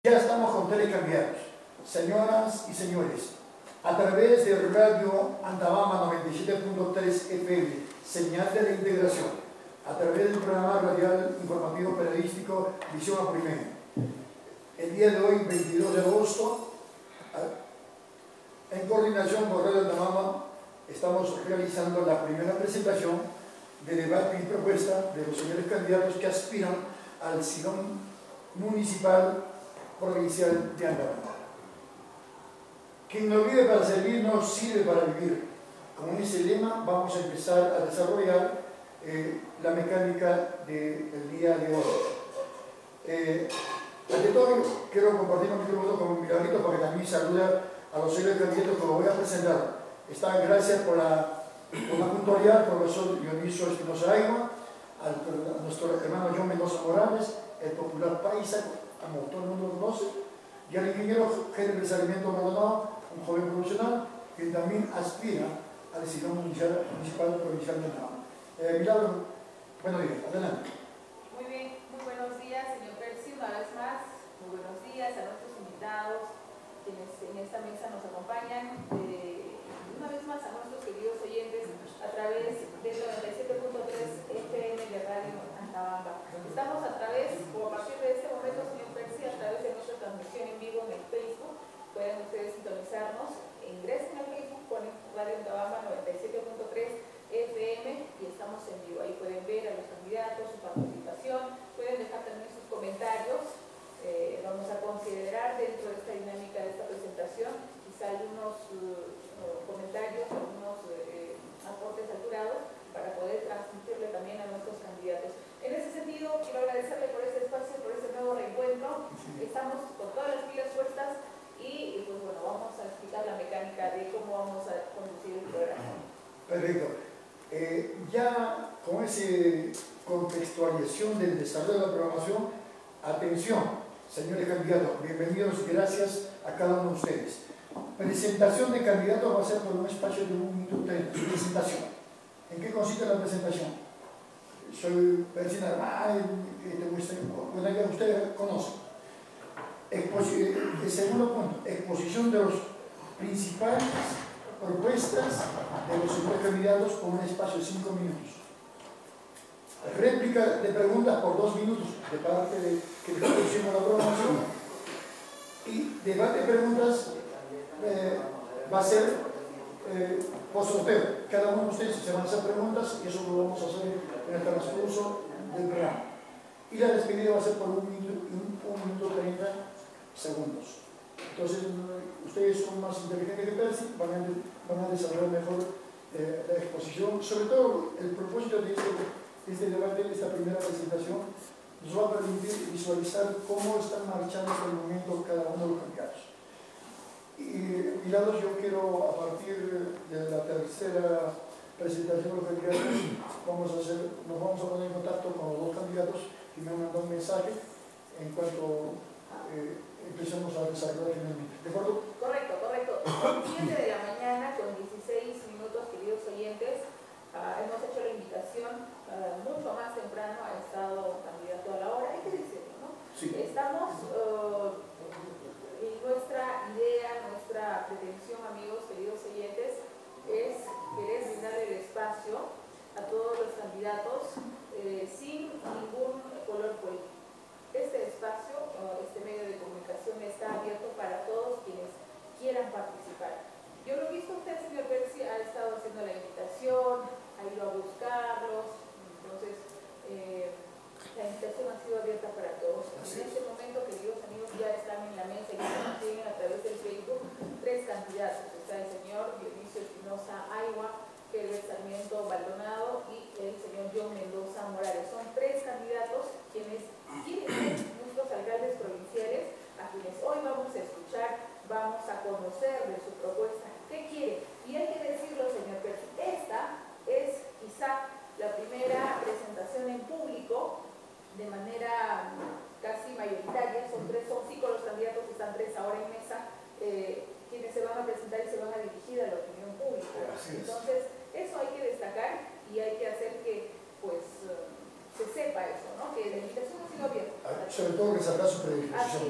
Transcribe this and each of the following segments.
Ya estamos con telecandidatos. Señoras y señores, a través de Radio Andabama 97.3 FM, señal de la integración, a través del programa radial informativo periodístico Visión a Primera. El día de hoy, 22 de agosto, en coordinación con Radio Andabama, estamos realizando la primera presentación de debate y propuesta de los señores candidatos que aspiran al Silón Municipal Provincial de Andabama. Quien no vive para servir no sirve para vivir. Con ese lema vamos a empezar a desarrollar la mecánica del día de hoy. Ante todo, quiero compartir un micrófono con Milagrito para que también saluda a los señores candidatos que lo voy a presentar. Gracias por la puntualidad, profesor Dionisio Espinosa Aigua, a nuestro hermano John Mendoza Morales, el popular paisa, como todo el mundo lo conoce, y al ingeniero Henry Sarmiento Maldonado, un joven profesional que también aspira al Silón Municipal Provincial de Andabama. Milagro, buenos días, adelante. Muy bien, muy buenos días, señor Percy, una vez más, muy buenos días a nuestros invitados, quienes en esta mesa nos acompañan, una vez más a nuestros queridos oyentes a través del 97.3 FM de Radio Andabama. Estamos a través, o a partir de este momento, señor Percy, a través de nuestra transmisión en vivo en el Facebook. Pueden ustedes sintonizarnos, ingresen al Facebook, ponen Radio Andabama 97.3 FM y estamos en vivo. Ahí pueden ver a los candidatos, su participación, pueden dejar también sus comentarios. Vamos a considerar dentro de esta dinámica de esta presentación quizá algunos comentarios, algunos aportes alterados para poder transmitirle también a nuestros candidatos. En ese sentido, quiero agradecerle por este espacio, por este nuevo reencuentro. Estamos con todas las pilas puestas y pues bueno, vamos a explicar la mecánica de cómo vamos a conducir el programa. Perfecto. Ya con esa contextualización del desarrollo de la programación, atención, señores candidatos, bienvenidos y gracias a cada uno de ustedes. Presentación de candidatos va a ser por un espacio de 1 minuto 30. Presentación. ¿En qué consiste la presentación? Soy Percy Narváez, bueno, ya ustedes conocen. El segundo punto, exposición de los principales propuestas de los señores candidatos con un espacio de 5 minutos. Réplica de preguntas por 2 minutos de parte de que hicimos la programación. Y debate de preguntas va a ser por sorteo. Cada uno de ustedes se van a hacer preguntas y eso lo vamos a hacer en el transcurso del programa. Y la despedida va a ser por 1 minuto 30 segundos. Entonces, ustedes son más inteligentes que Percy, van a desarrollar mejor la exposición. Sobre todo, el propósito de este debate, de esta primera presentación, nos va a permitir visualizar cómo están marchando hasta el momento cada uno de los candidatos. Y Milagros, yo quiero, a partir de la tercera presentación de los candidatos, nos vamos a poner en contacto con los 2 candidatos que me han mandado un mensaje en cuanto empecemos a desarrollar finalmente. ¿De acuerdo? Correcto, correcto. 7 de la mañana con 16 minutos, queridos oyentes. Hemos hecho la invitación mucho más temprano, ha estado candidato a la hora, hay que decirlo, ¿no? Sí. Estamos nuestra idea, nuestra pretensión, amigos, queridos oyentes, es querer brindar el espacio a todos los candidatos sin ningún color político. Este espacio, este medio de comunicación está abierto para todos quienes quieran participar. Yo lo he visto, usted, señor Percy, ha estado haciendo la invitación, ha ido a buscarlos, entonces la invitación ha sido abierta para todos. En este momento, queridos amigos, ya están en la mesa y nos siguen a través del Facebook 3 candidatos. Está el señor Dionisio Espinosa Aigua, Henry Sarmiento Maldonado y el señor John Mendoza Morales. Son 3 candidatos quienes quieren ser nuestros alcaldes provinciales, a quienes hoy vamos a escuchar, vamos a conocer de su propuesta. ¿Qué quiere? Y hay que decirlo, señor Percy, esta es quizá la primera presentación en público de manera casi mayoritaria. Son 5 los candidatos, están 3 ahora en mesa, quienes se van a presentar y se van a dirigir a la opinión pública. Entonces, eso hay que destacar y hay que hacer que pues se sepa eso, ¿no? Que la invitación ha sido abierta. Sobre todo resaltar su predisposición. Así es, la predisposición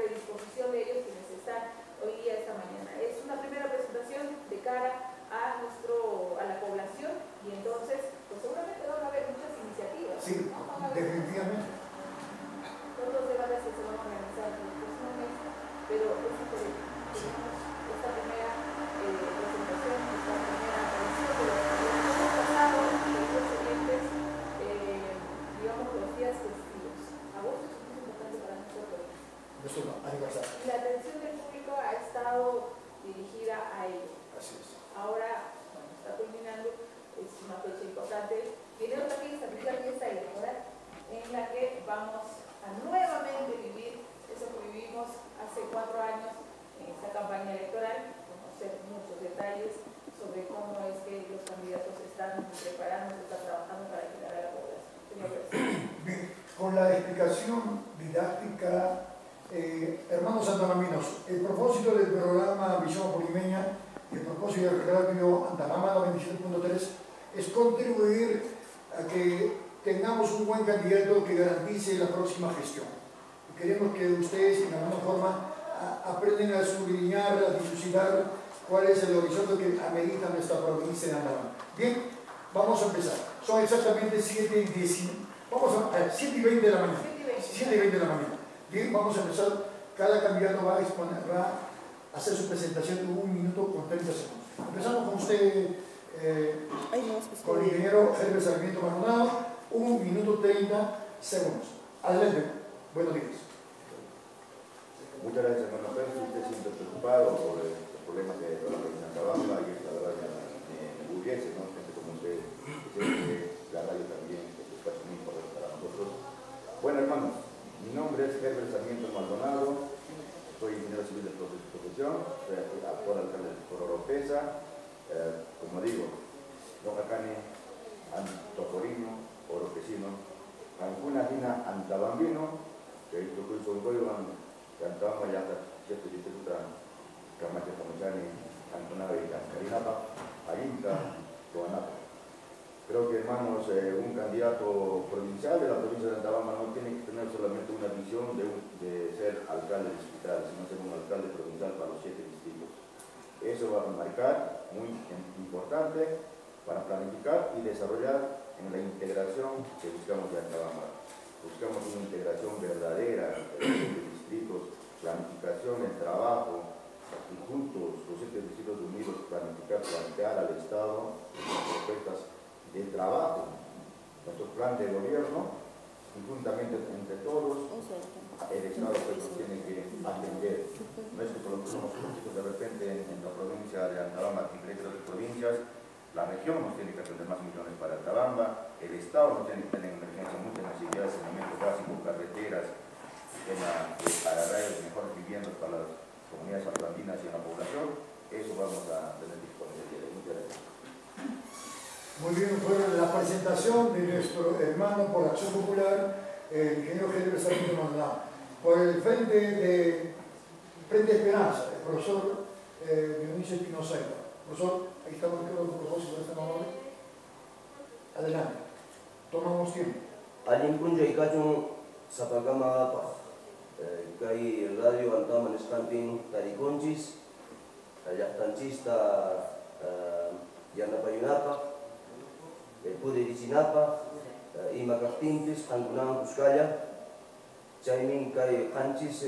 predisposición de ellos quienes están hoy día esta mañana. Es una primera presentación de cara a la población y entonces pues seguramente van a haber muchas iniciativas. Sí, ¿no? definitivamente. Todos los debates que se van a organizar en el próximo mes, pero es diferente. Tenemos esta primera presentación, esta primera aparición de los que hemos pasado, los oyentes, digamos, los días festivos. Agosto es muy importante para nosotros. Eso no, aniversario. La atención del público ha estado dirigida a ello. Así es. Ahora, bueno, está culminando, es una fecha importante. Viene otra fiesta, la fiesta electoral, en la que vamos a nuevamente vivir eso que vivimos hace 4 años en esta campaña electoral, conocer muchos detalles sobre cómo es que los candidatos están preparando, están trabajando para ayudar a la población. Bien, con la explicación didáctica, hermanos santanaminos, el propósito del programa Visión Apulimeña y el propósito del radio Antalama 97.3 es contribuir a que tengamos un buen candidato que garantice la próxima gestión. Y queremos que ustedes, de alguna forma, aprenden a sublinear, a dilucidar cuál es el horizonte que amerita nuestra provincia de Antalama. Bien, vamos a empezar. Son exactamente 7 y 20 de la mañana. 7 y 20 de la mañana. Bien, vamos a empezar. Cada candidato va a hacer su presentación en 1 minuto con 30 segundos. Empezamos con usted, con el ingeniero Herbert Sarmiento Maldonado. 1 minuto 30 segundos. Adelante. Buenos días. Muchas gracias, hermano Pérez. Usted siempre preocupado por el problema de la provincia de Antabamba y esta radio burguesa, ¿no? Gente como usted, la radio también es un espacio muy importante para nosotros. Bueno, hermanos, mi nombre es Herbert Sarmiento Maldonado, soy ingeniero civil de profesión, soy actual alcalde de Oropesa, como digo, Locacane, Tocorino, Oropesino, Cancuna, Dina, Antabambino, que esto que son Coiban, Cantaba Mayata, cierto distrito, Camacha, Camuchani, Antonada y Carinapa, Ainca, Toanapa. Creo que, hermanos, un candidato provincial de la provincia de Antabamba no tiene que tener solamente una visión de ser alcalde distrital, sino ser un alcalde provincial para los 7 distritos. Eso va a marcar muy importante para planificar y desarrollar en la integración que buscamos de Antabamba. Buscamos una integración verdadera de distritos, planificación, el trabajo, y juntos los 7 distritos unidos plantear al Estado las propuestas de trabajo, nuestro plan de gobierno, y juntamente entre todos, el Estado pues nos tiene que atender. No es que solo somos políticos de repente en la provincia de Antabamba, en diferentes provincias. La región nos tiene que atender más millones para Antabamba, el Estado nos tiene que tener en emergencia muchas necesidades, saneamiento básico, carreteras, para dar mejores viviendas para las comunidades atlantinas y en la población. Eso vamos a tener disponible. Muchas gracias. Muy bien, fue la presentación de nuestro hermano por Acción Popular, el ingeniero Herbert Sarmiento Maldonado. Por el Frente Esperanza, el profesor Dionisio Espinosa. Profesor, ahí estamos con los propósitos de esta mamá. Adelante, tomamos tiempo. Alguien punja y cachun sapagama kai el radio Antaman Stamping Tariconchis, Ayahtanchista Yanapayunapa, Pudericinapa, Imacartintis, Angunan Cuscaya, Chaimin kai Hanchis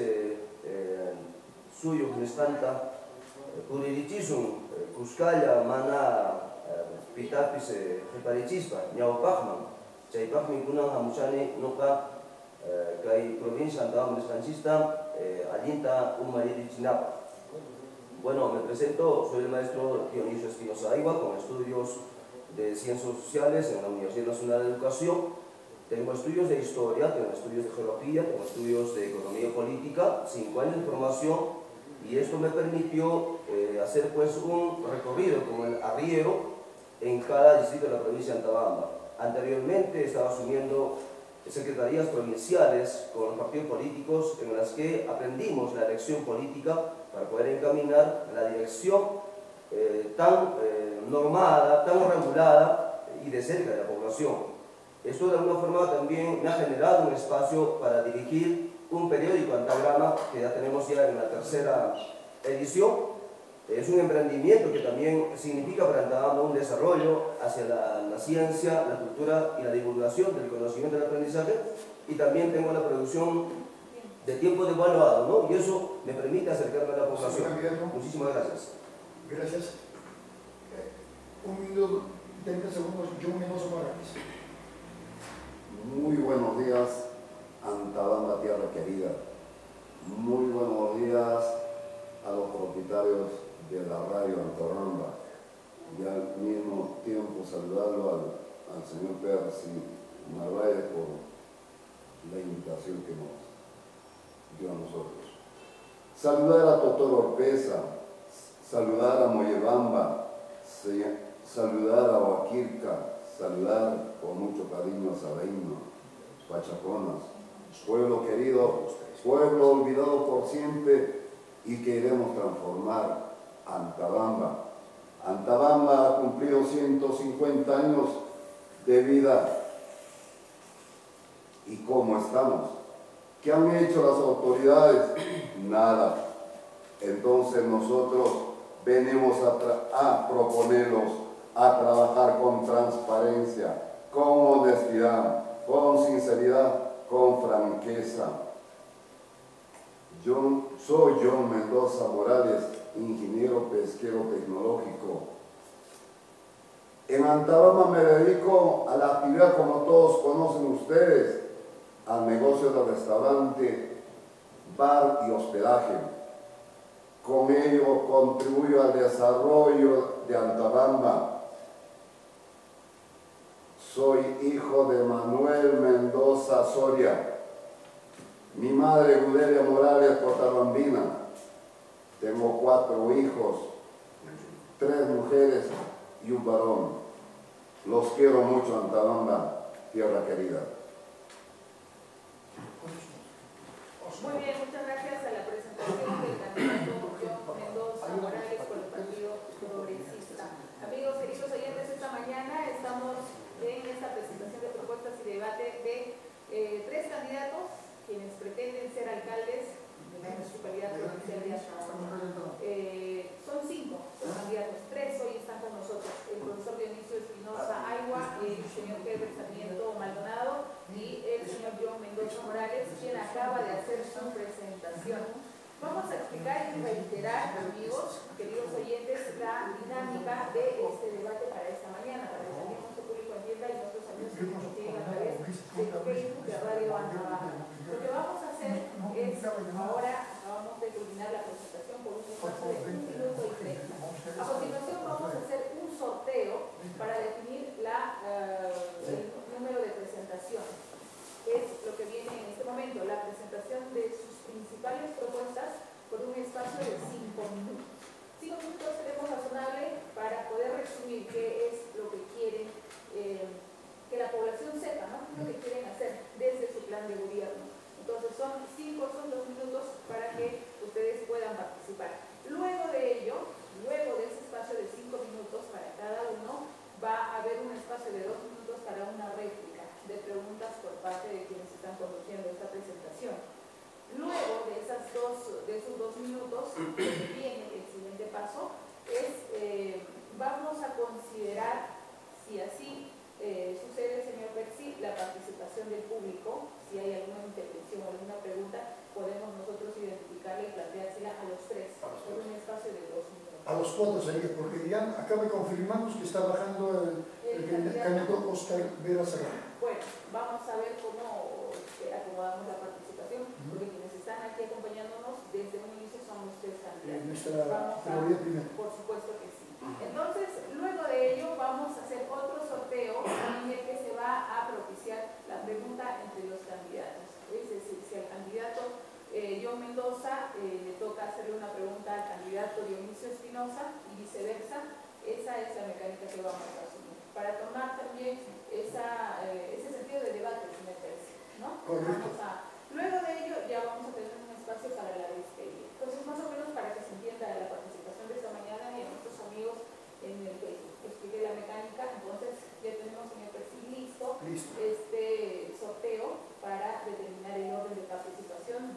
Suyo Nestanta, Pudericisum, Cuscaya, Mana, Pitapis, Reparicispa, Nyao Pachman, Chaipachmin Kunan Hamuchani, Noka, Kai provincia Antabamba Estancista, Allinta, Umarichinapa. Bueno, me presento, soy el maestro Dionisio Espinosa Aigua, con estudios de Ciencias Sociales en la Universidad Nacional de Educación. Tengo estudios de Historia, tengo estudios de Geografía, tengo estudios de Economía y Política, 5 años de formación, y esto me permitió hacer pues un recorrido como el arriero en cada distrito de la provincia de Antabamba. Anteriormente estaba asumiendo secretarías provinciales con los partidos políticos en las que aprendimos la elección política para poder encaminar la dirección tan normada, tan regulada y de cerca de la población. Esto de alguna forma también me ha generado un espacio para dirigir un periódico, Antagrama, que ya tenemos ya en la tercera edición. Es un emprendimiento que también significa para Antagrama un desarrollo hacia la ciencia, la cultura y la divulgación del conocimiento del aprendizaje, y también tengo la producción de tiempo de evaluado, ¿no? Y eso me permite acercarme a la población. Muchísimas gracias. Gracias. Un minuto, 30 segundos, John Mendoza Morales. Muy buenos días, Antabamba, tierra querida. Muy buenos días a los propietarios de la radio Antabamba. Y al mismo tiempo saludarlo al señor Percy Narváez por la invitación que nos dio a nosotros. Saludar a Totoro Orpeza, saludar a Moyebamba, saludar a Huaquilca, saludar con mucho cariño a Sabaíno, Pachaconas, pueblo querido, pueblo olvidado por siempre y queremos transformar Antabamba. Antabamba ha cumplido 150 años de vida. ¿Y cómo estamos? ¿Qué han hecho las autoridades? Nada. Entonces nosotros venimos a proponerlos a trabajar con transparencia, con honestidad, con sinceridad, con franqueza. Yo soy John Mendoza Morales, ingeniero pesquero tecnológico. En Antabamba me dedico a la actividad, como todos conocen ustedes, al negocio de restaurante, bar y hospedaje. Con ello contribuyo al desarrollo de Antabamba. Soy hijo de Manuel Mendoza Soria. Mi madre, Gudelia Morales, cotabambina. Tengo 4 hijos, 3 mujeres y un varón. Los quiero mucho, Antabamba, tierra querida. Muy bien, muchas gracias a la presentación del candidato John Mendoza Morales por el Partido Progresista. Amigos, queridos oyentes, esta mañana estamos en esta presentación de propuestas y debate de 3 candidatos quienes pretenden ser alcaldes de la Municipalidad Provincial de Antabamba. Son 5 los candidatos, 3 hoy están con nosotros: el profesor Dionisio Espinosa Aigua, el señor Herbert Sarmiento Maldonado y el señor John Mendoza Morales, quien acaba de hacer su presentación. Vamos a explicar y reiterar, amigos, queridos oyentes, la dinámica de este debate para esta mañana, para que también nuestro público entienda y nuestros amigos que nos siguen a través de Facebook de Radio Antabamba. Lo que vamos a hacer es, ahora acabamos de culminar la presentación por un espacio de 1 minuto y 30. A continuación vamos a hacer un sorteo para definir el número de presentaciones. Es lo que viene en este momento, la presentación de sus principales propuestas por un espacio de 5 minutos. 5 minutos tenemos razonable para poder resumir qué es lo que quieren que la población sepa, ¿no? Lo que quieren hacer desde su plan de gobierno. Entonces son 2 minutos para que ustedes puedan participar. Luego de ello, luego de ese espacio de 5 minutos para cada uno, va a haber un espacio de 2 minutos para una réplica de preguntas por parte de quienes están conduciendo esta presentación. Luego de esos 2 minutos, lo que viene el siguiente paso es, vamos a considerar, si así sucede, señor Percy, la participación del público. Si hay alguna intervención o alguna pregunta, podemos nosotros identificarla y planteársela a los 3 por un espacio de 2 minutos. A los 4 sería, porque ya acá me confirmamos que está bajando el candidato Oscar Vera Serrano. Bueno, vamos a ver cómo acomodamos la participación, porque quienes están aquí acompañándonos desde un inicio son los 3 candidatos. Nuestra prioridad primero. Por supuesto que sí. Entonces, luego de ello, vamos a hacer otro sorteo en el que se va a propiciar la pregunta entre los candidatos. Es decir, si al candidato John Mendoza le toca hacerle una pregunta al candidato Dionisio Espinosa y viceversa, esa es la mecánica que vamos a asumir. Para tomar también ese sentido de debate, señor Percy, ¿no? Correcto. Luego de ello, ya vamos a tener un espacio para la despedida. Entonces, más o menos para que se entienda la participación de esta mañana y a nuestros amigos en el Facebook. Expliqué la mecánica, entonces ya tenemos, señor Percy, listo este sorteo para determinar el orden de participación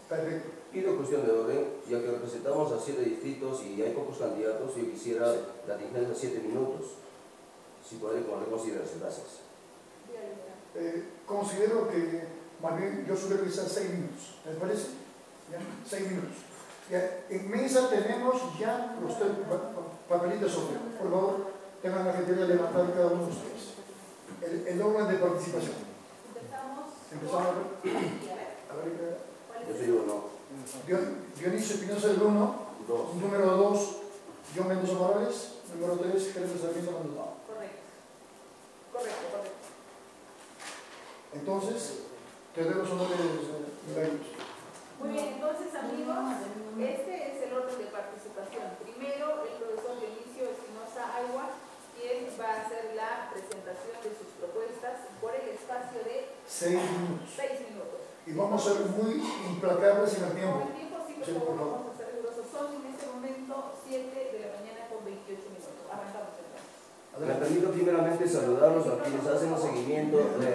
Perfecto. Pido cuestión de orden, ya que representamos a 7 distritos y hay pocos candidatos, yo quisiera la diligencia de 7 minutos. Si puede, como reconsideración. Gracias. Considero que más bien yo supervisar 6 minutos. ¿Les parece? ¿Ya? 6 minutos. Ya. En mesa tenemos ya los papelitos sobre. Por favor, tengan la gente de levantar cada uno de ustedes. El orden de participación. Empezamos. A ver. Yo soy uno. Dionisio Espinosa el 1. Número 2, John Mendoza Morales. Número 3, Jerez Sarmiento Maldonado. Correcto. Entonces, te doy los honores, Milagros. Muy bien, entonces amigos, este es el orden de participación. Primero, el profesor Dionisio Espinosa Agua, quien va a hacer la presentación de sus propuestas por el espacio de 6 minutos. 6 minutos. Y vamos a ser muy implacables en el tiempo. Con el tiempo sí, por favor, vamos a ser rigurosos. Son en este momento 7 de la mañana con 28 minutos. Arrancamos entonces. Me permito primeramente saludarlos a quienes hacen el seguimiento de...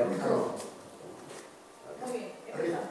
Muy bien, empezamos.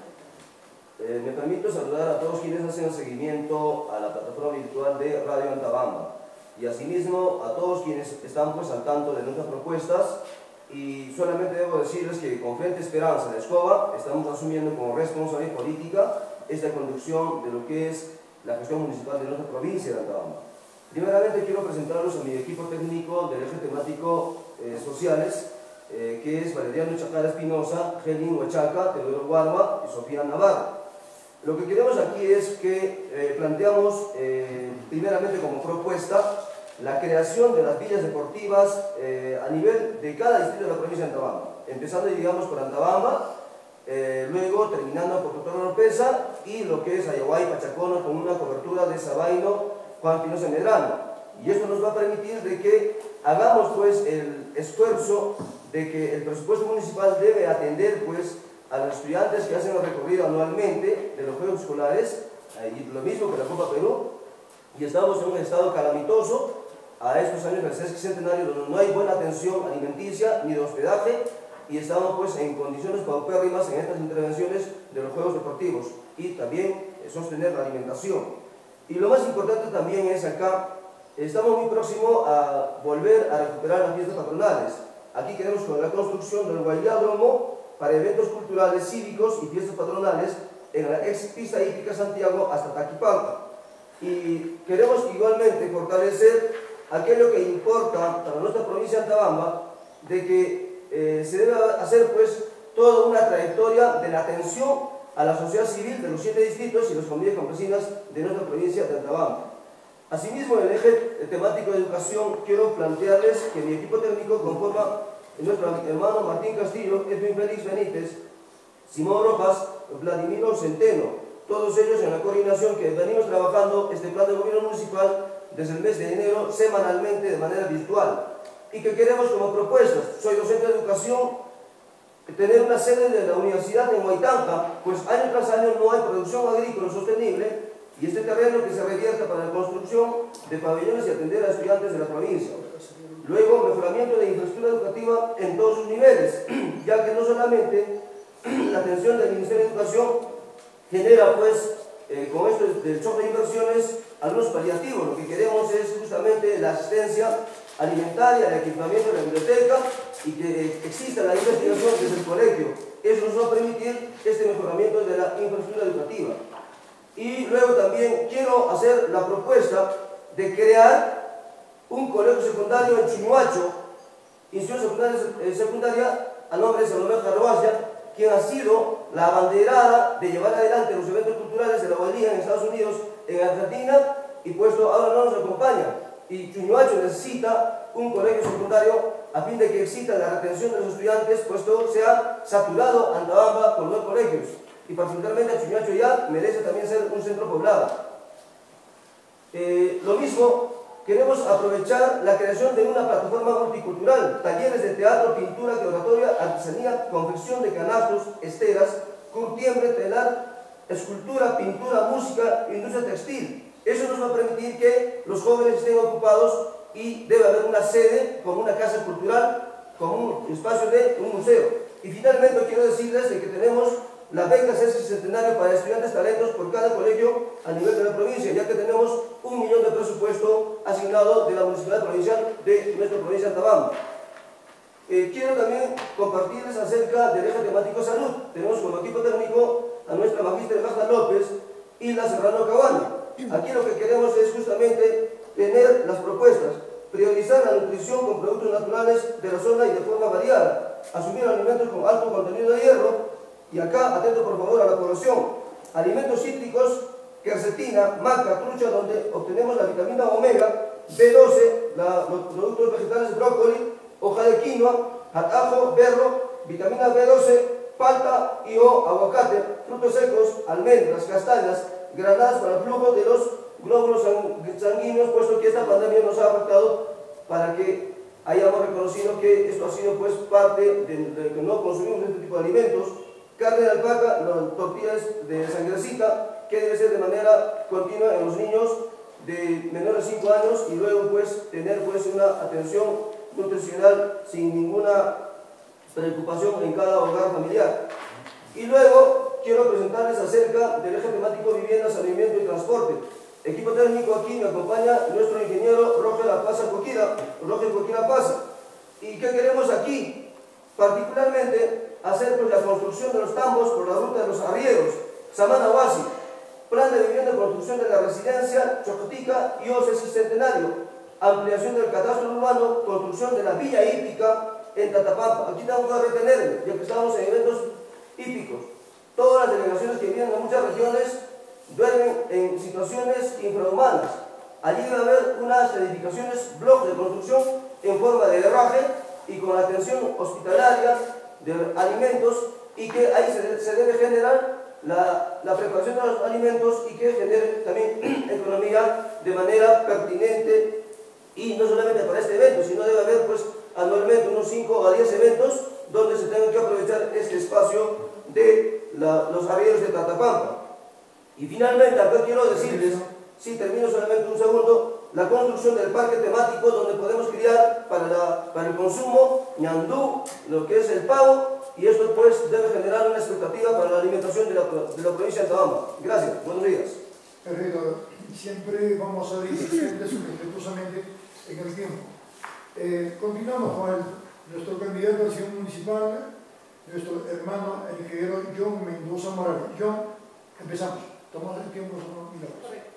Me permito saludar a todos quienes hacen el seguimiento a la plataforma virtual de Radio Antabamba y asimismo a todos quienes están pues al tanto de nuestras propuestas, y solamente debo decirles que con Frente Esperanza de Escoba estamos asumiendo como responsabilidad política esta conducción de lo que es la gestión municipal de nuestra provincia de Antabamba. Primeramente quiero presentarlos a mi equipo técnico del eje temático sociales, que es Valeriano Chacara Espinosa, Gelin Huachaca, Teodoro Guarma y Sofía Navarro. Lo que queremos aquí es que planteamos primeramente como propuesta la creación de las villas deportivas a nivel de cada distrito de la provincia de Antabamba, empezando digamos por Antabamba, luego terminando por Totoro Oropesa y lo que es Ayahuay, Pachacono, con una cobertura de Sabaino, Juan Pinoza Medrano. Y esto nos va a permitir de que hagamos pues el esfuerzo de que el presupuesto municipal debe atender pues a los estudiantes que hacen el recorrido anualmente de los Juegos Escolares, y lo mismo que la Copa Perú, y estamos en un estado calamitoso a estos años del sesquicentenario donde no hay buena atención alimenticia ni de hospedaje, y estamos pues en condiciones paupérrimas en estas intervenciones de los Juegos Deportivos, y también sostener la alimentación. Y lo más importante también es acá, estamos muy próximos a volver a recuperar las fiestas patronales. Aquí queremos con la construcción del guayándromo para eventos culturales, cívicos y fiestas patronales en la ex pista hípica Santiago hasta Taquipalpa. Y queremos igualmente fortalecer aquello que importa para nuestra provincia de Antabamba, de que se debe hacer pues toda una trayectoria de la atención a la sociedad civil de los 7 distritos y las comunidades campesinas de nuestra provincia de Antabamba. Asimismo, en el eje temático de educación, quiero plantearles que mi equipo técnico conforma nuestro hermano Martín Castillo, Edwin Félix Benítez, Simón Rojas, Vladimiro Centeno, todos ellos en la coordinación que venimos trabajando este plan de gobierno municipal desde el mes de enero semanalmente de manera virtual, y que queremos como propuestas. Soy docente de educación, tener una sede de la universidad en Huaytanca, pues año tras año no hay producción agrícola sostenible, y este terreno que se revierta para la construcción de pabellones y atender a estudiantes de la provincia. Luego, mejoramiento de infraestructura educativa en todos sus niveles, ya que no solamente la atención del Ministerio de Educación genera, pues, con esto del choque de inversiones, algunos paliativos. Lo que queremos es justamente la asistencia alimentaria, el equipamiento de la biblioteca y que exista la investigación desde el colegio. Eso nos va a permitir este mejoramiento de la infraestructura educativa. Y luego también quiero hacer la propuesta de crear un colegio secundario en Chuñuacho, institución secundaria a nombre de Salomé Carvajal, quien ha sido la abanderada de llevar adelante los eventos culturales de la OELIA en Estados Unidos, en Argentina, y puesto ahora no nos acompaña. Y Chuñuacho necesita un colegio secundario a fin de que exista la retención de los estudiantes, puesto se ha saturado Antabamba con 2 colegios. Y particularmente Chuñuacho ya merece también ser un centro poblado. Lo mismo, queremos aprovechar la creación de una plataforma multicultural, talleres de teatro, pintura, oratoria, artesanía, confección de canastos, esteras, curtiembre, telar, escultura, pintura, música, industria textil. Eso nos va a permitir que los jóvenes estén ocupados y debe haber una sede como una casa cultural, como un espacio de un museo. Y finalmente quiero decirles de que tenemos la beca sesquicentenario para estudiantes talentos por cada colegio a nivel de la provincia, ya que tenemos 1 millón de presupuesto asignado de la Municipalidad Provincial de nuestra provincia de Antabamba. Quiero también compartirles acerca del eje temático salud. Tenemos como equipo técnico a nuestra magíster Magda López y la Serrano Cabana. Aquí lo que queremos es justamente tener las propuestas, priorizar la nutrición con productos naturales de la zona y de forma variada, asumir alimentos con alto contenido de hierro, y acá, atento por favor a la población, alimentos cítricos, quercetina, maca, trucha, donde obtenemos la vitamina omega, B12, los productos vegetales, brócoli, hoja de quinoa, atajo, berro, vitamina B12, palta y o aguacate, frutos secos, almendras, castañas, granadas para el flujo de los glóbulos sanguíneos, puesto que esta pandemia nos ha afectado, para que hayamos reconocido que esto ha sido pues parte de que no consumimos este tipo de alimentos. Carne de alpaca, tortillas de sangrecita, que debe ser de manera continua en los niños de menores de 5 años, y luego pues tener pues una atención nutricional sin ninguna preocupación en cada hogar familiar. Y luego quiero presentarles acerca del eje temático vivienda, saneamiento y transporte. Equipo técnico, aquí me acompaña nuestro ingeniero Roger Coquira Pasa. ¿Y qué queremos aquí? Particularmente hacer pues la construcción de los tambos por la ruta de los arrieros, Samana Huasi, plan de vivienda, construcción de la residencia Chocotica y Sesquicentenario, ampliación del catastro urbano, construcción de la villa hípica en Tatapampa. Aquí tengo que retenerme, ya que estamos en eventos hípicos. Todas las delegaciones que vienen de muchas regiones duermen en situaciones infrahumanas. Allí va a haber unas edificaciones, bloques de construcción en forma de herraje y con atención hospitalaria de alimentos, y que ahí se debe generar la preparación de los alimentos y que genere también economía de manera pertinente, y no solamente para este evento, sino debe haber pues anualmente unos 5 a 10 eventos donde se tengan que aprovechar este espacio de los arrieros de Tatapampa. Y finalmente acá quiero decirles, si termino solamente un segundo, la construcción del parque temático donde podemos criar para el consumo ñandú, lo que es el pavo, y esto pues debe generar una expectativa para la alimentación de la provincia de Antabamba. Gracias, buenos días. Perfecto, siempre vamos a dirigir respetuosamente en el tiempo. Continuamos con nuestro candidato a la ciudad municipal, nuestro hermano el ingeniero John Mendoza Morales. John, empezamos. Tomamos el tiempo, son minutos. Correcto.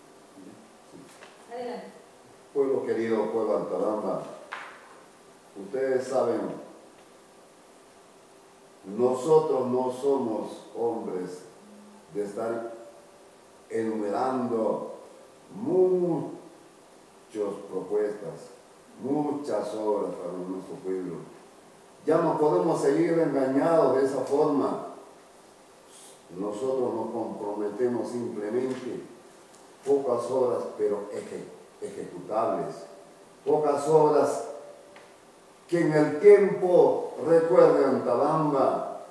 Adelante. Pueblo querido, pueblo Antabamba, ustedes saben, nosotros no somos hombres de estar enumerando muchas propuestas, muchas obras para nuestro pueblo. Ya no podemos seguir engañados de esa forma. Nosotros nos comprometemos simplemente pocas obras, pero ejecutables, pocas obras que en el tiempo recuerden Antabamba.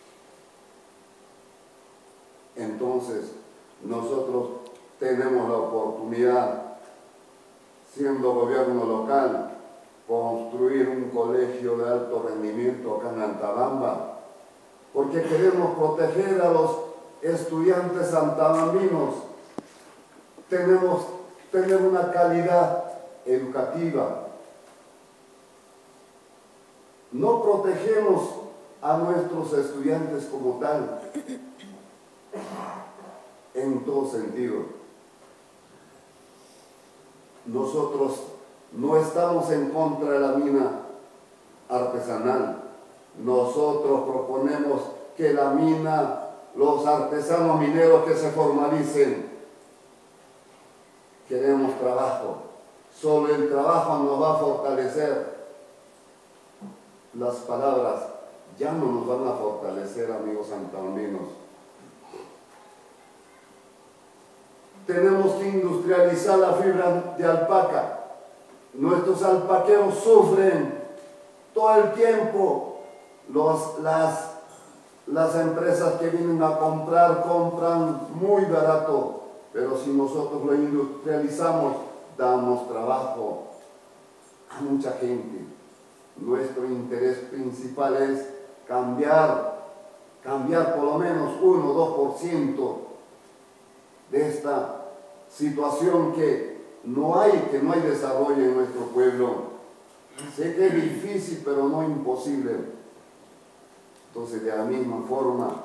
Entonces nosotros tenemos la oportunidad, siendo gobierno local, construir un colegio de alto rendimiento acá en Antabamba, porque queremos proteger a los estudiantes antabambinos. Tenemos tener una calidad educativa. No protegemos a nuestros estudiantes como tal, en todo sentido. Nosotros no estamos en contra de la mina artesanal. Nosotros proponemos que la mina, los artesanos mineros que se formalicen. Queremos trabajo. Solo el trabajo nos va a fortalecer. Las palabras ya no nos van a fortalecer, amigos antabambinos. Tenemos que industrializar la fibra de alpaca. Nuestros alpaqueros sufren todo el tiempo. Las empresas que vienen a comprar, compran muy barato, pero si nosotros lo industrializamos, damos trabajo a mucha gente. Nuestro interés principal es cambiar cambiar por lo menos 1 o 2% de esta situación que no hay desarrollo en nuestro pueblo. Sé que es difícil, pero no imposible. Entonces, de la misma forma,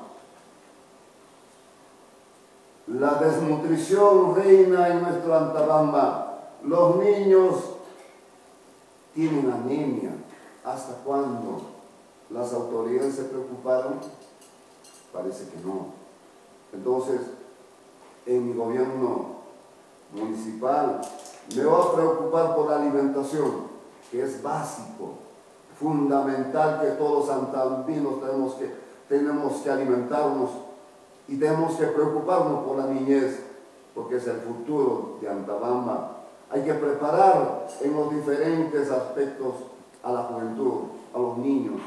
la desnutrición reina en nuestro Antabamba. Los niños tienen anemia. ¿Hasta cuándo? ¿Las autoridades se preocuparon? Parece que no. Entonces, en mi gobierno municipal me voy a preocupar por la alimentación, que es básico, fundamental, que todos los antambinos tenemos que alimentarnos y tenemos que preocuparnos por la niñez, porque es el futuro de Antabamba. Hay que preparar en los diferentes aspectos a la juventud, a los niños.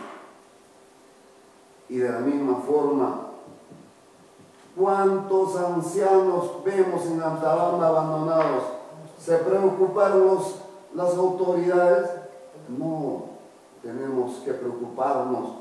Y de la misma forma, ¿cuántos ancianos vemos en Antabamba abandonados? ¿Se preocuparon las autoridades? No, tenemos que preocuparnos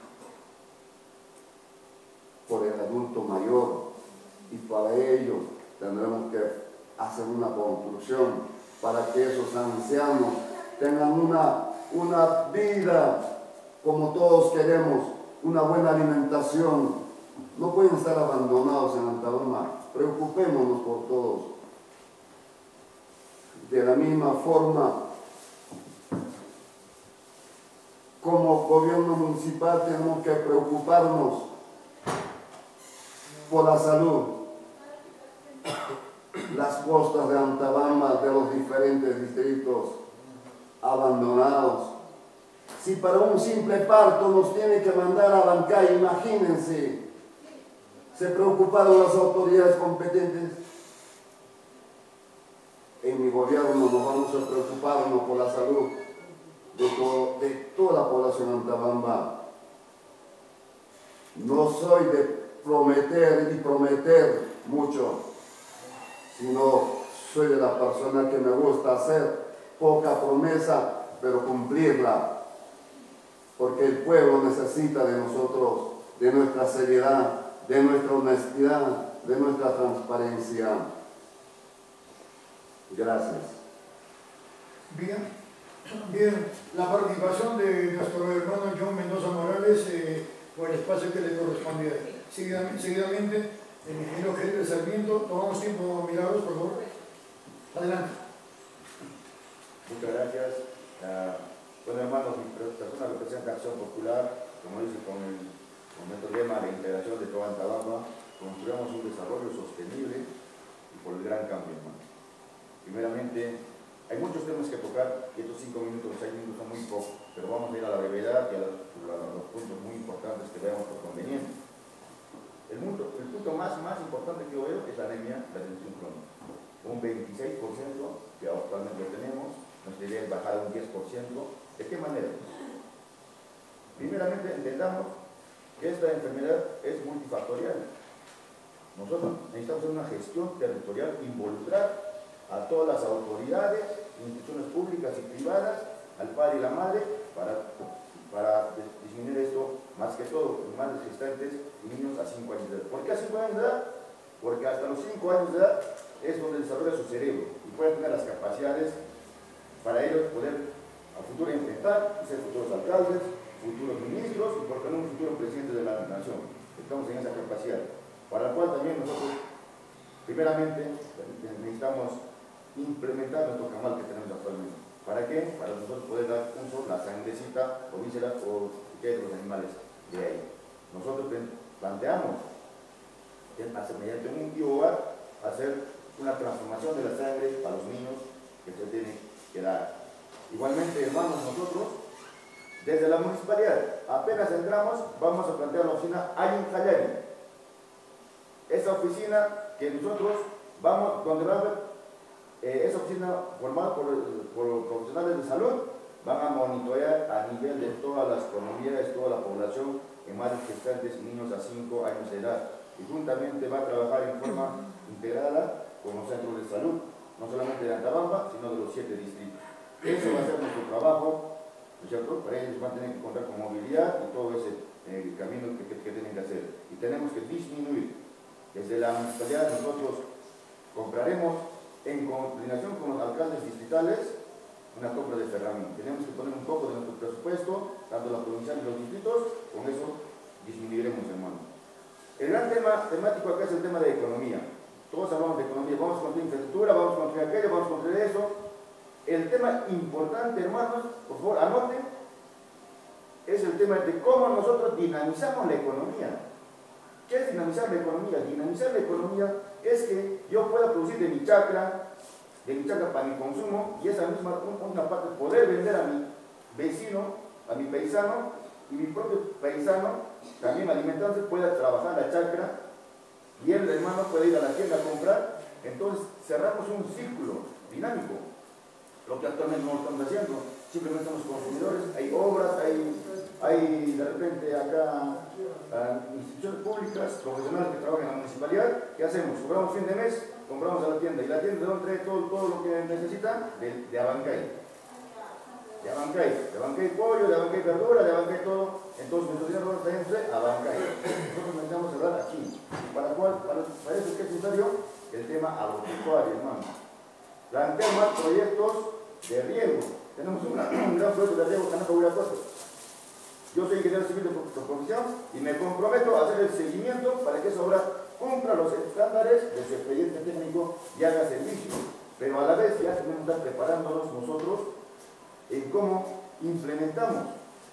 por el adulto mayor, y para ello tendremos que hacer una construcción para que esos ancianos tengan una vida como todos queremos, una buena alimentación. No pueden estar abandonados en Antabamba. Preocupémonos por todos. De la misma forma, como gobierno municipal tenemos que preocuparnos por la salud. Las costas de Antabamba, de los diferentes distritos abandonados. Si para un simple parto nos tiene que mandar a Bancay, imagínense. ¿Se preocuparon las autoridades competentes? En mi gobierno nos vamos a preocuparnos por la salud de toda la población Antabamba. No soy de prometer mucho, sino soy de la persona que me gusta hacer poca promesa, pero cumplirla. Porque el pueblo necesita de nosotros, de nuestra seriedad, de nuestra honestidad, de nuestra transparencia. Gracias. Bien, la participación de nuestro hermano John Mendoza Morales por el espacio que le corresponde. Seguidamente, el ingeniero Gerardo Sarmiento. Tomamos tiempo, Milagros, por favor. Adelante. Muchas gracias. Bueno, hermanos, mi persona representa Acción Popular, como dice con nuestro lema de integración de toda Antabamba, construyamos un desarrollo sostenible y por el gran cambio, hermano. Primeramente, hay muchos temas que tocar y estos 6 minutos son muy pocos, pero vamos a ir a la brevedad y a los puntos muy importantes que veamos por conveniente. El punto más importante que yo veo es la anemia, la atención crónica. Un 26% que actualmente tenemos, nuestra idea es bajar a un 10%. ¿De qué manera? Primeramente, entendamos que esta enfermedad es multifactorial. Nosotros necesitamos hacer una gestión territorial, involucrar a todas las autoridades, instituciones públicas y privadas, al padre y la madre, para disminuir esto, más que todo, los madres gestantes y niños a 5 años de edad. ¿Por qué a 5 años de edad? Porque hasta los 5 años de edad es donde desarrolla su cerebro y pueden tener las capacidades para ellos poder a futuro enfrentar y ser futuros alcaldes, futuros ministros y por qué no un futuro presidente de la nación. Estamos en esa capacidad, para la cual también nosotros, primeramente, necesitamos implementar nuestro camal que tenemos actualmente. ¿Para qué? Para nosotros poder dar uso a la sangrecita o vísceras o de los animales de ahí. Nosotros planteamos mediante un IOAR hacer una transformación de la sangre para los niños que se tiene que dar. Igualmente, hermanos, nosotros desde la municipalidad apenas entramos, vamos a plantear la oficina Ayun Callari. Esa oficina que nosotros vamos, donde va a haber esa oficina formada por profesionales de salud, van a monitorear a nivel de todas las comunidades, toda la población en madres gestantes y niños a 5 años de edad. Y juntamente va a trabajar en forma integrada con los centros de salud, no solamente de Antabamba, sino de los 7 distritos. Eso va a ser nuestro trabajo, ¿no es cierto? Para ellos van a tener que contar con movilidad y todo ese el camino que tienen que hacer. Y tenemos que disminuir. Desde la municipalidad nosotros compraremos, en coordinación con los alcaldes distritales, una compra de ferramenta. Tenemos que poner un poco de nuestro presupuesto, tanto la provincial y los distritos, con eso disminuiremos, hermano. El gran tema temático acá es el tema de economía. Todos hablamos de economía, vamos a construir infraestructura, vamos a construir aquello, vamos a construir eso. El tema importante, hermanos, por favor, anoten, es el tema de cómo nosotros dinamizamos la economía. ¿Qué es dinamizar la economía? Dinamizar la economía es que yo pueda producir de mi chacra para mi consumo, y esa misma una parte poder vender a mi vecino, a mi paisano, y mi propio paisano también alimentándose pueda trabajar la chacra, y el hermano puede ir a la tienda a comprar. Entonces cerramos un círculo dinámico, lo que actualmente no estamos haciendo. Simplemente somos consumidores, hay obras, hay de repente acá instituciones públicas, profesionales que trabajan en la municipalidad. ¿Qué hacemos? Cobramos fin de mes, compramos a la tienda, y la tienda ¿de dónde trae todo lo que necesita? De Abancay. De Abancay pollo, de Abancay verdura, de Abancay todo. Entonces nuestro dinero va a traerse a Abancay. Nosotros necesitamos hablar aquí. ¿Para eso qué es necesario? El tema agropecuario, hermano. Plantear más proyectos de riego. Tenemos un gran proyecto de riego que no voy a hacer. Yo soy ingeniero civil de profesión y me comprometo a hacer el seguimiento para que esa obra cumpla los estándares de su expediente técnico y haga servicio. Pero a la vez ya tenemos que estar preparándonos nosotros en cómo implementamos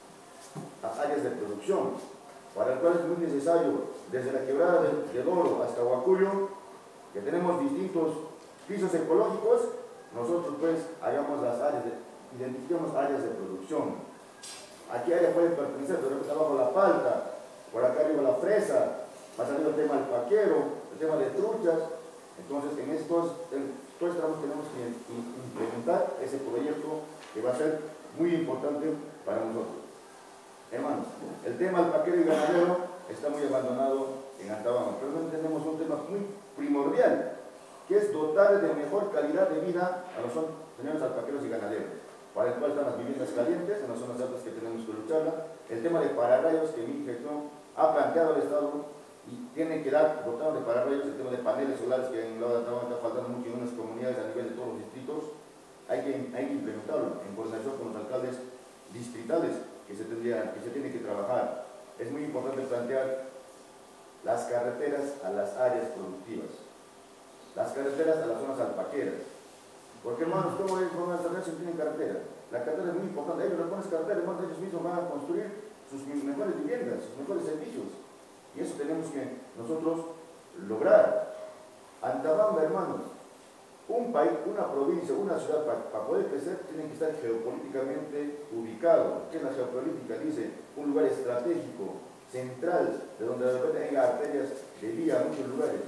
las áreas de producción, para el cual es muy necesario, desde la quebrada de Doro hasta Huacuyo, que tenemos distintos pisos ecológicos, nosotros pues hagamos las áreas, identifiquemos áreas de producción. ¿A qué área puede pertenecer? De repente abajo la palta, por acá arriba la fresa, más arriba el tema del paquero, el tema de truchas. Entonces en estos tramos tenemos que implementar ese proyecto que va a ser muy importante para nosotros. Hermanos, el tema del paquero y ganadero está muy abandonado en Antabama, pero no tenemos un tema muy primordial, que es dotar de mejor calidad de vida a los señores alpaqueros y ganaderos, para el cual están las viviendas calientes en las zonas altas que tenemos que lucharla. El tema de pararrayos que mi gestión ha planteado el Estado y tiene que dar dotados de pararrayos. El tema de paneles solares que en el lado de Antabama está faltando mucho en unas comunidades a nivel de todos los distritos, hay que implementarlo en coordinación con los alcaldes distritales que se tiene que trabajar. Es muy importante plantear las carreteras a las áreas productivas, las carreteras a las zonas alpaqueras. Porque, hermanos, ¿cómo es una carretera si no tienen carretera? La carretera es muy importante. Ellos les ponen carretera, hermanos, ellos mismos van a construir sus mejores viviendas, sus mejores servicios. Y eso tenemos que nosotros lograr. Antabamba, hermanos, un país, una provincia, una ciudad, para poder crecer, tiene que estar geopolíticamente ubicado. ¿Qué es la geopolítica? Dice, un lugar estratégico, central, de donde de repente haya arterias de vía a muchos lugares.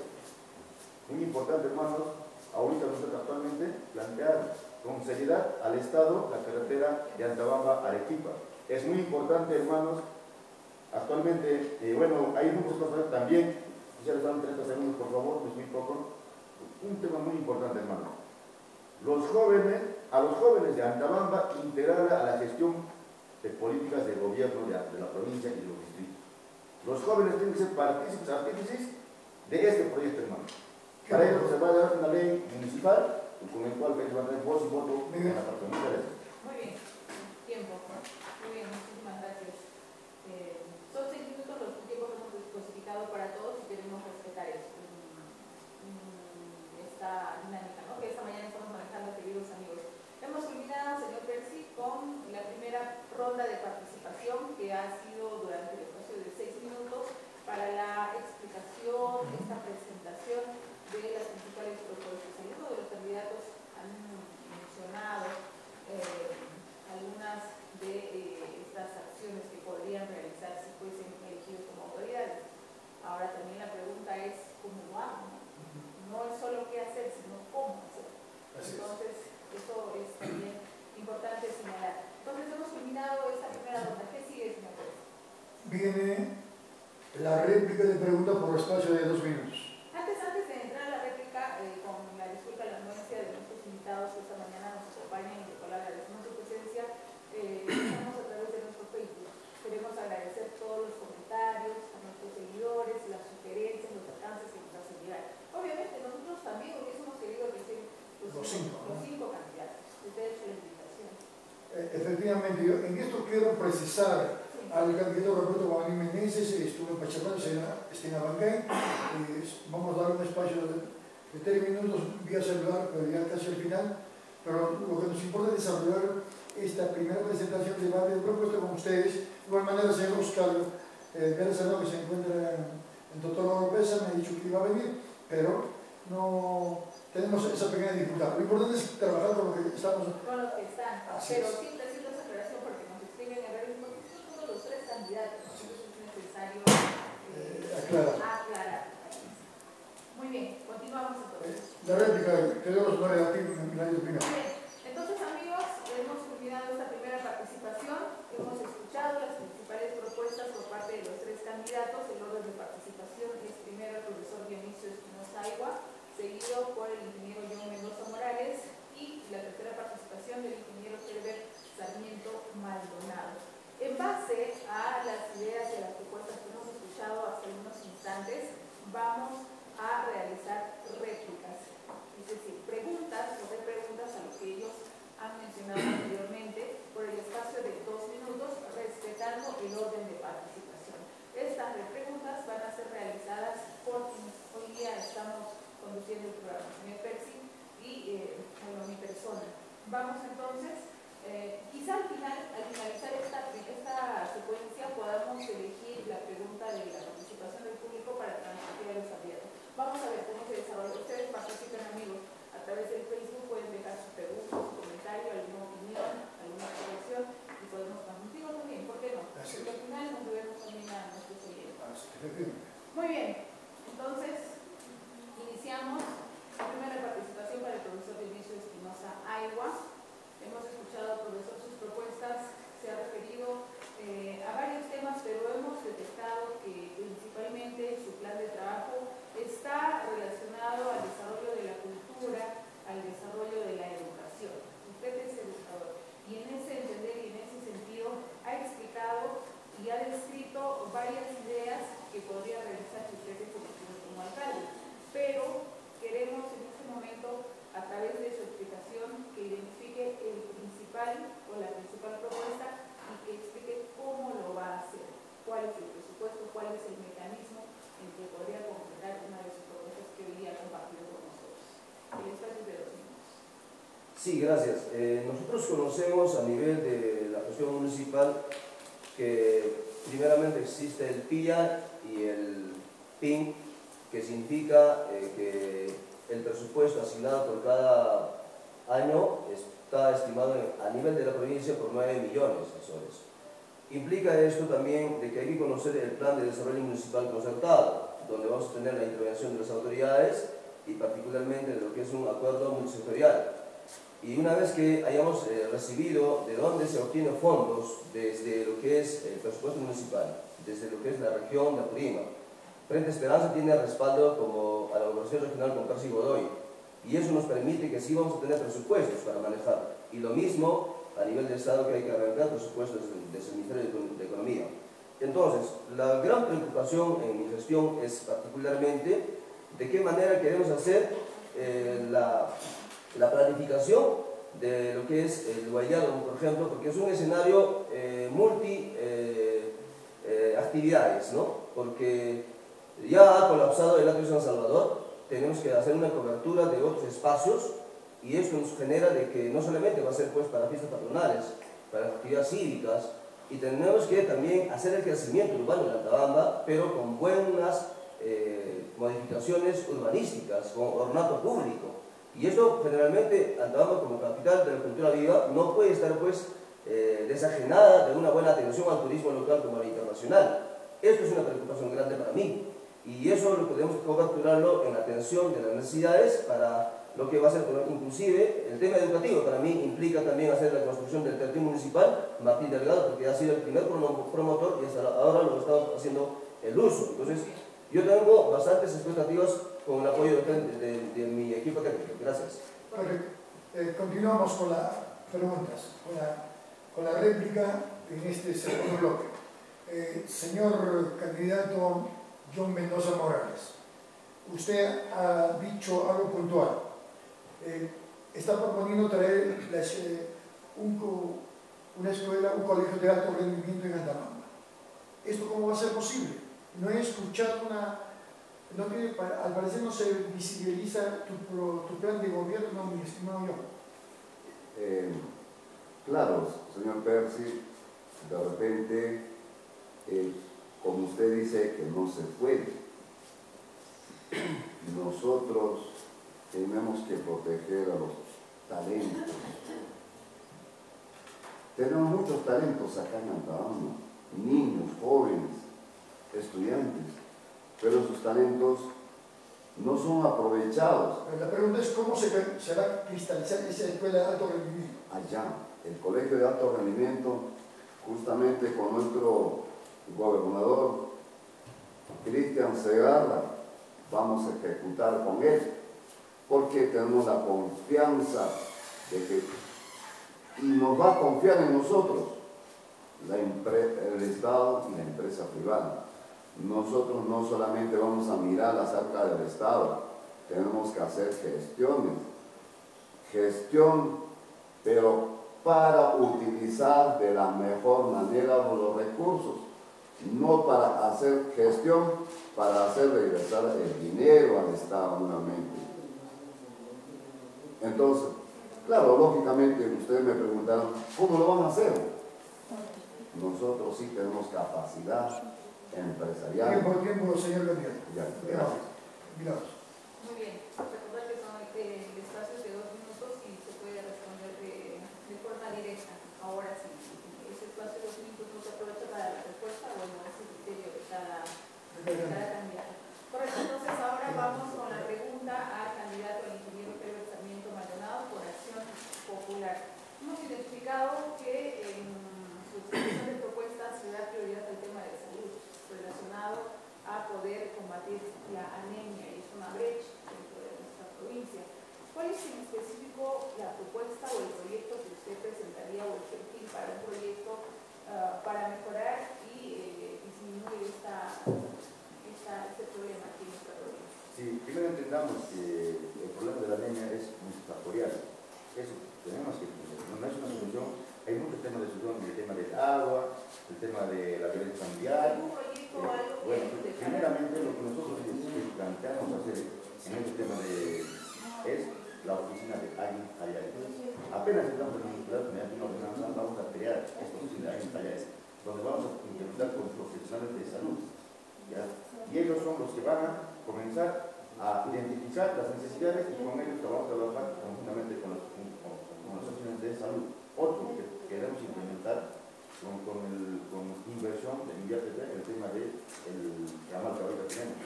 Muy importante, hermanos, ahorita nosotros actualmente plantear con seriedad al Estado la carretera de Antabamba a Arequipa. Es muy importante, hermanos, actualmente, bueno, hay muchas cosas también. Quisiera estar en 30 segundos, por favor, es muy poco. Un tema muy importante, hermano. A los jóvenes de Antabamba, integrarla a la gestión de políticas de gobierno de la provincia y de los distritos. Los jóvenes tienen que ser partícipes, artífices de este proyecto, hermano. Para ello se va a dar una ley municipal con el cual se va a tener voz y voto en la parte. Muchas gracias. Muy bien. Tiempo. Muy bien, muchísimas gracias. Son 6 minutos los tiempos que hemos especificado para todos y queremos respetar eso. Esta dinámica, ¿no?, que esta mañana estamos manejando, queridos amigos. Hemos culminado, señor Percy, con la primera ronda de participación que ha sido durante el espacio de 6 minutos para la explicación, esta presentación de las principales propuestas. Algunos de los candidatos han mencionado algunas de estas acciones que podrían realizar si fuesen elegidos como autoridades. Ahora también la pregunta es ¿cómo lo hago? No es solo qué hacer, sino cómo hacer. Entonces, eso es también importante señalar. Entonces, hemos terminado esta primera ronda. ¿Qué sigue, señor juez? Viene la réplica de pregunta por espacio de 2 minutos. Antes de entrar a la réplica, con la disculpa y la anuencia de nuestros invitados que esta mañana nos acompañan y de cual agradecemos su presencia, estamos a través de nuestro Facebook. Queremos agradecer todos los comentarios Los cinco, ¿no? Los 5 candidatos. Ustedes la invitación. Efectivamente, yo en esto quiero precisar al candidato Roberto Guamaní Meneses, estuvo en Pachacán, está en Abancay. Vamos a dar un espacio de 3 minutos vía celular, pero ya casi al final. Pero lo que nos importa es desarrollar esta primera presentación de debate de propuesta con ustedes. De igual manera, señor Oscar Pérez Salado, que se encuentra en Doctor Oropesa, me ha dicho que iba a venir, pero no tenemos esa pequeña dificultad. Lo importante es trabajar con lo que estamos. Con los que están. Así Pero es. siempre haciendo esa aclaración porque nos escriben en redes porque son todos los 3 candidatos. Entonces es necesario aclarar. Muy bien, continuamos entonces. La réplica, te doy los honores a ti, Milagro Espina. Muy bien. Entonces, amigos, hemos culminado esta primera participación. Hemos escuchado las principales propuestas por parte de los 3 candidatos. El orden de participación es primero el profesor Dionisio Espinosa Aigua, seguido por el ingeniero John Mendoza Morales y la tercera participación del ingeniero Herbert Sarmiento Maldonado. En base a las ideas y a las propuestas que hemos escuchado hace unos instantes, vamos a realizar réplicas, es decir, preguntas o repreguntas a lo que ellos han mencionado anteriormente por el espacio de 2 minutos, respetando el orden de participación. Estas repreguntas van a ser realizadas por quienes hoy día estamos conduciendo el programa, el señor Percy y mi persona. Vamos entonces, quizá al finalizar esta secuencia podamos elegir la pregunta de la participación del público para transmitir a los candidatos. Vamos a ver cómo se desarrolla. Ustedes participen, amigos, a través del Facebook, pueden dejar sus preguntas, su comentario, alguna opinión, alguna corrección y podemos transmitirlo también, ¿por qué no? Porque al final nos debemos también a nuestros oyentes. Muy bien, entonces iniciamos la primera participación para el profesor Dionisio Espinosa Aigua. Hemos escuchado al profesor sus propuestas, se ha referido a varios temas, pero hemos detectado que principalmente su plan de trabajo está relacionado al desarrollo de la cultura, al desarrollo de la educación. Usted es educador y en ese entender y en ese sentido ha explicado y ha descrito varias ideas que podría realizar si usted es elegido como alcalde, pero queremos en este momento, a través de su explicación, que identifique el principal o la principal propuesta y que explique cómo lo va a hacer, cuál es el presupuesto, cuál es el mecanismo en que podría concretar una de sus propuestas que hoy día ha compartido con nosotros. El espacio de 2 minutos. Sí, gracias. Nosotros conocemos a nivel de la gestión municipal que primeramente existe el PIA y el PIN, que significa que el presupuesto asignado por cada año está estimado a nivel de la provincia por 9 millones de soles. Implica esto también de que hay que conocer el plan de desarrollo municipal concertado, donde vamos a tener la intervención de las autoridades y particularmente de lo que es un acuerdo multisectorial. Y una vez que hayamos recibido de dónde se obtienen fondos desde lo que es el presupuesto municipal, desde lo que es la región de Apurímac, Frente Esperanza tiene respaldo como a la gobernación regional con Percy Godoy, y eso nos permite que sí vamos a tener presupuestos para manejar. Y lo mismo a nivel del Estado, que hay que arrancar presupuestos desde el Ministerio de Economía. Entonces, la gran preocupación en mi gestión es particularmente de qué manera queremos hacer la planificación de lo que es el Guayado, por ejemplo, porque es un escenario multi actividades, ¿no? Porque ya ha colapsado el Atrio San Salvador, tenemos que hacer una cobertura de otros espacios y esto nos genera de que no solamente va a ser pues para fiestas patronales, para actividades cívicas, y tenemos que también hacer el crecimiento urbano de Antabamba, pero con buenas modificaciones urbanísticas, con ornato público. Y esto generalmente, Antabamba como capital de la cultura viva, no puede estar pues desajenada de una buena atención al turismo local como al internacional. Esto es una preocupación grande para mí. Y eso lo podemos coberturarlo en la atención de las necesidades para lo que va a ser inclusive el tema educativo. Para mí implica también hacer la construcción del terreno municipal Martín Delgado, porque ha sido el primer promotor y hasta ahora lo estamos haciendo el uso. Entonces yo tengo bastantes expectativas con el apoyo de mi equipo académico. Gracias. Continuamos con las preguntas, con la réplica en este segundo bloque. Señor candidato John Mendoza Morales, usted ha dicho algo puntual. está proponiendo traer una escuela, un colegio de alto rendimiento en Antamama. ¿Esto cómo va a ser posible? No he escuchado no tiene, al parecer no se visibiliza tu plan de gobierno, mi estimado yo. Claro, señor Percy, de repente, como usted dice que no se puede, nosotros tenemos que proteger a los talentos. Tenemos muchos talentos acá en Antamama, niños, jóvenes, estudiantes, pero sus talentos no son aprovechados. Pero la pregunta es cómo se va a cristalizar esa escuela de alto rendimiento. Allá, el colegio de alto rendimiento, justamente con nuestro gobernador Cristian Segarra, vamos a ejecutar con él, porque tenemos la confianza de que, y nos va a confiar en nosotros, el Estado y la empresa privada. Nosotros no solamente vamos a mirar las arcas del Estado, tenemos que hacer gestión, pero para utilizar de la mejor manera los recursos, no para hacer gestión, para hacer regresar el dinero al Estado nuevamente. Entonces, claro, lógicamente ustedes me preguntaron, ¿cómo lo van a hacer? Nosotros sí tenemos capacidad empresarial. Tiempo, señor candidato. Ya, gracias. Milagros. Muy bien. Recordar que son espacios de 2 minutos y se puede responder de forma directa. Ahora sí, ese espacio de 2 minutos no se aprovecha para la respuesta, bueno, es el criterio de cada candidato. Correcto, entonces ahora vamos con la pregunta al candidato al ingeniero Pedro Sarmiento Maldonado por Acción Popular. Hemos identificado que en su exposición de propuestas se da prioridad al tema de salud relacionado a poder combatir la anemia, y es una brecha dentro de nuestra provincia. ¿Cuál es en específico la propuesta o el proyecto que usted presentaría o el perfil para un proyecto para mejorar y disminuir este problema aquí en nuestra provincia? Sí, primero entendamos que el problema de la anemia es multifactorial. Eso tenemos que entender, no es una solución. Hay muchos temas de solución, el tema del agua, el tema de la violencia familiar. Bueno, primeramente lo que nosotros planteamos hacer en este tema es la oficina de Ayin Tallares. Apenas estamos en un plan, mediante una ordenanza, vamos a crear esta oficina de Ayin Tallares, donde vamos a interpretar con profesionales de salud, ¿ya? Y ellos son los que van a comenzar a identificar las necesidades y con ellos vamos a trabajar conjuntamente con las oficinas de salud. Otro que queremos implementar con inversión de invierte el tema del ramal cabello que tenemos.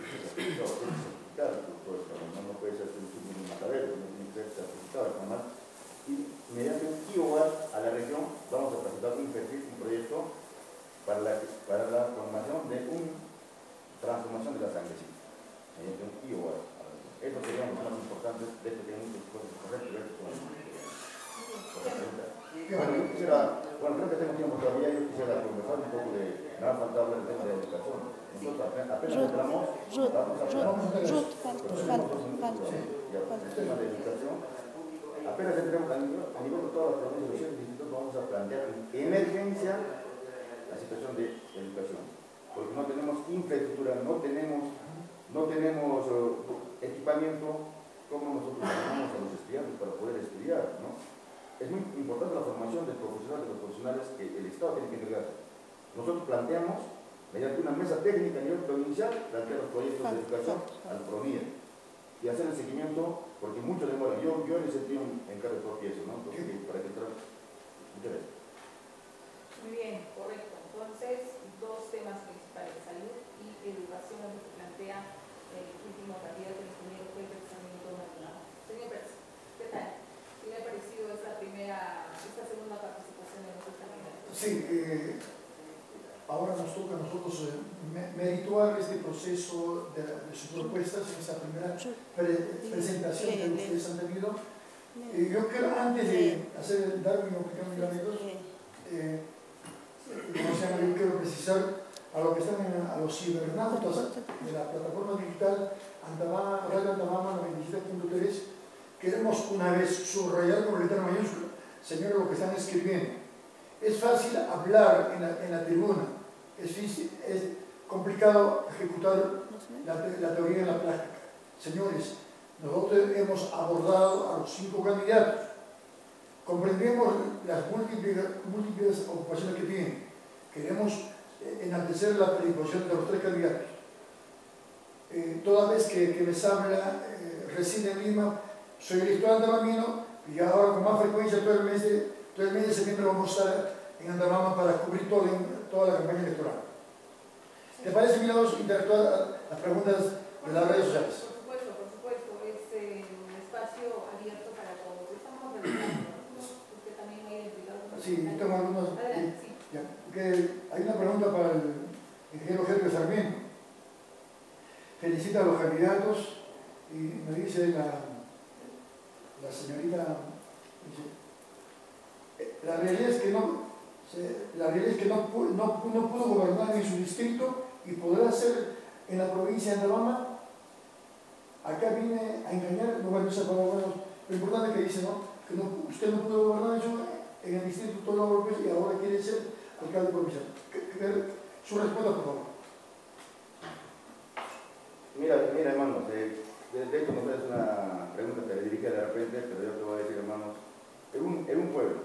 No puede ser un matadero, no tiene que ser certificado el ramal. Y mediante un IOA a la región vamos a presentar un proyecto para la formación de una transformación de la sangrecita. Mediante un IOA. Eso sería lo más importante de esto que hay muchas cosas correctas. Bueno, yo quisiera, creo que tengo tiempo todavía, yo quisiera conversar un poco de, me ha faltado el tema de la educación. Nosotros apenas entramos, vamos a hablar el tema de educación. Apenas entremos a nivel de todas las provincias y distritos, vamos a plantear en emergencia la situación de educación. Porque no tenemos infraestructura, no tenemos equipamiento, como nosotros llamamos a los estudiantes para poder estudiar, ¿no? Es muy importante la formación de los profesionales que el Estado tiene que entregar. Nosotros planteamos, mediante una mesa técnica a nivel provincial, plantear los proyectos de educación al PRONIE y hacer el seguimiento, porque mucho demora. Yo en ese sentido en cargo propio eso, ¿no? Entonces, para que muchas gracias. Muy bien, correcto. Entonces, 2 temas principales, salud y educación, lo que plantea el último candidato del ingeniero Pedro Sarmiento Maldonado. Señor Pérez, ¿qué tal? ¿Qué le ha parecido esta segunda participación de nuestros candidatos? Sí, ahora nos toca a nosotros merituar este proceso de sus propuestas en esta primera presentación que ustedes han tenido. Yo creo, antes de dar mi opinión, amigos, yo quiero precisar a lo que están a los cibernautas de la plataforma digital Radio Antamama 97.3, queremos una vez subrayar con letra mayúscula, señores, lo que están escribiendo. Es fácil hablar en la tribuna, es complicado ejecutar la teoría en la práctica. Señores, nosotros hemos abordado a los 5 candidatos, comprendemos las múltiples ocupaciones que tienen, queremos enaltecer la predisposición de los 3 candidatos. Toda vez que les habla, reside en Lima, soy elector andamamino y ahora con más frecuencia todo el mes de septiembre vamos a estar en Andamama para cubrir toda la campaña electoral. ¿Te parece, Milagros, interactuar las preguntas de las redes sociales? Por supuesto, es un espacio abierto para todos. Estamos revisando, porque también hay implicados. Sí, tengo algunos. Adelante, sí. Hay una pregunta para el ingeniero Sergio Sarmiento. Felicita a los candidatos y me dice la señorita, la realidad es que no pudo gobernar en su distrito y podrá hacer en la provincia de Andamama. Acá viene a engañar, no van a usar palabras. Lo importante que dice, ¿no? Que usted no pudo gobernar en el distrito todo y ahora quiere ser alcalde provincial. Su respuesta, por favor. Mira, hermanos, de hecho no es una pregunta que le dirige de repente, pero yo te voy a decir, hermanos, en un pueblo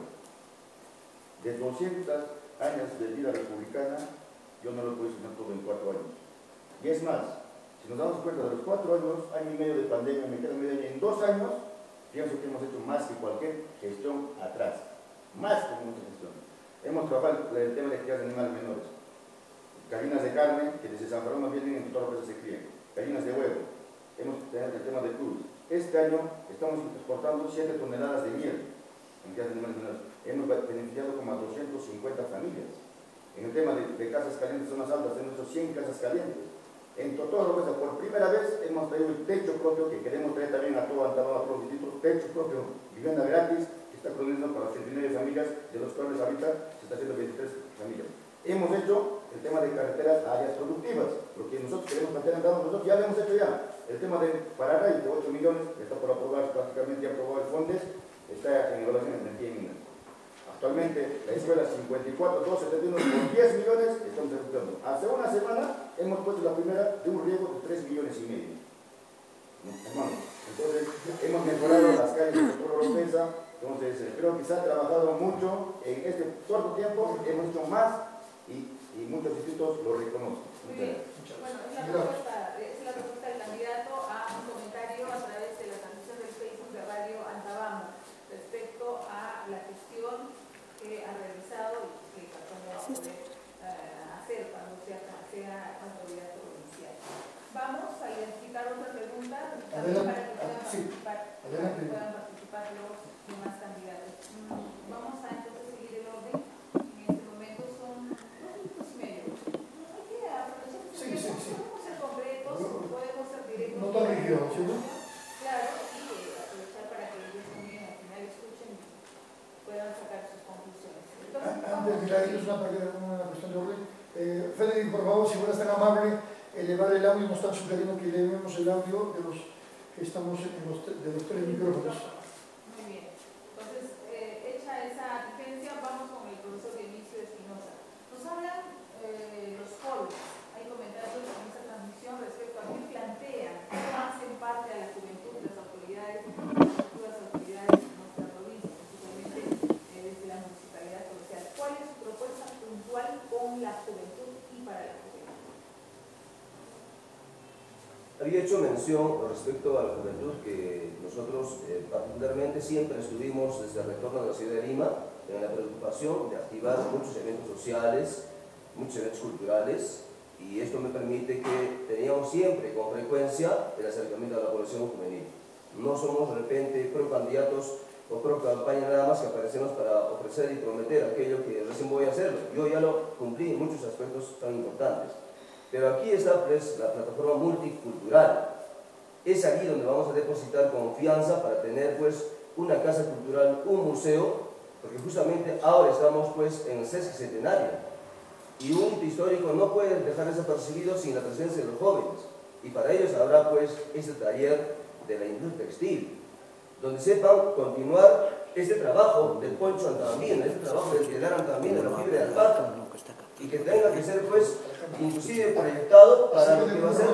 de 200 años de vida republicana, yo no lo puedo sino todo en 4 años. Y es más, si nos damos cuenta de los 4 años, año y medio de pandemia, me queda medio año, en 2 años, pienso que hemos hecho más que cualquier gestión atrás. Más que mucha gestión. Hemos trabajado el tema de criar animales menores. Gallinas de carne, que desde San Fernando vienen en todas las veces se crían. Gallinas de huevo. Hemos tenido el tema de cruz. Este año estamos exportando 7 toneladas de miel en crianza de animales menores. Hemos beneficiado como a 250 familias. En el tema de casas calientes, zonas altas, hemos hecho 100 casas calientes. En todo lo que por primera vez hemos traído el techo propio, que queremos traer también a todo Andamama, a todos los distritos, techo propio, vivienda gratis, que está produciendo para 89 familias, de los cuales ahorita se está haciendo 23 familias. Hemos hecho el tema de carreteras a áreas productivas, porque nosotros queremos mantener Andamama, nosotros ya lo hemos hecho ya. El tema de Pararay, de 8 millones, que está por aprobar, prácticamente ya aprobado el FONDES, está en evaluación de energía y minas. Actualmente, la escuela 54, 271 por 10 millones estamos ejecutando. Hace una semana hemos puesto la primera de un riego de 3,5 millones. Hermanos, entonces hemos mejorado las calles de Control Oropesa. Entonces, creo que se ha trabajado mucho en este corto tiempo, hemos hecho más y muchos distritos lo reconocen. Muy bien. Bueno, es la respuesta del candidato a un comentario a través de la transmisión del Facebook de Radio Andamama respecto a la gestión que ha realizado y que cómo va a poder hacer cuando sea autoridad provincial. Vamos a identificar otra pregunta también para que puedan participar los demás candidatos. Vamos a entonces seguir el orden. En este momento son 2 minutos y medio. Hay que aprovechar este tiempo. Podemos ser concretos, podemos ser directos. No tan rígido, ¿sí? Claro, y aprovechar para que ellos también al final escuchen y puedan sacar sus conclusiones. Entonces, Antes de ir es una cuestión de orden. Freddy, por favor, si fueras tan amable, elevar el audio. Nos están sugiriendo que elevemos el audio de los que estamos de los 3 micrófonos. Muy bien. Entonces, hecha esa asistencia, vamos con el profesor Dionisio Espinosa. Nos hablan los jóvenes. Hay comentarios en esta transmisión respecto a qué plantean, cómo hacen parte a la juventud de las autoridades, las futuras autoridades de nuestra provincia, principalmente desde la municipalidad social. ¿Cuál es su propuesta puntual con la juventud y para la juventud? Había hecho mención respecto a la juventud que nosotros particularmente siempre estuvimos desde el retorno de la ciudad de Lima en la preocupación de activar muchos eventos sociales, muchos eventos culturales, y esto me permite que teníamos siempre con frecuencia el acercamiento a la población juvenil. No somos de repente pro-candidatos o pro-campaña nada más que aparecemos para ofrecer y prometer aquello que recién voy a hacerlo. Yo ya lo cumplí en muchos aspectos tan importantes. Pero aquí está pues, la plataforma multicultural. Es aquí donde vamos a depositar confianza para tener pues, una casa cultural, un museo, porque justamente ahora estamos pues, en el sesquicentenario. Y un hito histórico no puede dejar desapercibido sin la presencia de los jóvenes. Y para ellos habrá pues, este taller de la industria textil. donde sepan continuar este trabajo del poncho antabambino, este trabajo del telar antabambino, de la fibra de alpaca, y que tenga que ser, pues, inclusive proyectado para lo que va a ser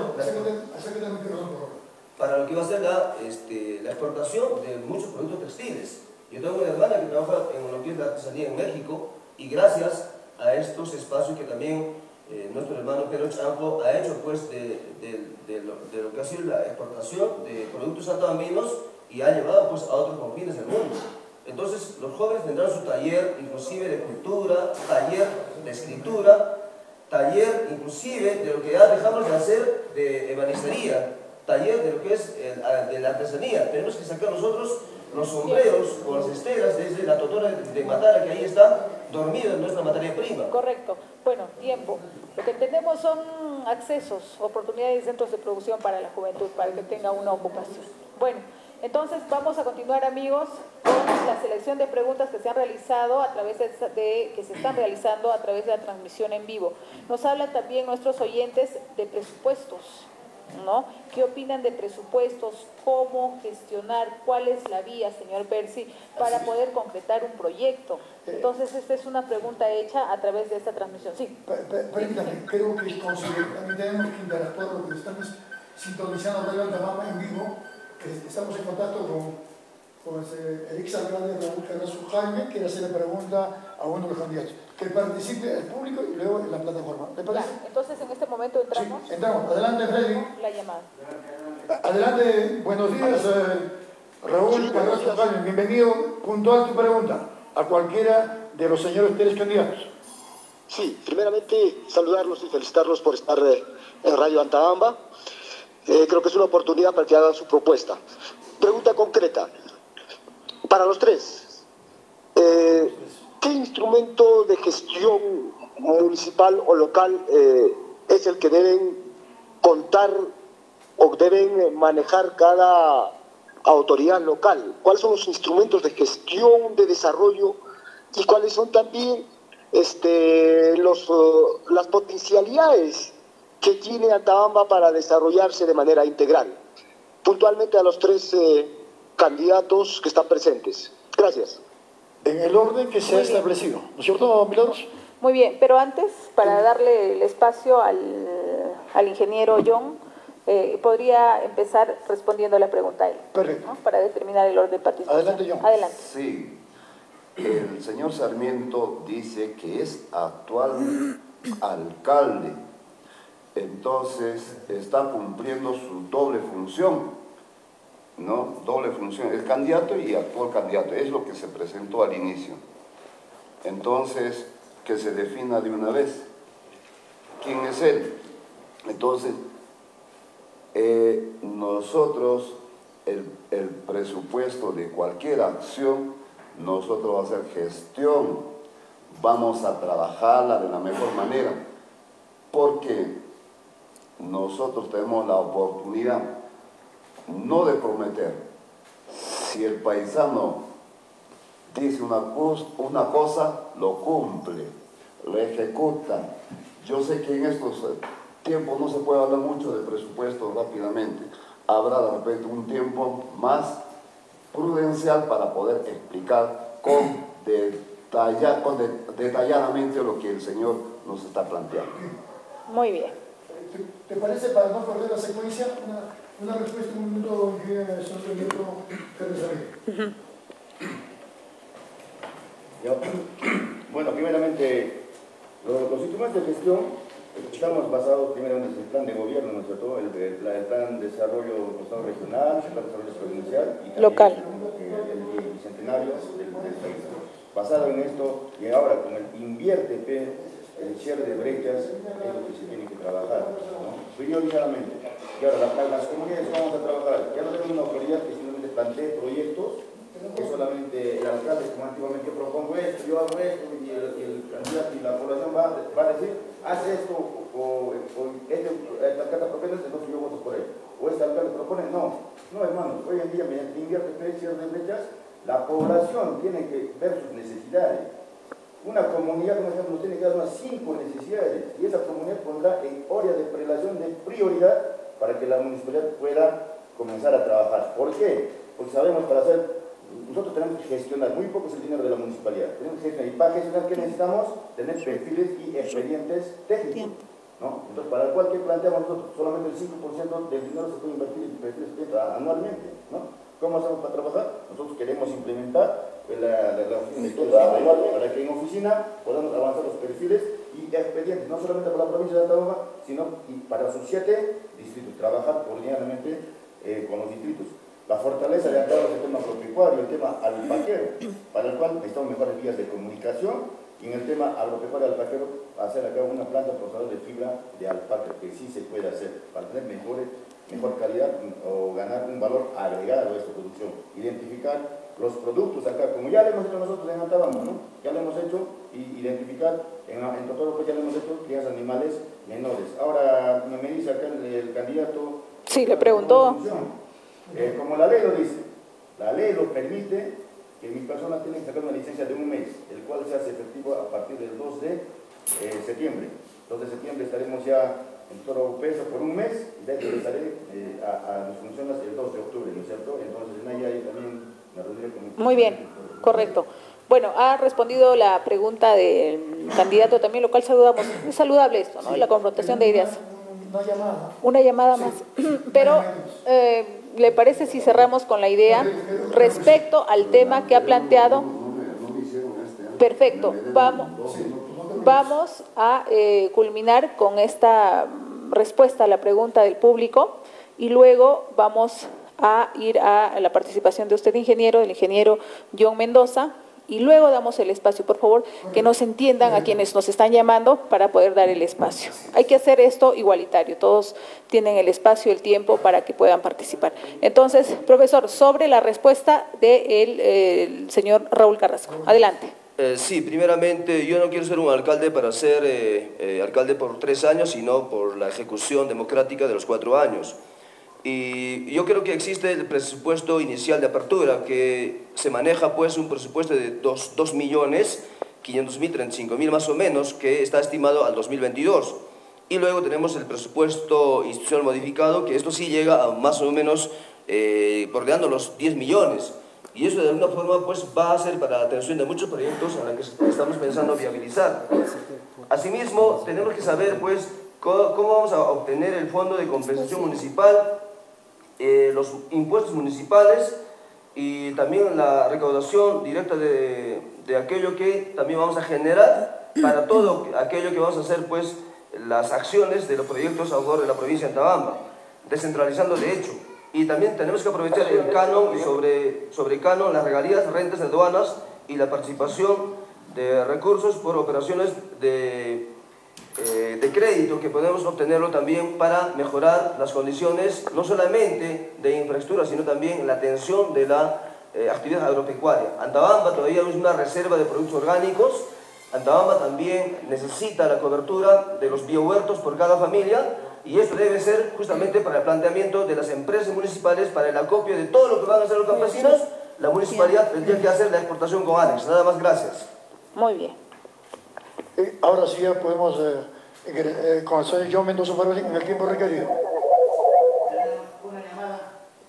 la exportación de muchos productos textiles. Yo tengo una hermana que trabaja en lo que es la artesanía en México, y gracias a estos espacios que también nuestro hermano Pedro Chanco ha hecho, pues, de lo que ha sido la exportación de productos antabambinos, y ha llevado, pues, a otros confines del mundo. Entonces, los jóvenes tendrán su taller, inclusive de cultura, taller de escritura, taller inclusive de lo que ya dejamos de hacer de ebanistería, taller de lo que es de la artesanía. Tenemos que sacar nosotros los sombreros o las esteras desde la totora de Matara, que ahí está dormida en nuestra materia prima. Correcto. Bueno, tiempo. Lo que tenemos son accesos, oportunidades, centros de producción para la juventud, para que tenga una ocupación. Bueno, entonces vamos a continuar, amigos, con la selección de preguntas que se han realizado a través que se están realizando a través de la transmisión en vivo. Nos hablan también nuestros oyentes de presupuestos, ¿no? ¿Qué opinan de presupuestos? ¿Cómo gestionar? ¿Cuál es la vía, señor Percy, para poder concretar un proyecto? Entonces, esta es una pregunta hecha a través de esta transmisión. Sí. Permítame, creo que también tenemos que interactuar lo que estamos sintonizando Radio Antabamba en vivo. Estamos en contacto con el exalcalde Raúl Carrasco Jaime, que hace la pregunta a uno de los candidatos. Que participe el público y luego en la plataforma. ¿Le parece? Ya, entonces, en este momento entramos. Sí, entramos. Adelante, Freddy. La llamada. Adelante, buenos días, Raúl Carrasco Jaime. Bienvenido. Puntual tu pregunta a cualquiera de los señores tres candidatos. Sí, primeramente saludarlos y felicitarlos por estar en Radio Antabamba. Creo que es una oportunidad para que hagan su propuesta. Pregunta concreta. Para los tres, ¿qué instrumento de gestión municipal o local es el que deben contar o deben manejar cada autoridad local? ¿Cuáles son los instrumentos de gestión, de desarrollo, y cuáles son también las potencialidades que tiene Antabamba para desarrollarse de manera integral? Puntualmente a los tres candidatos que están presentes. Gracias. En el orden que se ha establecido, ¿no es cierto, Milagros? Muy bien, pero antes, para darle el espacio al ingeniero John, podría empezar respondiendo a la pregunta a él. Perfecto. ¿No? Para determinar el orden de participación. Adelante, John. Adelante. Sí, el señor Sarmiento dice que es actual alcalde, entonces está cumpliendo su doble función, ¿no? Doble función, el candidato y actual candidato, es lo que se presentó al inicio. Entonces, que se defina de una vez quién es él. Entonces, nosotros, el presupuesto de cualquier acción, nosotros vamos a hacer gestión, vamos a trabajarla de la mejor manera, porque nosotros tenemos la oportunidad no de prometer. Si el paisano dice una cosa, lo cumple, lo ejecuta. Yo sé que en estos tiempos no se puede hablar mucho de presupuesto rápidamente. Habrá de repente un tiempo más prudencial para poder explicar detalladamente lo que el Señor nos está planteando. Muy bien. ¿Te parece, para no perder la secuencia, una respuesta en un minuto, Bueno, primeramente, los instrumentos de gestión estamos basados primeramente en el plan de gobierno, ¿no es cierto? El plan de desarrollo regional, el plan de desarrollo provincial y también Local. el bicentenario del país. Basado en esto, y ahora con el invierte el cierre de brechas, es lo que se tiene que trabajar, ¿no? Priorizadamente. Y ahora las comunidades vamos a trabajar. Ya no tenemos una autoridad que simplemente plantee proyectos, que solamente el alcalde, como antiguamente, yo propongo esto, yo hago esto, y el candidato y la población va a decir, haz esto, o esta alcalde propone, entonces yo voto por él. O este alcalde propone, no, hermanos, hoy en día, mediante invierte cierre de brechas, la población tiene que ver sus necesidades. Una comunidad, por ejemplo, nos tiene que dar unas 5 necesidades, y esa comunidad pondrá en área de prelación de prioridad para que la municipalidad pueda comenzar a trabajar. ¿Por qué? porque sabemos para hacer, nosotros tenemos que gestionar, muy poco es el dinero de la municipalidad, tenemos que gestionar, y para gestionar, ¿qué necesitamos? Tener perfiles y expedientes técnicos, ¿no? Entonces, para el cual, ¿qué planteamos nosotros? Solamente el 5% del dinero se puede invertir en perfiles anualmente, ¿no? ¿Cómo hacemos para trabajar? Nosotros queremos implementar la relación de para que en oficina podamos avanzar los perfiles y expedientes, no solamente para la provincia de Atahoma, sino para sus 7 distritos, trabajar coordinadamente con los distritos. La fortaleza de Atahoma es el tema agropecuario, el tema alpaquero, para el cual necesitamos mejores vías de comunicación, y en el tema agropecuario alpaquero, hacer acá una planta procesadora de fibra de alpaca, que sí se puede hacer, para tener mejor calidad o ganar un valor agregado a esta producción. Identificar los productos acá, como ya lo hemos hecho nosotros en Atahoma, ¿no? Ya lo hemos hecho, y identificar, en Totoro pues ya lo hemos hecho, crianzas animales menores. Ahora me dice acá el candidato... Sí, le preguntó... como la ley lo dice, la ley lo permite que mi persona tiene que sacar una licencia de un mes, el cual se hace efectivo a partir del 2 de septiembre. 2 de septiembre estaremos ya en Toro Oropesa por un mes, y de ahí regresaré a mis funciones el 2 de octubre, ¿no es cierto? Entonces en ahí también me reuniré con... Muy bien, correcto. Bueno, ha respondido la pregunta del candidato también, lo cual saludamos. Es saludable esto, ¿no? La confrontación de ideas. Una llamada más. Pero, ¿le parece si cerramos con la idea respecto al tema que ha planteado? Perfecto. Vamos a culminar con esta respuesta a la pregunta del público y luego vamos a ir a la participación de usted, ingeniero, del ingeniero John Mendoza, y luego damos el espacio, por favor, que nos entiendan a quienes nos están llamando para poder dar el espacio. Hay que hacer esto igualitario, todos tienen el espacio y el tiempo para que puedan participar. Entonces, profesor, sobre la respuesta del señor Raúl Carrasco. Adelante. Sí, primeramente, yo no quiero ser un alcalde para ser alcalde por 3 años, sino por la ejecución democrática de los 4 años. Y yo creo que existe el presupuesto inicial de apertura, que se maneja pues un presupuesto de 2.500.035.000 más o menos, que está estimado al 2022. Y luego tenemos el presupuesto institucional modificado, que esto sí llega a más o menos bordeando los 10 millones. Y eso de alguna forma pues va a ser para la atención de muchos proyectos a los que estamos pensando viabilizar. Asimismo, tenemos que saber pues cómo vamos a obtener el fondo de compensación municipal, los impuestos municipales y también la recaudación directa de aquello que también vamos a generar para todo aquello que vamos a hacer, pues, las acciones de los proyectos a favor de la provincia de Atahoma, descentralizando de hecho. Y también tenemos que aprovechar el canon y sobre canon las regalías, rentas de aduanas y la participación de recursos por operaciones de crédito que podemos obtenerlo también para mejorar las condiciones no solamente de infraestructura, sino también la atención de la actividad agropecuaria. Atahoma todavía es una reserva de productos orgánicos. Atahoma también necesita la cobertura de los biohuertos por cada familia, y esto debe ser justamente para el planteamiento de las empresas municipales, para el acopio de todo lo que van a hacer los campesinos. La municipalidad tendría que hacer la exportación con ANEX. Nada más, gracias. Muy bien. Ahora sí ya podemos con el señor John Mendoza en el tiempo requerido. Una llamada.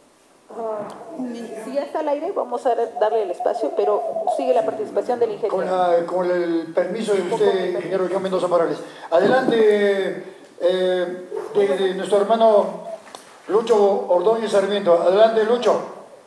Si ya está al aire, vamos a darle el espacio, pero sigue la participación del ingeniero. Con el permiso de usted, ingeniero John Mendoza Morales. Adelante, de nuestro hermano Lucho Ordóñez Sarmiento. Adelante, Lucho.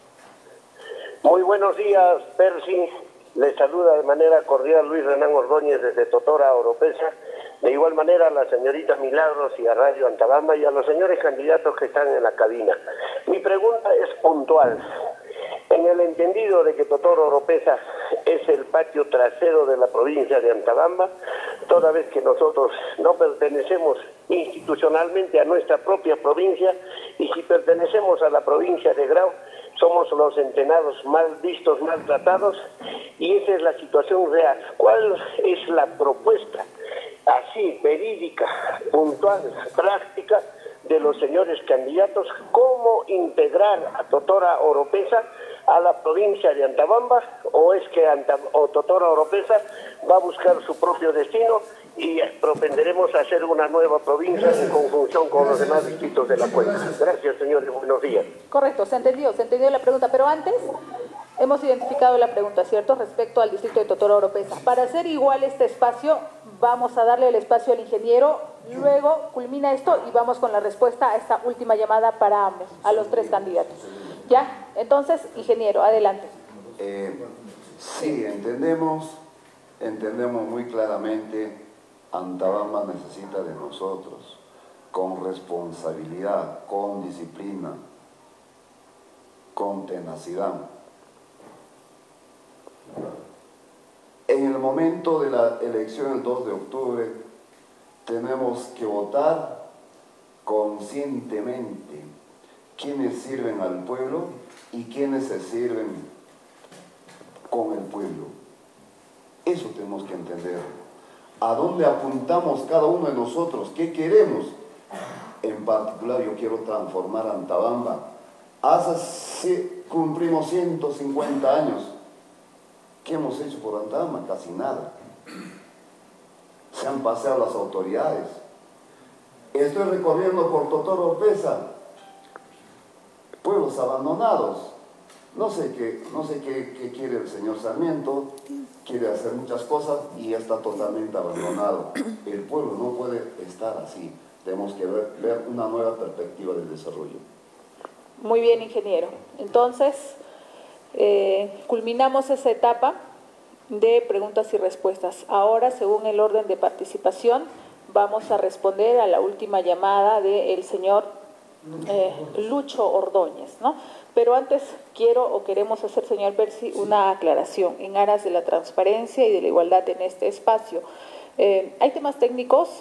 Muy buenos días, Percy. Les saluda de manera cordial Luis Renán Ordóñez desde Totora Oropesa. De igual manera a la señorita Milagros y a Radio Atahoma y a los señores candidatos que están en la cabina. Mi pregunta es puntual. En el entendido de que Totora Oropesa es el patio trasero de la provincia de Atahoma, toda vez que nosotros no pertenecemos institucionalmente a nuestra propia provincia, y si pertenecemos a la provincia de Grau, somos los entrenados mal vistos, maltratados, y esa es la situación real. ¿Cuál es la propuesta así, verídica, puntual, práctica de los señores candidatos? ¿Cómo integrar a Totora Oropesa a la provincia de Atahoma? ¿O es que Totora Oropesa va a buscar su propio destino y propenderemos a hacer una nueva provincia en conjunción con los demás distritos de la cuenca. Gracias, señores. Buenos días. Correcto, se entendió la pregunta, pero antes hemos identificado la pregunta, ¿cierto?, respecto al distrito de Totora Oropesa. Para hacer igual este espacio, vamos a darle el espacio al ingeniero, luego culmina esto y vamos con la respuesta a esta última llamada para ambos, a los tres candidatos. ¿Ya? Entonces, ingeniero, adelante. Sí, entendemos muy claramente, Antabamba necesita de nosotros, con responsabilidad, con disciplina, con tenacidad. En el momento de la elección el 2 de octubre, tenemos que votar conscientemente quiénes sirven al pueblo y quiénes se sirven con el pueblo. Eso tenemos que entender. ¿A dónde apuntamos cada uno de nosotros? ¿Qué queremos? En particular, yo quiero transformar Antabamba. Cumplimos 150 años. ¿Qué hemos hecho por Antabamba? Casi nada. Se han paseado las autoridades. Estoy recorriendo por Totora Oropesa, pueblos abandonados. No sé qué quiere el señor Sarmiento, quiere hacer muchas cosas y está totalmente abandonado. El pueblo no puede estar así. Tenemos que ver una nueva perspectiva del desarrollo. Muy bien, ingeniero. Entonces, culminamos esa etapa de preguntas y respuestas. Ahora, según el orden de participación, vamos a responder a la última llamada del señor Lucho Ordóñez, ¿no? Pero antes queremos hacer, señor Percy, una aclaración en aras de la transparencia y de la igualdad en este espacio. Hay temas técnicos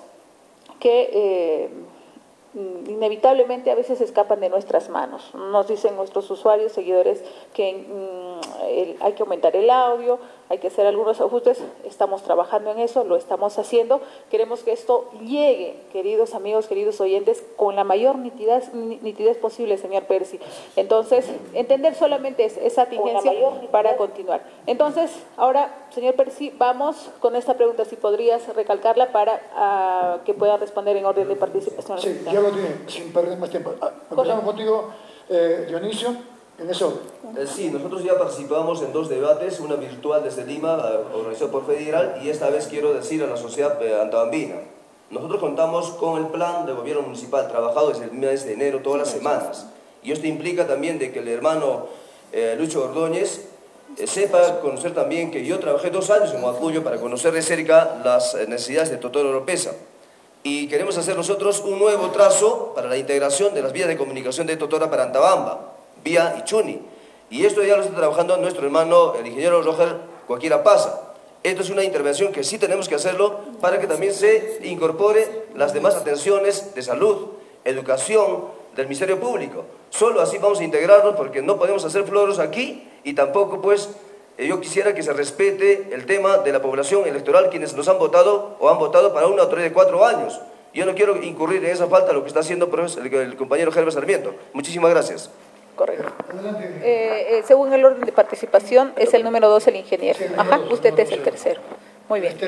que inevitablemente a veces escapan de nuestras manos. Nos dicen nuestros usuarios, seguidores, que hay que aumentar el audio, hay que hacer algunos ajustes. Estamos trabajando en eso, lo estamos haciendo. Queremos que esto llegue, queridos amigos, queridos oyentes, con la mayor nitidez posible, señor Percy. Entonces, entender solamente esa tingencia para continuar. Entonces, ahora, señor Percy, vamos con esta pregunta, si podrías recalcarla para que pueda responder en orden de participación. Sí, ya lo tiene, sin perder más tiempo. Empezamos contigo, Dionisio, en ese orden. Sí, nosotros ya participamos en 2 debates, una virtual desde Lima, organizado por Federal, y esta vez quiero decir a la sociedad antabambina. Nosotros contamos con el plan de gobierno municipal trabajado desde el mes de enero todas las semanas. Y esto implica también de que el hermano Lucho Ordóñez sepa conocer también que yo trabajé 2 años en Huacuyo para conocer de cerca las necesidades de Totora Oropesa. Y queremos hacer nosotros un nuevo trazo para la integración de las vías de comunicación de Totora para Antabamba, vía Ichuni. Y esto ya lo está trabajando nuestro hermano, el ingeniero Roger Cualquiera Pasa. Esto es una intervención que sí tenemos que hacerlo para que también se incorpore las demás atenciones de salud, educación del Ministerio Público. Solo así vamos a integrarnos, porque no podemos hacer floros aquí y tampoco pues yo quisiera que se respete el tema de la población electoral, quienes nos han votado o han votado para una autoridad de 4 años. Yo no quiero incurrir en esa falta, lo que está haciendo el compañero Gerber Sarmiento. Muchísimas gracias. Correcto. Según el orden de participación, es el número 2 el ingeniero. Ajá, usted es el tercero. Muy bien.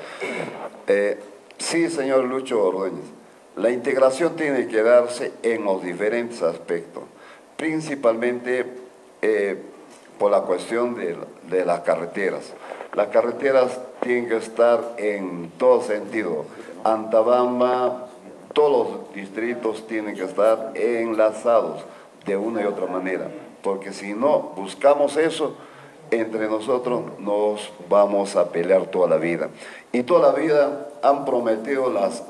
Sí, señor Lucho Ordóñez. La integración tiene que darse en los diferentes aspectos, principalmente por la cuestión de las carreteras. Las carreteras tienen que estar en todo sentido. Antabamba, todos los distritos tienen que estar enlazados de una y otra manera, porque si no buscamos eso, entre nosotros nos vamos a pelear toda la vida. Y toda la vida han prometido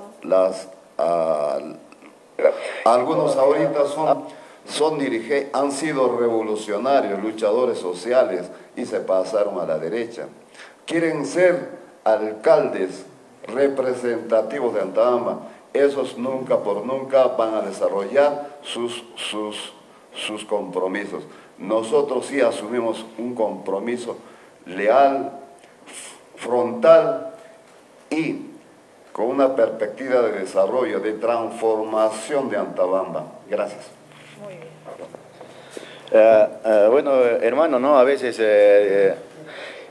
algunos ahorita son dirigentes, han sido revolucionarios, luchadores sociales y se pasaron a la derecha. Quieren ser alcaldes representativos de Antabamba. Esos nunca por nunca van a desarrollar sus compromisos. Nosotros sí asumimos un compromiso leal, frontal y con una perspectiva de desarrollo, de transformación de Antabamba. Gracias. Muy bien. Bueno, hermano, ¿no? A veces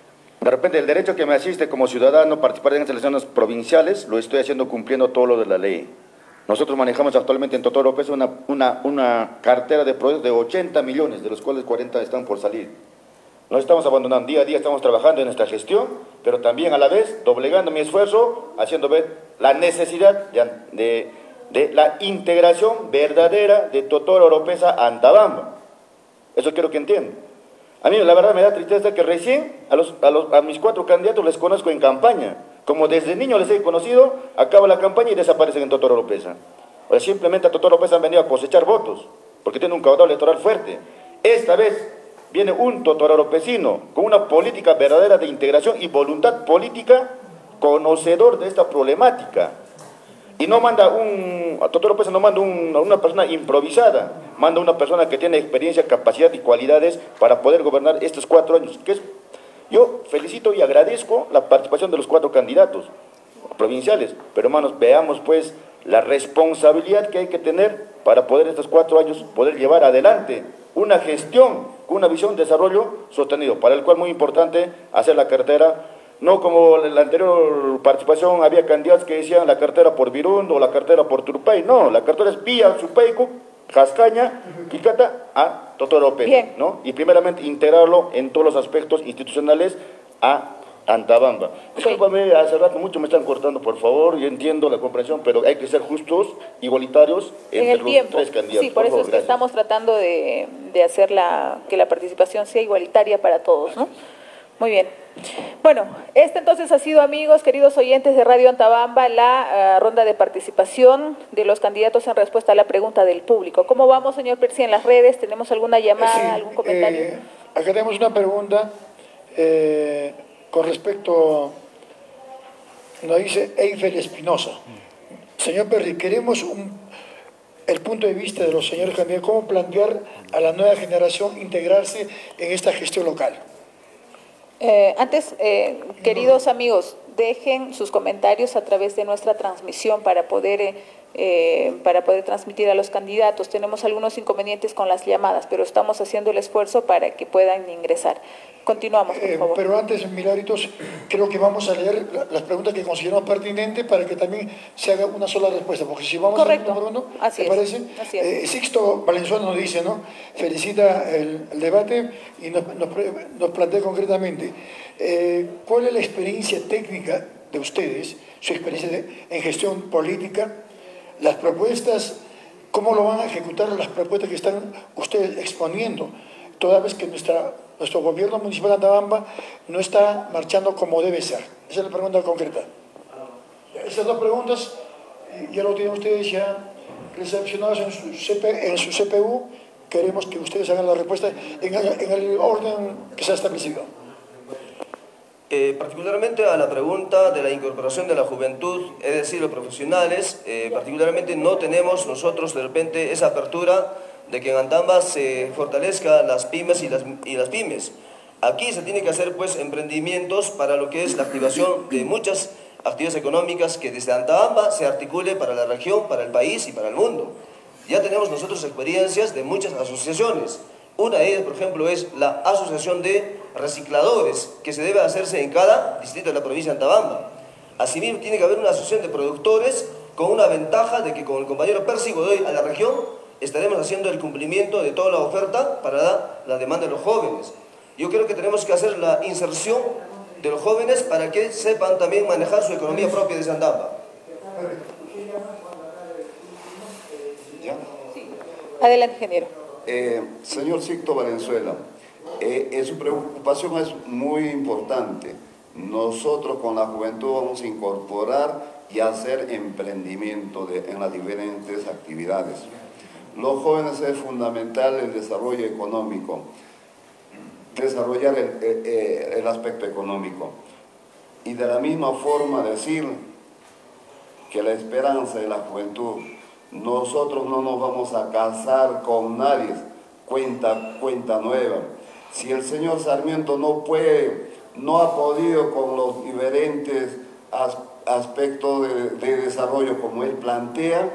De repente el derecho que me asiste como ciudadano a participar en estas elecciones provinciales lo estoy haciendo cumpliendo todo lo de la ley. Nosotros manejamos actualmente en Totoro Oropesa una cartera de proyectos de 80 millones, de los cuales 40 están por salir. No estamos abandonando, día a día estamos trabajando en nuestra gestión, pero también a la vez doblegando mi esfuerzo, haciendo ver la necesidad de la integración verdadera de Totoro Oropesa a Antabamba. Eso quiero que entiendan. A mí la verdad me da tristeza que recién a mis 4 candidatos les conozco en campaña. Como desde niño les he conocido, acaba la campaña y desaparecen en Totoro Oropesa. O sea, simplemente a Totoro Oropesa han venido a cosechar votos, porque tiene un caudal electoral fuerte. Esta vez viene un totororopecino con una política verdadera de integración y voluntad política, conocedor de esta problemática. Y no manda a Totoro Oropesa no manda una persona improvisada, manda una persona que tiene experiencia, capacidad y cualidades para poder gobernar estos 4 años. Yo felicito y agradezco la participación de los 4 candidatos provinciales, pero hermanos, veamos pues la responsabilidad que hay que tener para poder estos 4 años poder llevar adelante una gestión con una visión de desarrollo sostenido, para el cual muy importante hacer la cartera. No como en la anterior participación había candidatos que decían la cartera por Virundo o la cartera por Turpay. No, la cartera es vía Supayco, Jascaña, Quicata a Totoro Oropesa, ¿no? Y primeramente integrarlo en todos los aspectos institucionales a Antabamba. Discúlpame, hace rato mucho me están cortando, por favor, yo entiendo la comprensión, pero hay que ser justos, igualitarios entre los 3 candidatos. Sí, por eso es que estamos tratando de hacer que la participación sea igualitaria para todos, ¿no? Muy bien. Bueno, entonces ha sido, amigos, queridos oyentes de Radio Antabamba, la ronda de participación de los candidatos en respuesta a la pregunta del público. ¿Cómo vamos, señor Percy, en las redes? ¿Tenemos alguna llamada, sí, algún comentario? Acá tenemos una pregunta con respecto, nos dice Eiffel Espinosa. Señor Percy, queremos el punto de vista de los señores candidatos, cómo plantear a la nueva generación integrarse en esta gestión local. Queridos amigos, dejen sus comentarios a través de nuestra transmisión para poder transmitir a los candidatos. Tenemos algunos inconvenientes con las llamadas, pero estamos haciendo el esfuerzo para que puedan ingresar. Continuamos, por favor. Pero antes, Milagritos, creo que vamos a leer las preguntas que consideramos pertinentes para que también se haga una sola respuesta, porque si vamos al número 1, ¿te parece? Así es. Sixto Valenzuela nos dice, ¿no? Felicita el debate y nos plantea concretamente cuál es la experiencia técnica de ustedes, su experiencia en gestión política, las propuestas, cómo lo van a ejecutar las propuestas que están ustedes exponiendo, toda vez que nuestro gobierno municipal de Antabamba no está marchando como debe ser. Esa es la pregunta concreta. Estas 2 preguntas ya lo tienen ustedes ya recepcionadas en su CPU. Queremos que ustedes hagan la respuesta en el orden que se ha establecido. Particularmente a la pregunta de la incorporación de la juventud, es decir, los profesionales, particularmente no tenemos nosotros de repente esa apertura de que en Antabamba se fortalezca las pymes y las pymes. Aquí se tiene que hacer pues emprendimientos para lo que es la activación de muchas actividades económicas que desde Antabamba se articule para la región, para el país y para el mundo. Ya tenemos nosotros experiencias de muchas asociaciones. Una de ellas, por ejemplo, es la Asociación de Recicladores, que se debe hacerse en cada distrito de la provincia de Antabamba. Asimismo, tiene que haber una asociación de productores con una ventaja de que con el compañero Percy Godoy a la región estaremos haciendo el cumplimiento de toda la oferta para la demanda de los jóvenes. Yo creo que tenemos que hacer la inserción de los jóvenes para que sepan también manejar su economía propia de Antabamba. Adelante, ingeniero. Señor Sixto Valenzuela, su preocupación es muy importante. Nosotros con la juventud vamos a incorporar y hacer emprendimiento en las diferentes actividades. Los jóvenes es fundamental el desarrollo económico, desarrollar el aspecto económico. Y de la misma forma decir que la esperanza de la juventud, nosotros no nos vamos a casar con nadie, cuenta nueva. Si el señor Sarmiento no ha podido con los diferentes aspectos de desarrollo como él plantea,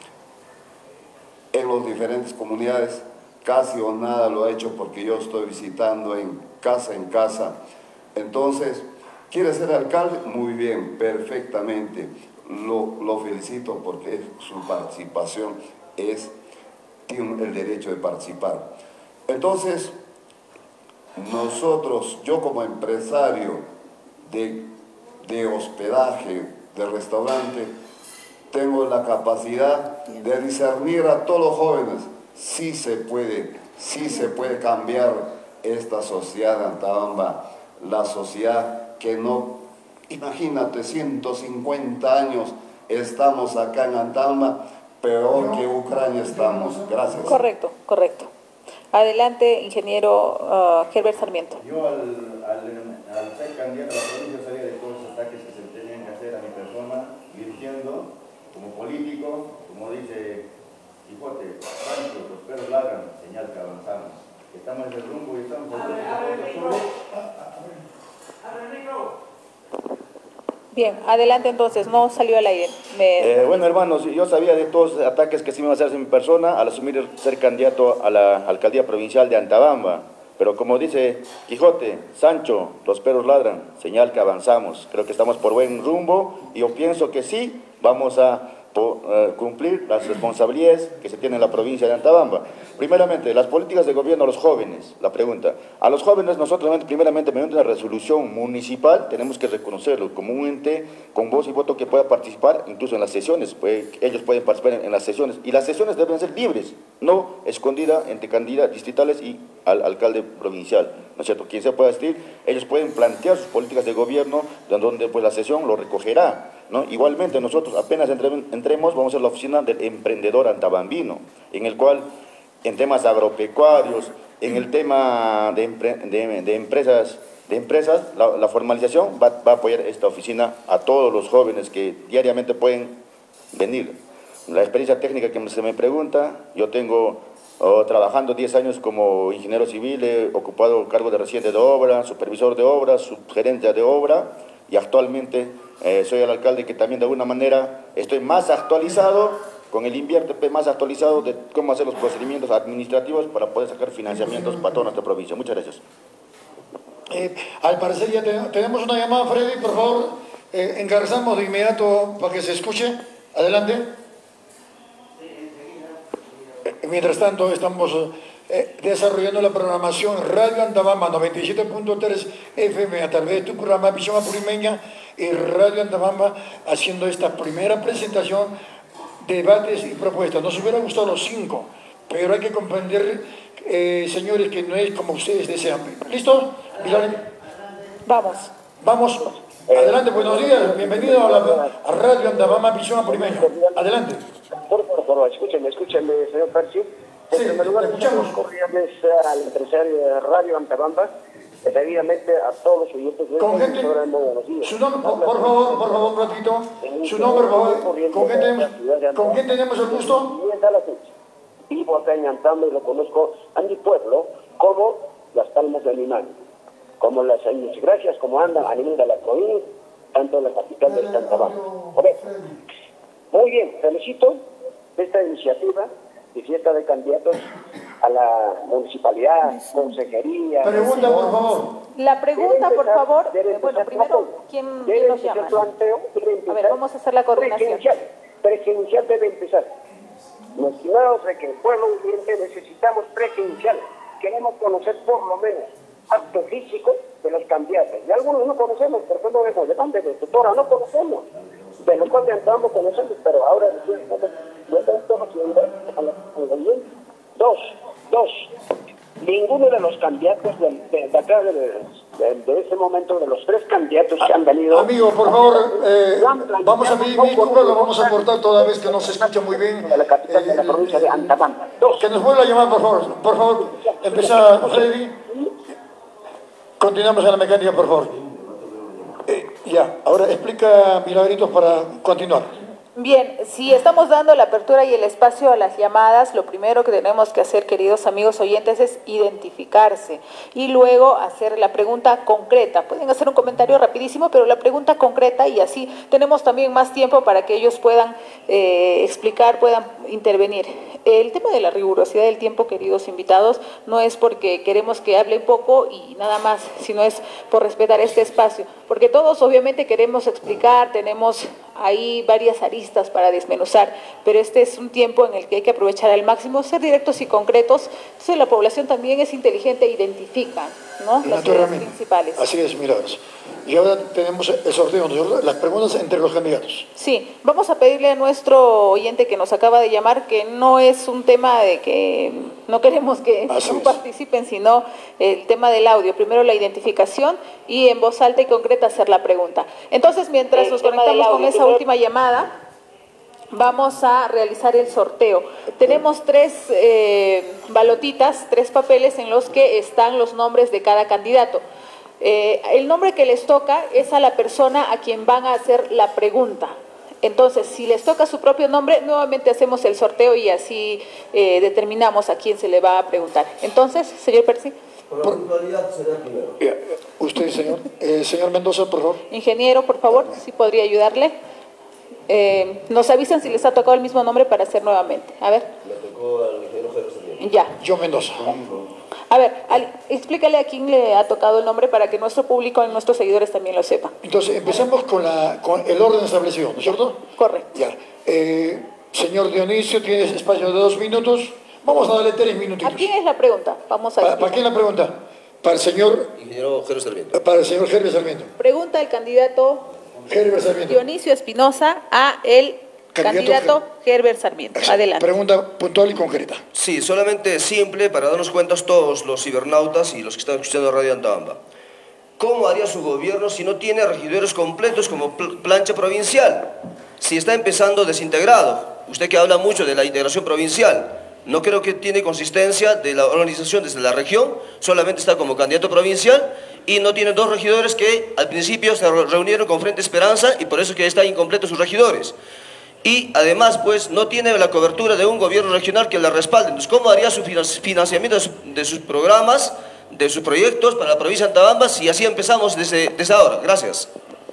en las diferentes comunidades casi o nada lo ha hecho, porque yo estoy visitando en casa Entonces, ¿quiere ser alcalde? Muy bien, perfectamente. Lo felicito porque su participación tiene el derecho de participar. Entonces, nosotros, yo como empresario de hospedaje, de restaurante, tengo la capacidad de discernir a todos los jóvenes. Sí se puede cambiar esta sociedad de Antabamba, la sociedad que no, imagínate, 150 años estamos acá en Antabamba, peor que Ucrania estamos. Gracias. Correcto, correcto. Adelante, ingeniero Herbert Sarmiento. Yo al ser candidato a la provincia sabía de todos los ataques que se tenían que hacer a mi persona, dirigiendo como político, como dice Quijote, Sancho, los perros ladran, señal que avanzamos. Estamos en el rumbo y estamos Bien, adelante entonces, no salió al aire. Bueno, hermanos, yo sabía de todos los ataques que se me iban a hacer en mi persona al asumir ser candidato a la alcaldía provincial de Antabamba. Pero como dice Quijote, Sancho, los perros ladran, señal que avanzamos. Creo que estamos por buen rumbo y yo pienso que sí, vamos a cumplir las responsabilidades que se tienen en la provincia de Antabamba. Primeramente, las políticas de gobierno a los jóvenes. La pregunta, a los jóvenes nosotros primeramente mediante una resolución municipal tenemos que reconocerlo como un ente con voz y voto que pueda participar incluso en las sesiones. Ellos pueden participar en las sesiones y las sesiones deben ser libres, no escondidas entre candidatos distritales y al alcalde provincial, ¿no es cierto? Quien se pueda asistir, ellos pueden plantear sus políticas de gobierno donde pues la sesión lo recogerá, ¿no? Igualmente nosotros apenas entremos vamos a la oficina del emprendedor antabambino, en el cual en temas agropecuarios, en el tema de empresas, la formalización va a apoyar esta oficina a todos los jóvenes que diariamente pueden venir. La experiencia técnica que se me pregunta, yo tengo trabajando 10 años como ingeniero civil, he ocupado cargo de residente de obra, supervisor de obra, subgerente de obra y actualmente soy el alcalde que también de alguna manera estoy más actualizado, con el invierte más actualizado de cómo hacer los procedimientos administrativos para poder sacar financiamientos para toda nuestra provincia. Muchas gracias. Al parecer ya tenemos una llamada, Freddy, por favor, engarzamos de inmediato para que se escuche. Adelante. Mientras tanto, estamos desarrollando la programación Radio Antabamba 97.3 FM a través de tu programa Visión Apurimeña y Radio Antabamba, haciendo esta primera presentación, debates y propuestas. Nos hubiera gustado los 5, pero hay que comprender, señores, que no es como ustedes desean. ¿Listos? Vamos. Vamos. Adelante, buenos días. Bienvenido a Radio Antabamba Visión Apurimeña. Adelante. Por favor, escúcheme, señor Percy. En primer lugar, escuchamos. Cordiales al empresario de Radio Antabamba, debidamente a todos los oyentes de Con gente, su nombre, por favor, un ratito. Su nombre, por favor. ¿Con quién tenemos el gusto? Vivo acá en Antabamba y lo conozco a mi pueblo como las Palmas de Limán, como las gracias, como andan a nivel de la provincia, tanto en la capital del Antabamba. Muy bien, felicito esta iniciativa de fiesta de candidatos a la municipalidad, consejería. Pregunta, por favor. La pregunta, por favor, bueno, primero, ¿quién nos llama? A ver, vamos a hacer la coordinación. Presidencial debe empezar. Los estimados de que el pueblo viviente necesitamos presidencial. Queremos conocer por lo menos acto físico de los candidatos. Y algunos no conocemos, por ejemplo, de Totora no conocemos. De lo cual entramos conocemos, pero ahora no estamos haciendo a la Dos, ninguno de los candidatos de acá, de ese momento, de los 3 candidatos que han venido... Amigo, por favor, vamos a mi disculpa, lo vamos a cortar toda vez que no se escucha muy bien. De la capital de la provincia de Antabamba. Que nos vuelva a llamar, por favor. Por favor, empieza Freddy. Continuamos en la mecánica, por favor. Ya, ahora explica Milagritos para continuar. Bien, si estamos dando la apertura y el espacio a las llamadas, lo primero que tenemos que hacer, queridos amigos oyentes, es identificarse y luego hacer la pregunta concreta. Pueden hacer un comentario rapidísimo, pero la pregunta concreta, y así tenemos también más tiempo para que ellos puedan explicar, puedan intervenir. El tema de la rigurosidad del tiempo, queridos invitados, no es porque queremos que hablen poco y nada más, sino es por respetar este espacio, porque todos obviamente queremos explicar, tenemos ahí varias aristas para desmenuzar, pero este es un tiempo en el que hay que aprovechar al máximo, ser directos y concretos. Entonces la población también es inteligente e identifica, ¿no?, las ideas principales. Así es, Milagros. Y ahora tenemos el sorteo, ¿no?, las preguntas entre los candidatos. Sí, vamos a pedirle a nuestro oyente que nos acaba de llamar que no es un tema de que no queremos que no participen, sino el tema del audio. Primero la identificación y en voz alta y concreta hacer la pregunta. Entonces, mientras nos conectamos con esa última llamada, vamos a realizar el sorteo. Tenemos 3 balotitas, 3 papeles en los que están los nombres de cada candidato. El nombre que les toca es a la persona a quien van a hacer la pregunta. Entonces, si les toca su propio nombre, nuevamente hacemos el sorteo y así determinamos a quién se le va a preguntar. Entonces, señor Percy. Por la puntualidad será primero. Usted, señor. Señor Mendoza, por favor. Ingeniero, por favor, si podría ayudarle. Nos avisan si les ha tocado el mismo nombre para hacer nuevamente. A ver. Le tocó al ingeniero Gerber Sarmiento. Ya. Yo, Mendoza. A ver, explícale a quién le ha tocado el nombre para que nuestro público y nuestros seguidores también lo sepan. Entonces, empezamos con el orden establecido, ¿no es cierto? Correcto. Ya. Señor Dionisio, tienes espacio de 2 minutos. Vamos a darle 3 minutitos. ¿A quién es la pregunta? Vamos a ¿Para quién la pregunta? Para el señor... Ingeniero Gerber Sarmiento. Para el señor Gerber Sarmiento. Pregunta el candidato Gerber Sarmiento. Dionisio Espinosa a el candidato Gerber Sarmiento. Adelante. Pregunta puntual y concreta. Sí, solamente simple para darnos cuenta todos los cibernautas y los que están escuchando Radio Antabamba. ¿Cómo haría su gobierno si no tiene regidores completos como plancha provincial? Si está empezando desintegrado. Usted que habla mucho de la integración provincial. No creo que tiene consistencia de la organización desde la región, solamente está como candidato provincial y no tiene 2 regidores que al principio se reunieron con Frente Esperanza y por eso que están incompletos sus regidores. Y además, pues, no tiene la cobertura de un gobierno regional que la respalde. Entonces, ¿cómo haría su financiamiento de sus programas, de sus proyectos para la provincia de Antabamba si así empezamos desde ahora? Gracias.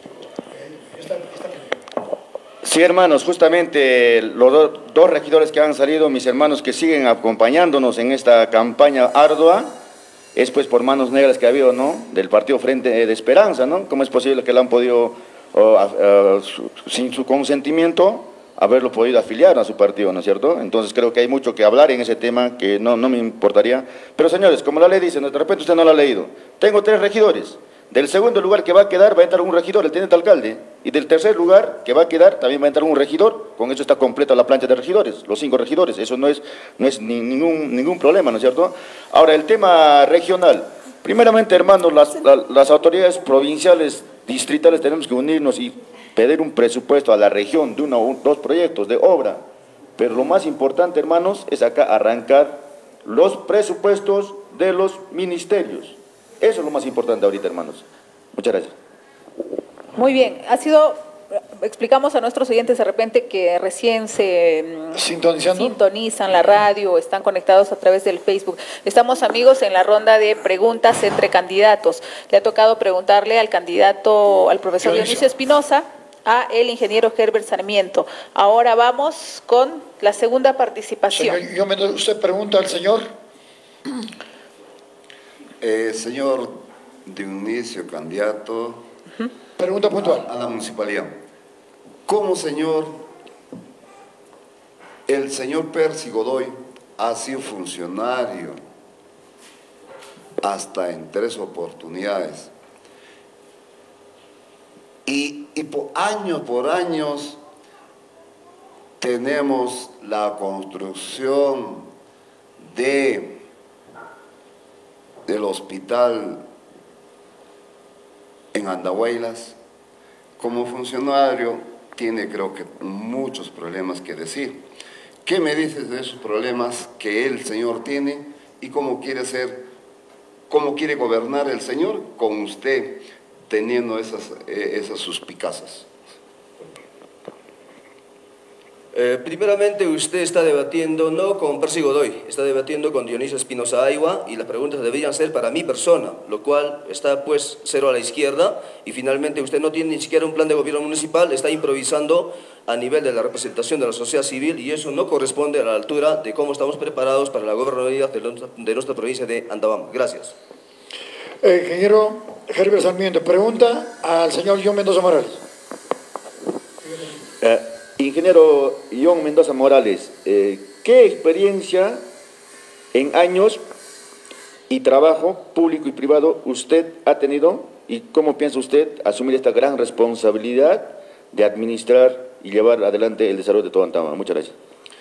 Sí, hermanos, justamente los 2 regidores que han salido, mis hermanos que siguen acompañándonos en esta campaña ardua, es pues por manos negras que ha habido, ¿no?, del Partido Frente de Esperanza, ¿no? ¿Cómo es posible que lo han podido, sin su consentimiento, haberlo podido afiliar a su partido, ¿no es cierto? Entonces creo que hay mucho que hablar en ese tema que no me importaría. Pero señores, como la ley dice, de repente usted no la ha leído. Tengo 3 regidores. Del segundo lugar que va a quedar va a entrar un regidor, el teniente alcalde. Y del tercer lugar que va a quedar también va a entrar un regidor. Con eso está completa la plancha de regidores, los 5 regidores. Eso no es ningún problema, ¿no es cierto? Ahora, el tema regional. Primeramente, hermanos, las autoridades provinciales, distritales, tenemos que unirnos y pedir un presupuesto a la región de 1 o 2 proyectos de obra. Pero lo más importante, hermanos, es acá arrancar los presupuestos de los ministerios. Eso es lo más importante ahorita, hermanos. Muchas gracias. Muy bien. Explicamos a nuestros oyentes de repente que recién se sintonizan la radio, están conectados a través del Facebook. Estamos, amigos, en la ronda de preguntas entre candidatos. Le ha tocado preguntarle al candidato, al profesor Dionisio Espinosa, a el ingeniero Gerber Sarmiento. Ahora vamos con la segunda participación. Señor, usted pregunta al señor. Señor Dionisio, candidato. Pregunta puntual. A la municipalidad. ¿Cómo, señor, el señor Percy Godoy ha sido funcionario hasta en 3 oportunidades? Y por años tenemos la construcción del hospital en Andahuaylas. Como funcionario tiene, creo que, muchos problemas que decir. ¿Qué me dices de esos problemas que el señor tiene y cómo quiere gobernar el señor con usted teniendo esas suspicacias? Primeramente, usted está debatiendo no con Percy Godoy, está debatiendo con Dionisio Espinosa Aywa y las preguntas deberían ser para mi persona, lo cual está pues cero a la izquierda y finalmente usted no tiene ni siquiera un plan de gobierno municipal, está improvisando a nivel de la representación de la sociedad civil y eso no corresponde a la altura de cómo estamos preparados para la gobernaduría de nuestra provincia de Antabamba. Gracias. Ingeniero Herbert Sarmiento, pregunta al señor John Mendoza Morales. Ingeniero John Mendoza Morales, ¿qué experiencia en años y trabajo público y privado usted ha tenido y cómo piensa usted asumir esta gran responsabilidad de administrar y llevar adelante el desarrollo de todo Antabamba? Muchas gracias.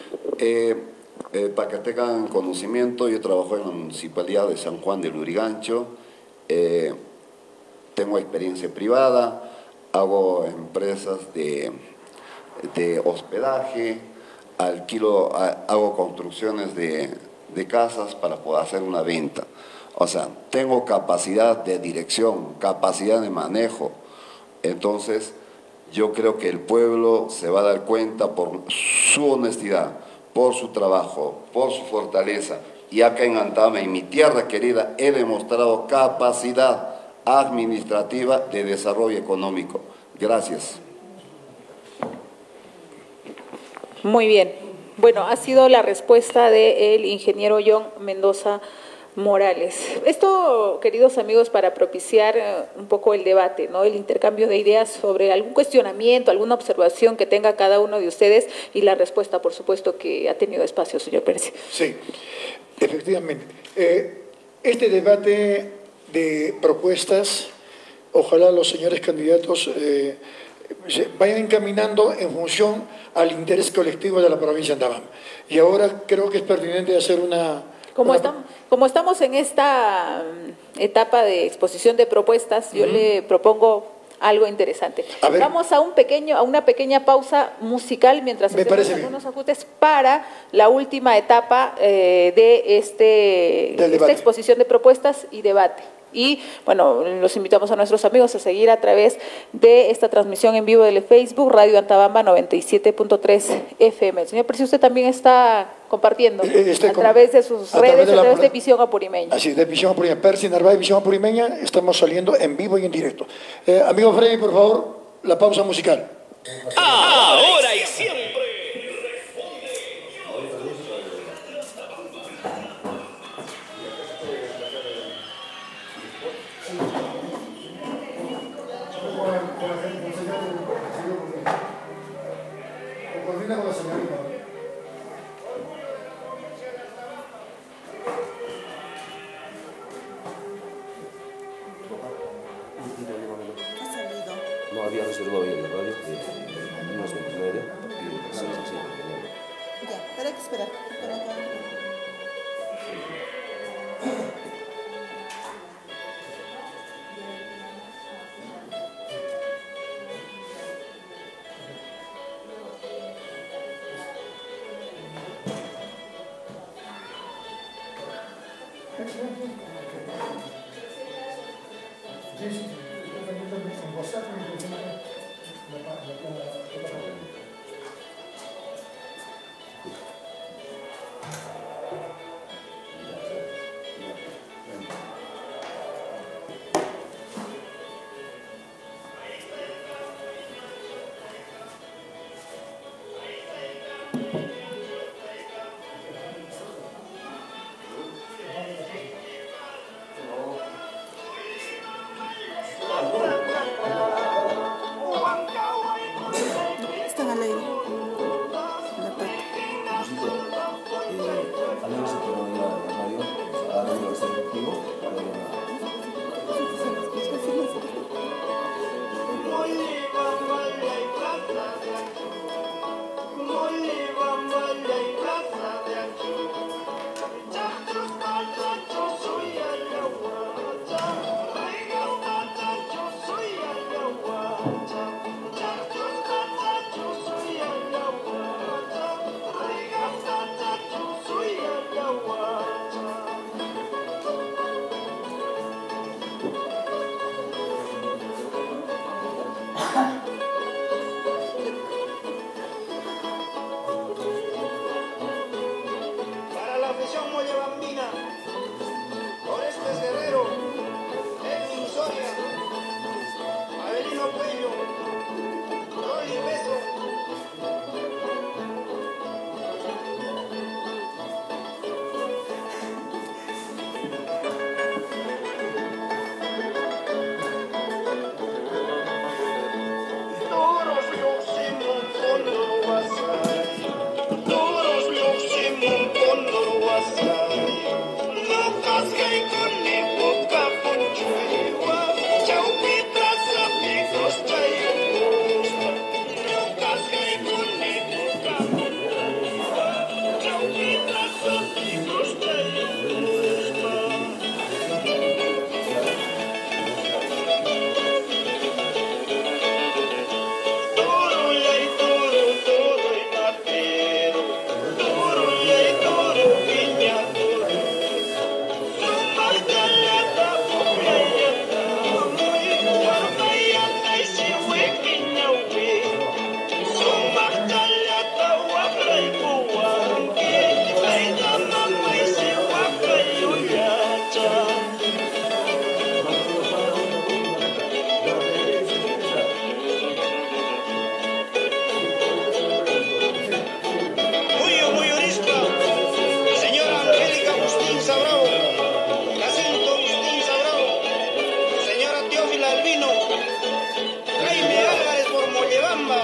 Para que tengan conocimiento, yo trabajo en la Municipalidad de San Juan del Lurigancho, tengo experiencia privada, hago empresas de hospedaje, alquilo, hago construcciones de casas para poder hacer una venta. O sea, tengo capacidad de dirección, capacidad de manejo. Entonces, yo creo que el pueblo se va a dar cuenta por su honestidad, por su trabajo, por su fortaleza. Y acá en Antabamba, en mi tierra querida, he demostrado capacidad administrativa de desarrollo económico. Gracias. Muy bien. Bueno, ha sido la respuesta del ingeniero John Mendoza Morales. Esto, queridos amigos, para propiciar un poco el debate, ¿no? El intercambio de ideas sobre algún cuestionamiento, alguna observación que tenga cada uno de ustedes y la respuesta, por supuesto, que ha tenido espacio, señor Pérez. Sí, efectivamente. Este debate de propuestas, ojalá los señores candidatos vayan encaminando en función al interés colectivo de la provincia de Antabamba. Y ahora creo que es pertinente hacer una... Como estamos en esta etapa de exposición de propuestas, yo le propongo algo interesante. Vamos a una pequeña pausa musical mientras hacemos algunos ajustes para la última etapa de esta exposición de propuestas y debate. Y bueno, los invitamos a nuestros amigos a seguir a través de esta transmisión en vivo del Facebook, Radio Antabamba 97.3 FM. El señor Percy, usted también está compartiendo a través de sus redes, a través de Visión Apurimeña. Así, de Visión Apurimeña. Percy Narváez, Visión Apurimeña, estamos saliendo en vivo y en directo. Amigo Freddy, por favor, la pausa musical. Ahora y siempre. No había reservado bien la radio de unos 29 y 6 así. Ya, pero hay que esperar. Albino. Jaime Álvarez por Mollebamba.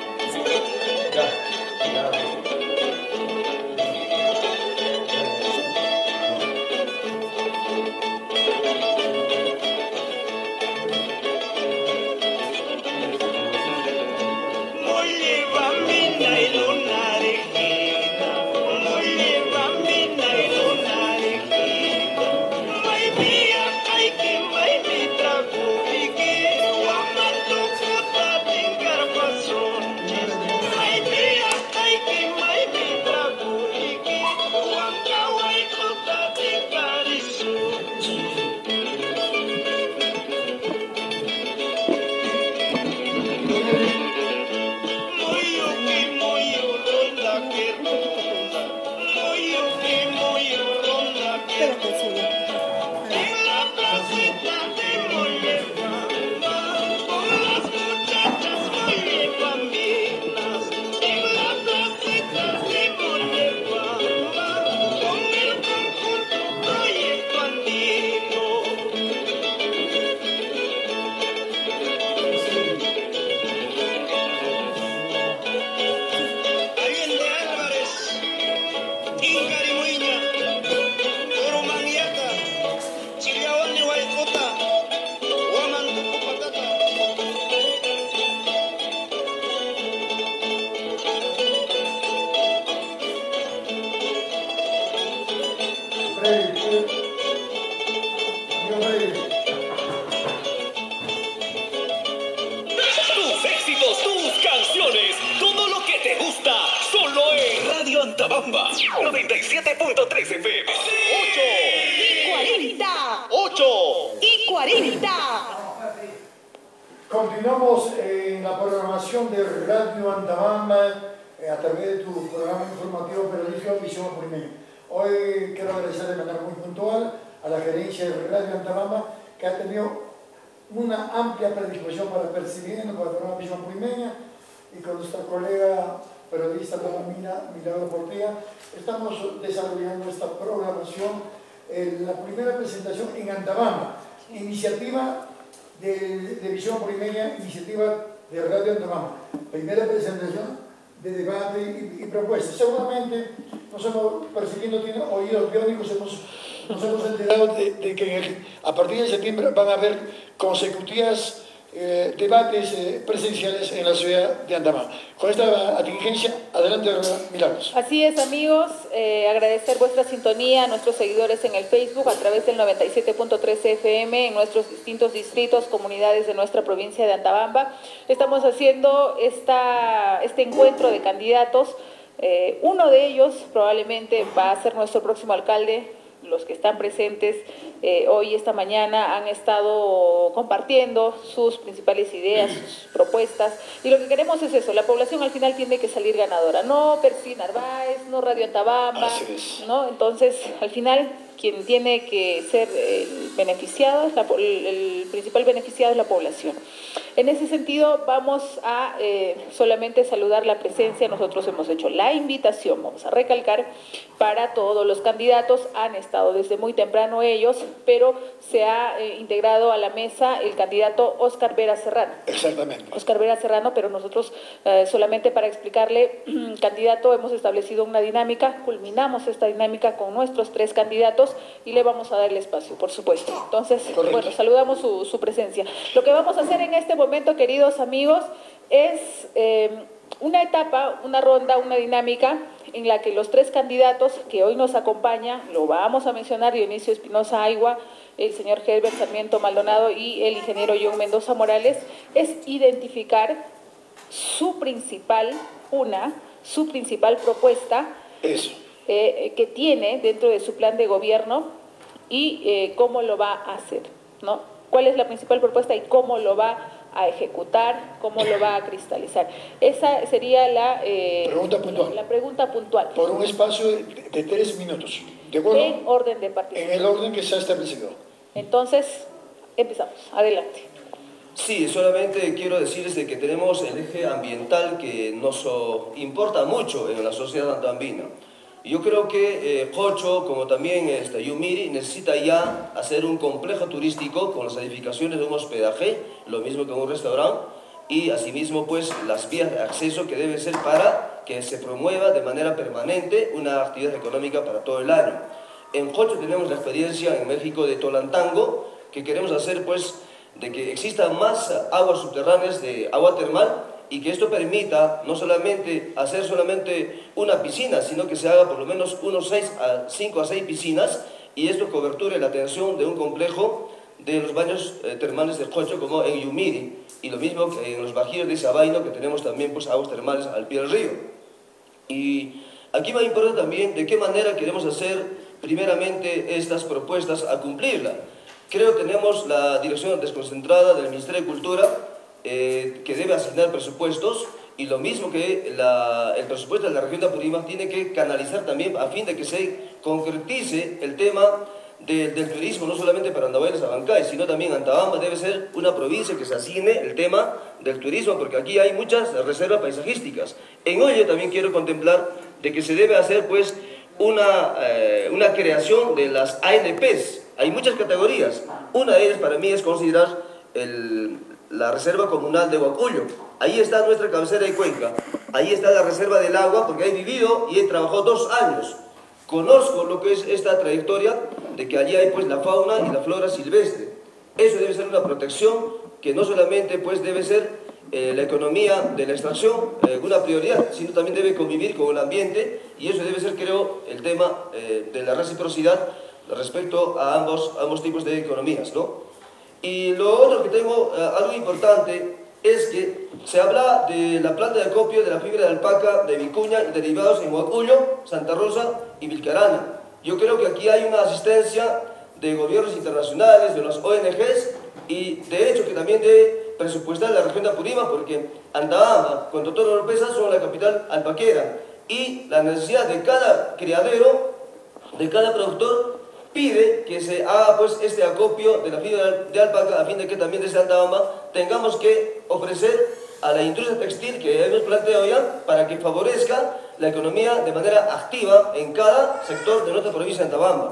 Tus éxitos, tus canciones, todo lo que te gusta, solo en Radio Antabamba, 97.3 FM. 8 y 40. Continuamos en la programación de Radio Antabamba a través de tu programa informativo periodístico Visión Apurimeña. Hoy quiero agradecer de manera muy puntual a la gerencia de Radio Antabamba, que ha tenido una amplia predisposición para percibir el programa Visión Apurimeña, y con nuestra colega periodista Milagro Portilla estamos desarrollando esta programación, la primera presentación en Antabamba, iniciativa de Visión Apurimeña, iniciativa de Radio Antabamba, primera presentación de debate y propuestas. Seguramente nos hemos percibiendo, tiene oídos biónicos, nos hemos enterado de que a partir de septiembre van a haber consecutivas debates presenciales en la ciudad de Antabamba. Con esta atingencia, adelante, Milagros. Así es, amigos, agradecer vuestra sintonía a nuestros seguidores en el Facebook a través del 97.3 FM en nuestros distintos distritos, comunidades de nuestra provincia de Antabamba. Estamos haciendo este encuentro de candidatos. Uno de ellos probablemente va a ser nuestro próximo alcalde. Los que están presentes hoy, esta mañana, han estado compartiendo sus principales ideas, sus propuestas, y lo que queremos es eso. La población al final tiene que salir ganadora, no Percy Narváez, no Radio Antabamba, ¿no? Entonces, al final, quien tiene que ser el beneficiado, el principal beneficiado es la población. En ese sentido, vamos a solamente saludar la presencia. Nosotros hemos hecho la invitación, vamos a recalcar, para todos los candidatos. Han estado desde muy temprano ellos, pero se ha integrado a la mesa el candidato Óscar Vera Serrano. Exactamente. Óscar Vera Serrano, pero nosotros solamente para explicarle, candidato, hemos establecido una dinámica, culminamos esta dinámica con nuestros 3 candidatos y le vamos a dar el espacio, por supuesto. Entonces, correcto. Bueno, saludamos su presencia. Lo que vamos a hacer en este momento, queridos amigos, es una etapa, una ronda, una dinámica en la que los 3 candidatos que hoy nos acompañan, lo vamos a mencionar: Dionisio Espinosa Aigua, el señor Herbert Sarmiento Maldonado y el ingeniero John Mendoza Morales, es identificar su principal propuesta que tiene dentro de su plan de gobierno y cómo lo va a hacer, ¿no? ¿Cuál es la principal propuesta y cómo lo va a ejecutar, cómo lo va a cristalizar? Esa sería la pregunta puntual. Por un espacio de 3 minutos. ¿De acuerdo? En orden de participación. En el orden que se ha establecido. Entonces, empezamos. Adelante. Sí, solamente quiero decirles de que tenemos el eje ambiental que nos importa mucho en la sociedad antambina. Yo creo que Cocho, como también Yumiri, necesita ya hacer un complejo turístico con las edificaciones de un hospedaje, lo mismo que un restaurante, y asimismo pues las vías de acceso que deben ser para que se promueva de manera permanente una actividad económica para todo el año. En Cocho tenemos la experiencia en México de Tolantango, que queremos hacer pues de que existan más aguas subterráneas de agua termal, y que esto permita no solamente hacer solamente una piscina, sino que se haga por lo menos unos 5 a 6 piscinas, y esto coberture la atención de un complejo de los baños termales de Cocho, como en Yumiri, y lo mismo que en los bajíos de Sabaino, que tenemos también pues aguas termales al pie del río. Y aquí me importa también de qué manera queremos hacer primeramente estas propuestas a cumplirla. Creo que tenemos la dirección desconcentrada del Ministerio de Cultura, que debe asignar presupuestos, y lo mismo que el presupuesto de la región de Apurímac tiene que canalizar también a fin de que se concretice el tema del turismo, no solamente para Andahuaylas, Abancay, sino también Antabamba debe ser una provincia que se asigne el tema del turismo, porque aquí hay muchas reservas paisajísticas. En Oye también quiero contemplar de que se debe hacer pues una creación de las ANPs. Hay muchas categorías. Una de ellas para mí es considerar la Reserva Comunal de Huacullo. Ahí está nuestra cabecera de cuenca. Ahí está la Reserva del Agua, porque he vivido y he trabajado 2 años. Conozco lo que es esta trayectoria de que allí hay pues la fauna y la flora silvestre. Eso debe ser una protección que no solamente pues debe ser la economía de la extracción una prioridad, sino también debe convivir con el ambiente, y eso debe ser, creo, el tema de la reciprocidad respecto a ambos tipos de economías, ¿no? Y lo otro que tengo, algo importante, es que se habla de la planta de acopio de la fibra de alpaca de Vicuña y derivados en Huacullo, Santa Rosa y Vilcarana. Yo creo que aquí hay una asistencia de gobiernos internacionales, de los ONGs, y de hecho que también debe presupuestar la región de Apurímac, porque Antabamba, con Totoro Oropesa, son la capital alpaquera, y la necesidad de cada criadero, de cada productor, pide que se haga pues este acopio de la fibra de alpaca, a fin de que también desde Antabamba tengamos que ofrecer a la industria textil que hemos planteado ya, para que favorezca la economía de manera activa en cada sector de nuestra provincia de Antabamba.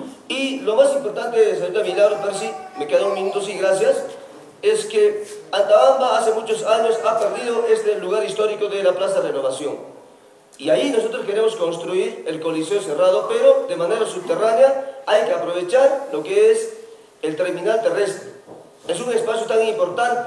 Y lo más importante, señorita Milagro, Percy, me queda un minuto, sí, gracias, es que Antabamba hace muchos años ha perdido este lugar histórico de la Plaza de Renovación. Y ahí nosotros queremos construir el Coliseo Cerrado, pero de manera subterránea. Hay que aprovechar lo que es el terminal terrestre. Es un espacio tan importante,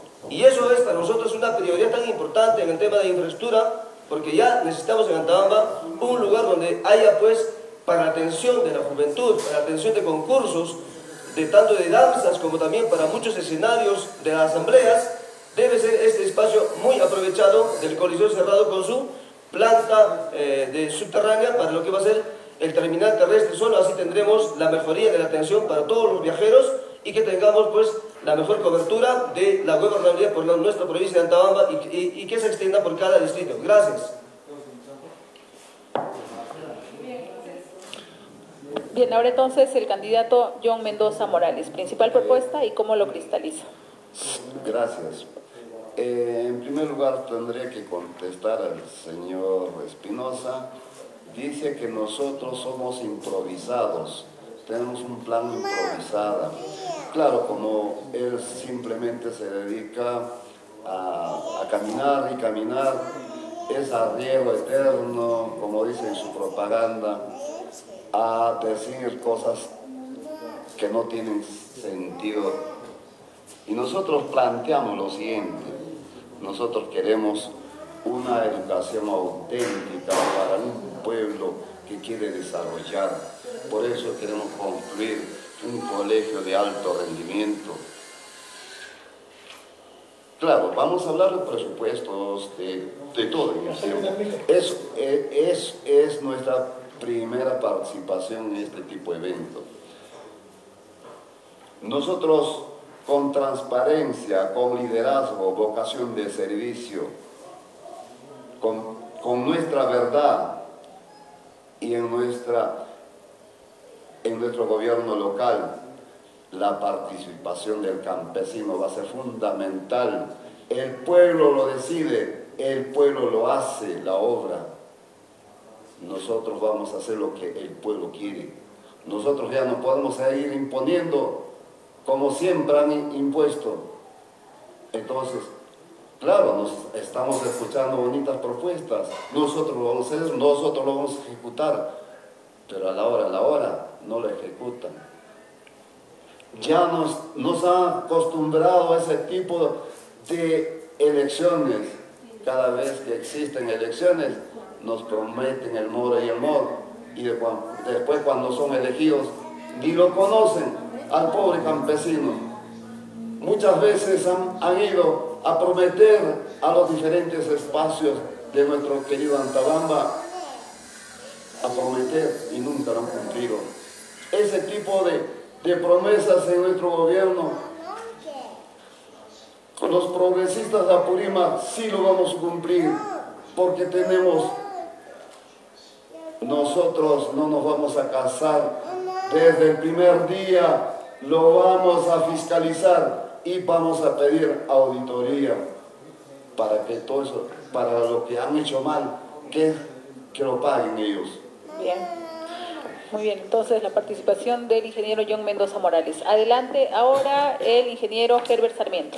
y eso es para nosotros una prioridad tan importante en el tema de infraestructura, porque ya necesitamos en Antabamba un lugar donde haya pues para la atención de la juventud, para la atención de concursos, tanto de danzas como también para muchos escenarios de las asambleas. Debe ser este espacio muy aprovechado del Coliseo Cerrado con su planta de subterránea para lo que va a ser el terminal terrestre. Solo así tendremos la mejoría de la atención para todos los viajeros, y que tengamos pues la mejor cobertura de la gobernabilidad por nuestra provincia de Antabamba, y que se extienda por cada distrito. Gracias. Bien, ahora entonces el candidato John Mendoza Morales, principal propuesta y cómo lo cristaliza. Gracias. En primer lugar tendría que contestar al señor Espinosa. Dice que nosotros somos improvisados, tenemos un plan improvisado. Claro, como él simplemente se dedica a caminar y caminar, es arriero eterno, como dice en su propaganda, a decir cosas que no tienen sentido. Y nosotros planteamos lo siguiente: nosotros queremos una educación auténtica para un pueblo que quiere desarrollar. Por eso queremos construir un colegio de alto rendimiento. Claro, vamos a hablar de presupuestos, de todo. Es nuestra primera participación en este tipo de eventos. Nosotros, con transparencia, con liderazgo, vocación de servicio, con nuestra verdad, y en nuestro gobierno local, la participación del campesino va a ser fundamental. El pueblo lo decide, el pueblo lo hace, la obra. nosotros vamos a hacer lo que el pueblo quiere. Nosotros ya no podemos seguir imponiendo como siempre han impuesto. Entonces, claro, nos estamos escuchando bonitas propuestas, nosotros lo vamos a hacer, nosotros lo vamos a ejecutar, pero a la hora no lo ejecutan. Ya nos han acostumbrado a ese tipo de elecciones. Cada vez que existen elecciones nos prometen el moro y el moro, y después cuando son elegidos ni lo conocen al pobre campesino. Muchas veces han ido a prometer a los diferentes espacios de nuestro querido Antabamba, a prometer y nunca lo han cumplido. Ese tipo de promesas en nuestro gobierno, con los progresistas de Apurímac sí lo vamos a cumplir, porque nosotros no nos vamos a casar desde el primer día, lo vamos a fiscalizar y vamos a pedir auditoría para que todo eso, para lo que han hecho mal, que lo paguen ellos. Bien. Muy bien, entonces la participación del ingeniero John Mendoza Morales. Adelante ahora el ingeniero Herbert Sarmiento.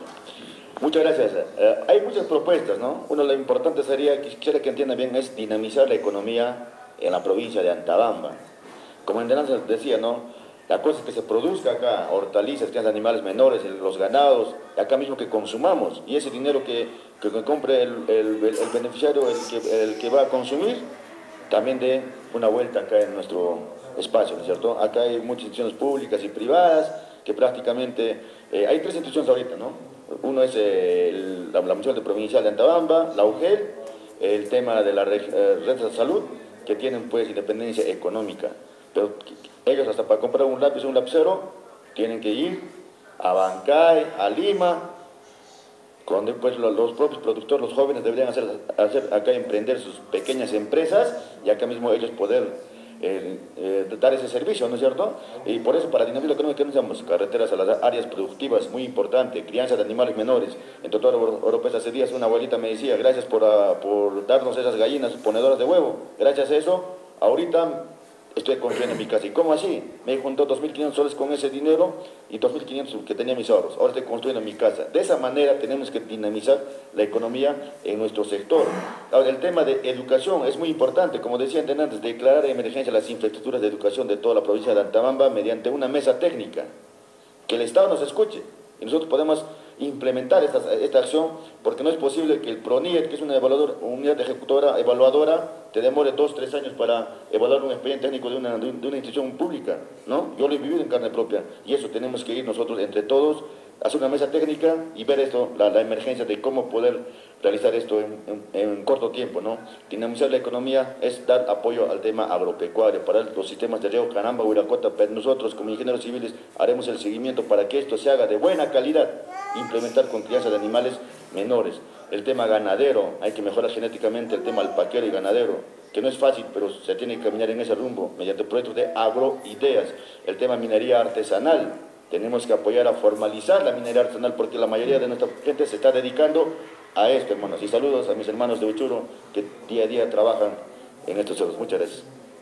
Muchas gracias. Hay muchas propuestas, ¿no? Uno lo importante sería, quisiera que entiendan bien, es dinamizar la economía en la provincia de Antabamba. Como en delante decía, ¿no? La cosa es que se produzca acá hortalizas, que animales menores, los ganados, acá mismo que consumamos. Y ese dinero que compre el beneficiario, el que va a consumir, también dé una vuelta acá en nuestro espacio, ¿no es cierto? Acá hay muchas instituciones públicas y privadas que prácticamente, hay tres instituciones ahorita, ¿no? Uno es la Municipal Provincial de Antabamba, la UGEL, el tema de la red de salud, que tienen pues independencia económica, pero ellos hasta para comprar un lápiz o un lapicero tienen que ir a Bancay, a Lima, donde pues los propios productores, los jóvenes deberían hacer acá, emprender sus pequeñas empresas y acá mismo ellos poder dar ese servicio, ¿no es cierto? Y por eso para dinamizar lo económico necesitamos carreteras a las áreas productivas, muy importante, crianza de animales menores. En Totora Oropesa hace días una abuelita me decía, gracias por darnos esas gallinas ponedoras de huevo, gracias a eso, ahorita estoy construyendo mi casa. ¿Y cómo así? Me juntó 2.500 soles con ese dinero y 2.500 que tenía mis ahorros. Ahora estoy construyendo mi casa. De esa manera tenemos que dinamizar la economía en nuestro sector. Ahora, el tema de educación es muy importante. Como decía antes, declarar de emergencia las infraestructuras de educación de toda la provincia de Antabamba mediante una mesa técnica. Que el Estado nos escuche y nosotros podemos implementar esta acción, porque no es posible que el PRONIET, que es una unidad ejecutora evaluadora, te demore 2 o 3 años para evaluar un expediente técnico de una institución pública, ¿no? Yo lo he vivido en carne propia, y eso tenemos que ir nosotros entre todos, hacer una mesa técnica y ver esto, la emergencia de cómo poder realizar esto en corto tiempo, ¿no? Dinamizar la economía es dar apoyo al tema agropecuario, para los sistemas de riego Canamba, Huiracota, pero nosotros como ingenieros civiles haremos el seguimiento para que esto se haga de buena calidad, implementar con crianza de animales menores. El tema ganadero, hay que mejorar genéticamente el tema alpaquero y ganadero, que no es fácil, pero se tiene que caminar en ese rumbo, mediante proyectos de agroideas. El tema minería artesanal, tenemos que apoyar a formalizar la minería artesanal, porque la mayoría de nuestra gente se está dedicando a esto, hermanos. Y saludos a mis hermanos de Uchuro, que día a día trabajan en estos cerros. Muchas gracias.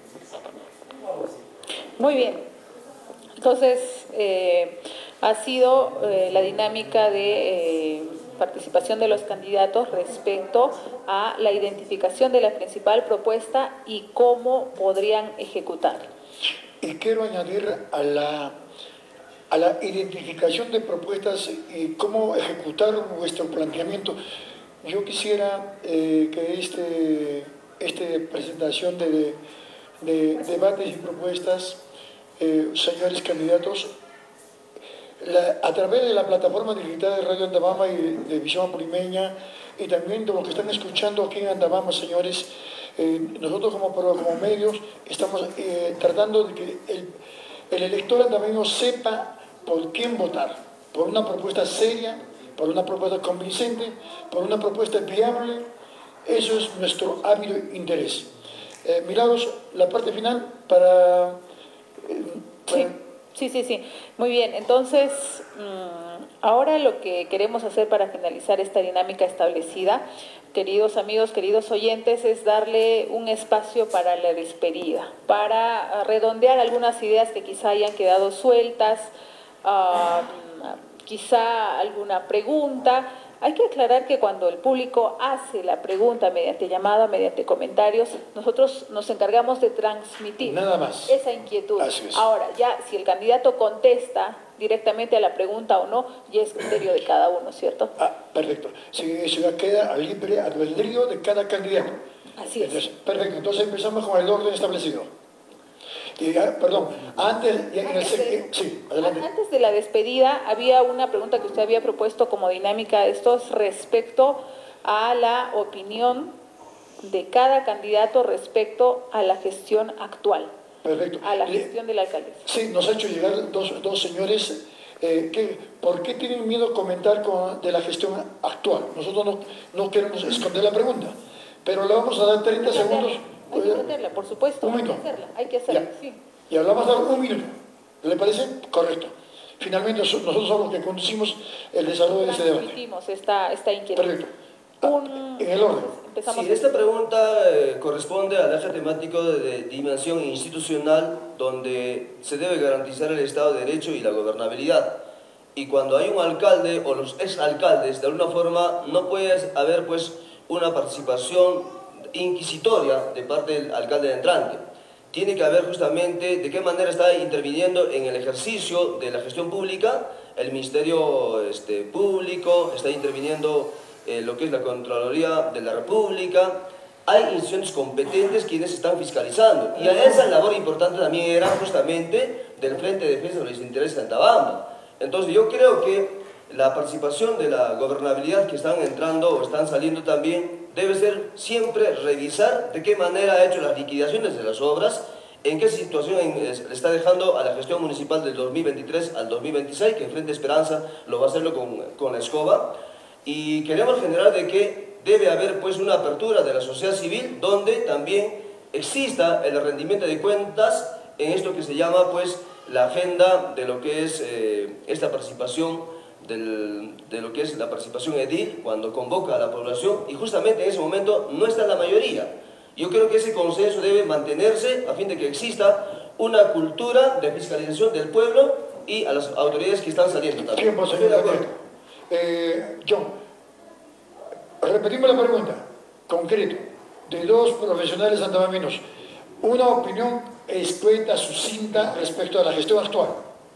Muy bien. Entonces, ha sido la dinámica de participación de los candidatos respecto a la identificación de la principal propuesta y cómo podrían ejecutar. Y quiero añadir a la identificación de propuestas y cómo ejecutar vuestro planteamiento. Yo quisiera que esta presentación de debates y propuestas, señores candidatos, a través de la plataforma digital de Radio Antabamba y de Visión Apulimeña, y también de los que están escuchando aquí en Antabamba, señores, nosotros como medios estamos tratando de que el elector antabeño sepa por quién votar, por una propuesta seria, por una propuesta convincente, por una propuesta viable. Eso es nuestro ávido interés. Mirados la parte final para Sí. Muy bien. Entonces, ahora lo que queremos hacer para finalizar esta dinámica establecida, queridos amigos, queridos oyentes, es darle un espacio para la despedida, para redondear algunas ideas que quizá hayan quedado sueltas, quizá alguna pregunta. Hay que aclarar que cuando el público hace la pregunta mediante llamada, mediante comentarios, nosotros nos encargamos de transmitir nada más esa inquietud. Así es. Ahora, ya si el candidato contesta directamente a la pregunta o no, ya es criterio de cada uno, ¿cierto? Perfecto. Eso ya queda a libre albedrío de cada candidato. Así es. Entonces, perfecto. Entonces empezamos con el orden establecido. Y, perdón, sí, adelante. Antes de la despedida, había una pregunta que usted había propuesto como dinámica. Esto es respecto a la opinión de cada candidato respecto a la gestión actual. Perfecto. A la gestión de la alcaldesa. Sí, nos ha hecho llegar dos señores ¿por qué tienen miedo a comentar de la gestión actual? Nosotros no queremos esconder la pregunta, pero le vamos a dar 30 segundos. Hay que meterla, por supuesto. Un minuto. Hay que hacerla, sí. Y hablamos de un minuto. ¿Le parece? Correcto. Finalmente nosotros somos los que conducimos el desarrollo de ese debate. Transmitimos esta inquietud. Perfecto. En el orden. Sí, esta pregunta corresponde al eje temático de dimensión institucional, donde se debe garantizar el Estado de Derecho y la gobernabilidad. Y cuando hay un alcalde o los exalcaldes, de alguna forma no puede haber pues una participación inquisitoria de parte del alcalde entrante. Tiene que haber justamente de qué manera está interviniendo en el ejercicio de la gestión pública. El Ministerio Público está interviniendo lo que es la Contraloría de la República. Hay instituciones competentes quienes están fiscalizando. Y esa labor importante también era justamente del Frente de Defensa de los Intereses de Antabamba. Entonces yo creo que la participación de la gobernabilidad que están entrando o están saliendo también debe ser siempre revisar de qué manera ha hecho las liquidaciones de las obras, en qué situación le está dejando a la gestión municipal del 2023 al 2026, que Frente Esperanza lo va a hacerlo con la escoba. Y queremos generar de que debe haber pues una apertura de la sociedad civil donde también exista el rendimiento de cuentas en esto que se llama pues la agenda de lo que es esta participación de lo que es la participación edil cuando convoca a la población, y justamente en ese momento no está la mayoría. Yo creo que ese consenso debe mantenerse a fin de que exista una cultura de fiscalización del pueblo y a las autoridades que están saliendo también. Tiempo, señor. John, repetimos la pregunta, concreto, de dos profesionales andamaminos, una opinión escueta, sucinta respecto a la gestión actual.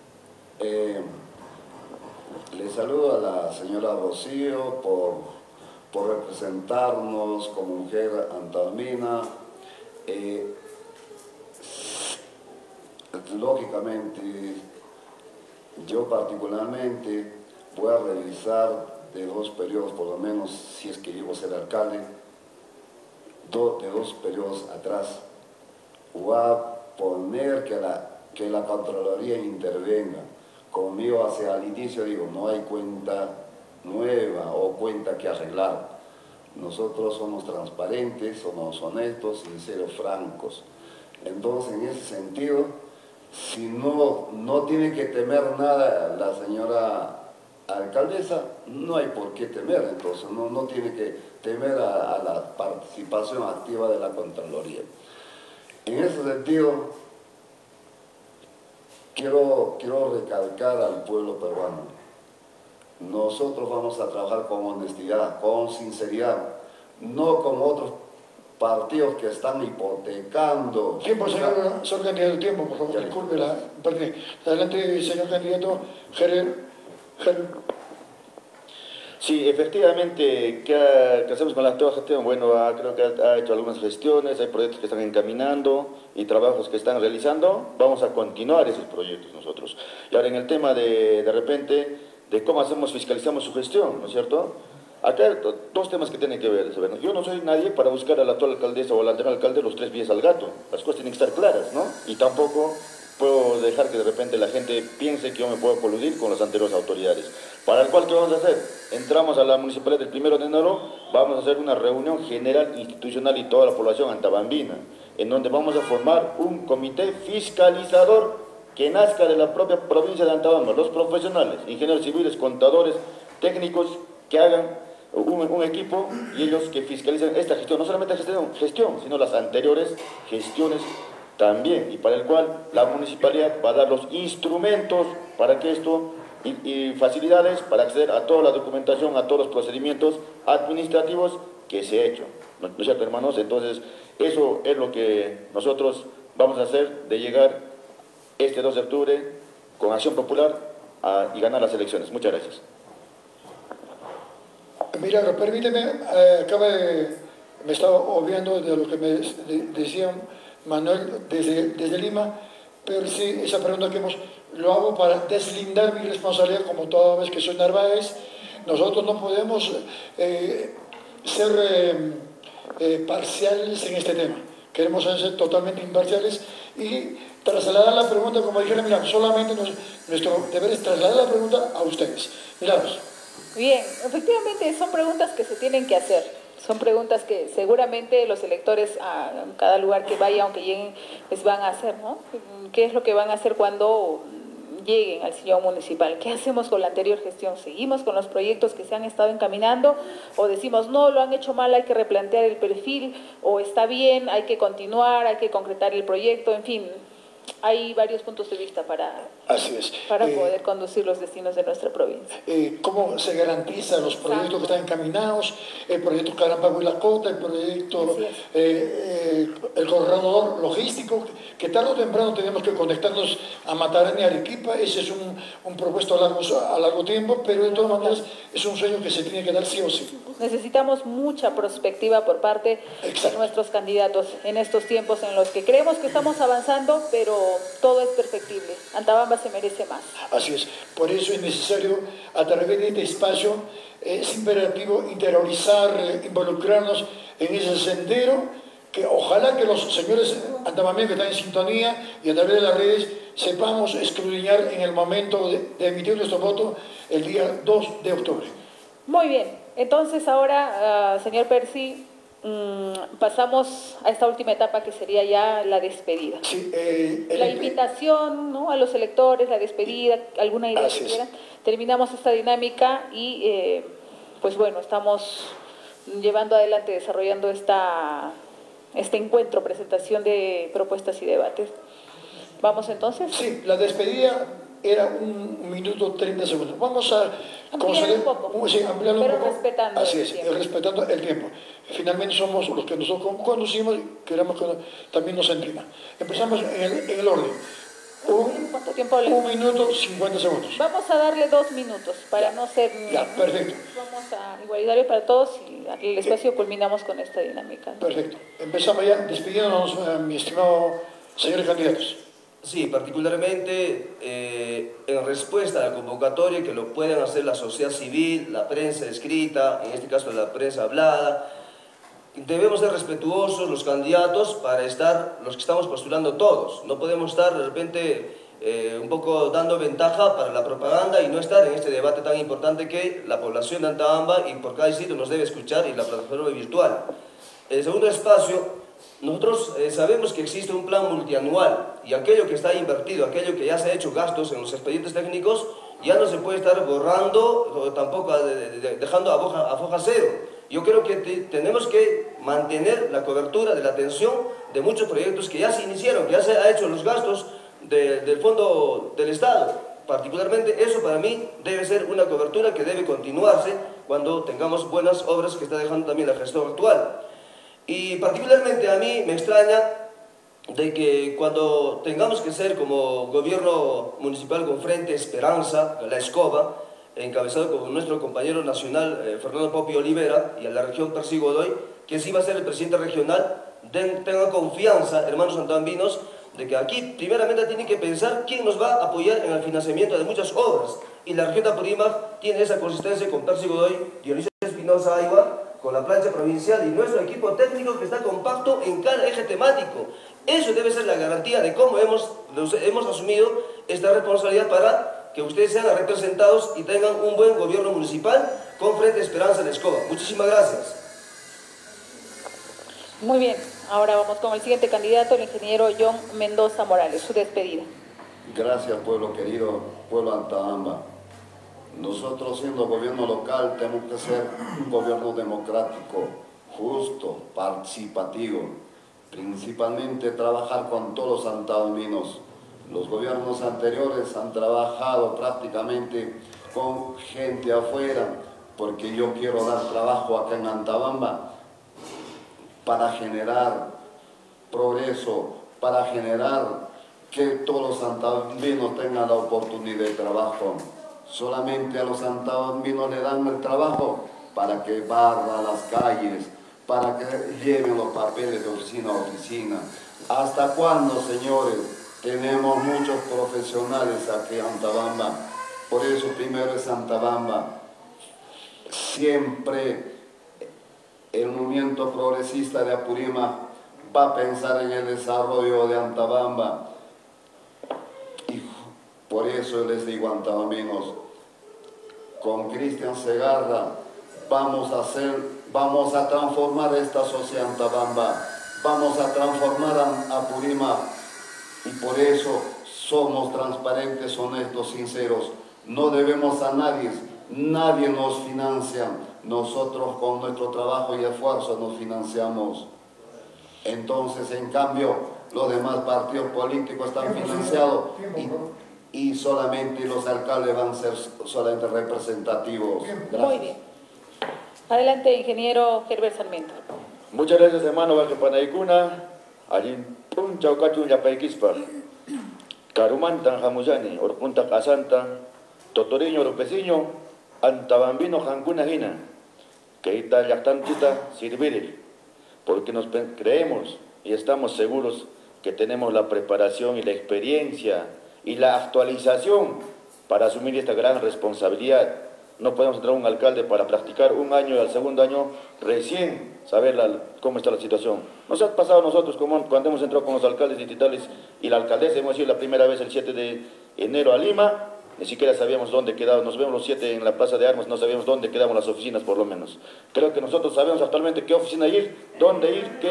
Le saludo a la señora Rocío por representarnos como mujer antabambina. Lógicamente, yo particularmente voy a revisar de 2 periodos, por lo menos, si es que llego a ser alcalde, de 2 periodos atrás, voy a poner que la Contraloría intervenga. Conmigo hacia el inicio digo, no hay cuenta nueva o cuenta que arreglar. Nosotros somos transparentes, somos honestos, sinceros, francos. Entonces, en ese sentido, si no tiene que temer nada la señora alcaldesa, no hay por qué temer. Entonces, no tiene que temer a la participación activa de la Contraloría. En ese sentido, quiero recalcar al pueblo peruano, nosotros vamos a trabajar con honestidad, con sinceridad, no como otros partidos que están hipotecando. Tiempo, señor candidato, tiempo, por favor, disculpe la parte. Adelante, señor candidato Gerer. Sí, efectivamente, ¿qué hacemos con la actual gestión? Bueno, creo que ha hecho algunas gestiones, hay proyectos que están encaminando y trabajos que están realizando. Vamos a continuar esos proyectos nosotros. Y ahora en el tema de repente, de cómo fiscalizamos su gestión, ¿no es cierto? Acá hay 2 temas que tienen que ver. Yo no soy nadie para buscar a la actual alcaldesa o al anterior alcalde los 3 pies al gato. Las cosas tienen que estar claras, ¿no? Y tampoco puedo dejar que de repente la gente piense que yo me puedo coludir con las anteriores autoridades. Para el cual, ¿qué vamos a hacer? Entramos a la municipalidad el 1 de enero, vamos a hacer una reunión general institucional y toda la población antabambina, en donde vamos a formar un comité fiscalizador que nazca de la propia provincia de Antabamba, los profesionales, ingenieros civiles, contadores, técnicos, que hagan un equipo y ellos que fiscalicen esta gestión, no solamente gestión, sino las anteriores gestiones también, y para el cual la municipalidad va a dar los instrumentos para que esto y facilidades para acceder a toda la documentación, a todos los procedimientos administrativos que se ha hecho. ¿No es cierto, hermanos? Entonces, eso es lo que nosotros vamos a hacer, de llegar este 2 de octubre con Acción Popular y ganar las elecciones. Muchas gracias. Milagro, permíteme, me estaba obviando de lo que me decía Manuel desde Lima, pero sí, esa pregunta que lo hago para deslindar mi responsabilidad, como toda vez que soy Narváez. Nosotros no podemos ser parciales en este tema, queremos ser totalmente imparciales y trasladar la pregunta, como dijeron, mira, solamente nuestro deber es trasladar la pregunta a ustedes. Miramos. Bien, efectivamente son preguntas que se tienen que hacer, son preguntas que seguramente los electores a cada lugar que vayan, aunque lleguen, les van a hacer, ¿no? ¿Qué es lo que van a hacer cuando lleguen al sillón municipal? ¿Qué hacemos con la anterior gestión? ¿Seguimos con los proyectos que se han estado encaminando? ¿O decimos, no, lo han hecho mal, hay que replantear el perfil? ¿O está bien, hay que continuar, hay que concretar el proyecto? En fin, hay varios puntos de vista para poder conducir los destinos de nuestra provincia. ¿Cómo se garantizan los proyectos que están encaminados? El proyecto Carampago-Ilacota, el proyecto, el corredor logístico, que tarde o temprano tenemos que conectarnos a Matarani y Arequipa. Ese es un propuesto a largo tiempo, pero de todas maneras es un sueño que se tiene que dar sí o sí. Necesitamos mucha prospectiva por parte de nuestros candidatos en estos tiempos en los que creemos que estamos avanzando, pero todo es perfectible. Antabamba se merece más. Así es. Por eso es necesario, a través de este espacio, es imperativo interiorizar, involucrarnos en ese sendero, que ojalá que los señores antabambeños que están en sintonía y a través de las redes sepamos escudriñar en el momento de emitir nuestro voto el día 2 de octubre. Muy bien. Entonces ahora, señor Percy, pasamos a esta última etapa que sería ya la despedida. Sí, la invitación, ¿no?, a los electores, la despedida, alguna idea que quieran. Terminamos esta dinámica y pues bueno, estamos llevando adelante, desarrollando este encuentro, presentación de propuestas y debates. ¿Vamos entonces? Sí, la despedida era 1 minuto 30 segundos. Vamos a ampliar un poco, sí, ampliarlo pero un poco. respetando Así el es, tiempo. respetando el tiempo. Finalmente somos los que nosotros conducimos y queremos que también nos entiendan. Empezamos en el orden. ¿Cuánto tiempo le... 1 minuto 50 segundos. Vamos a darle 2 minutos para no ser... Ya, perfecto. Vamos a igualitario para todos y el espacio culminamos con esta dinámica. Perfecto. Empezamos ya despidiéndonos, mi estimado señores candidatos. Sí, particularmente en respuesta a la convocatoria, que lo puedan hacer la sociedad civil, la prensa escrita, en este caso la prensa hablada. Debemos ser respetuosos los candidatos para estar los que estamos postulando todos. No podemos estar de repente un poco dando ventaja para la propaganda y no estar en este debate tan importante que la población de Antabamba y por cada sitio nos debe escuchar, y la plataforma virtual. El segundo espacio, nosotros sabemos que existe un plan multianual y aquello que está invertido, aquello que ya se ha hecho gastos en los expedientes técnicos, ya no se puede estar borrando o tampoco dejando a foja cero. Yo creo que tenemos que mantener la cobertura de la atención de muchos proyectos que ya se iniciaron, que ya se han hecho los gastos del Fondo del Estado. Particularmente eso para mí debe ser una cobertura que debe continuarse cuando tengamos buenas obras que está dejando también la gestión actual. Y particularmente a mí me extraña de que cuando tengamos que ser como gobierno municipal con Frente Esperanza, la escoba, encabezado por nuestro compañero nacional Fernando Popi Olivera y a la región Percy Godoy, que sí va a ser el presidente regional, tengan confianza, hermanos antabambinos, de que aquí primeramente tienen que pensar quién nos va a apoyar en el financiamiento de muchas obras. Y la región de Apurímac tiene esa consistencia con Percy Godoy, Dionisio Espinosa Aybar, con la plancha provincial y nuestro equipo técnico que está compacto en cada eje temático. Eso debe ser la garantía de cómo hemos asumido esta responsabilidad para que ustedes sean representados y tengan un buen gobierno municipal con Frente Esperanza en la escoba. Muchísimas gracias. Muy bien, ahora vamos con el siguiente candidato, el ingeniero John Mendoza Morales, su despedida. Gracias, pueblo querido, pueblo Antabamba. Nosotros, siendo gobierno local, tenemos que ser un gobierno democrático, justo, participativo, principalmente trabajar con todos los antabambinos. Los gobiernos anteriores han trabajado prácticamente con gente afuera, porque yo quiero dar trabajo acá en Antabamba para generar progreso, para generar que todos los antabambinos tengan la oportunidad de trabajo. Solamente a los antabambinos le dan el trabajo para que barra las calles, para que lleven los papeles de oficina a oficina. ¿Hasta cuándo, señores? Tenemos muchos profesionales aquí en Antabamba. Por eso primero es Antabamba. Siempre el movimiento progresista de Apurímac va a pensar en el desarrollo de Antabamba. Y por eso les digo, antabambinos, con Cristian Segarra vamos a transformar esta sociedad Antabamba, vamos a transformar a Apurímac, y por eso somos transparentes, honestos, sinceros. No debemos a nadie, nadie nos financia, nosotros con nuestro trabajo y esfuerzo nos financiamos. Entonces, en cambio, los demás partidos políticos están financiados y solamente los alcaldes van a ser solamente representativos. Gracias. Muy bien. Adelante, ingeniero Herbert Sarmiento. Muchas gracias, hermano Valkepanaikuna. Allí, Chaucachu, Yapaikispa. Carumantan, Jamuyani, Orpunta, Asanta, Totoriño, Oropeciño, Antabambino, Jancuna, Gina. Que ita yactantita servir. Porque nos creemos y estamos seguros que tenemos la preparación y la experiencia y la actualización para asumir esta gran responsabilidad. No podemos entrar a un alcalde para practicar un año y al segundo año recién saber cómo está la situación. Nos ha pasado a nosotros cuando hemos entrado con los alcaldes distritales y la alcaldesa, hemos ido la primera vez el 7 de enero a Lima, ni siquiera sabíamos dónde quedaban, nos vemos los 7 en la Plaza de Armas, no sabíamos dónde quedaban las oficinas por lo menos. Creo que nosotros sabemos actualmente qué oficina ir, dónde ir,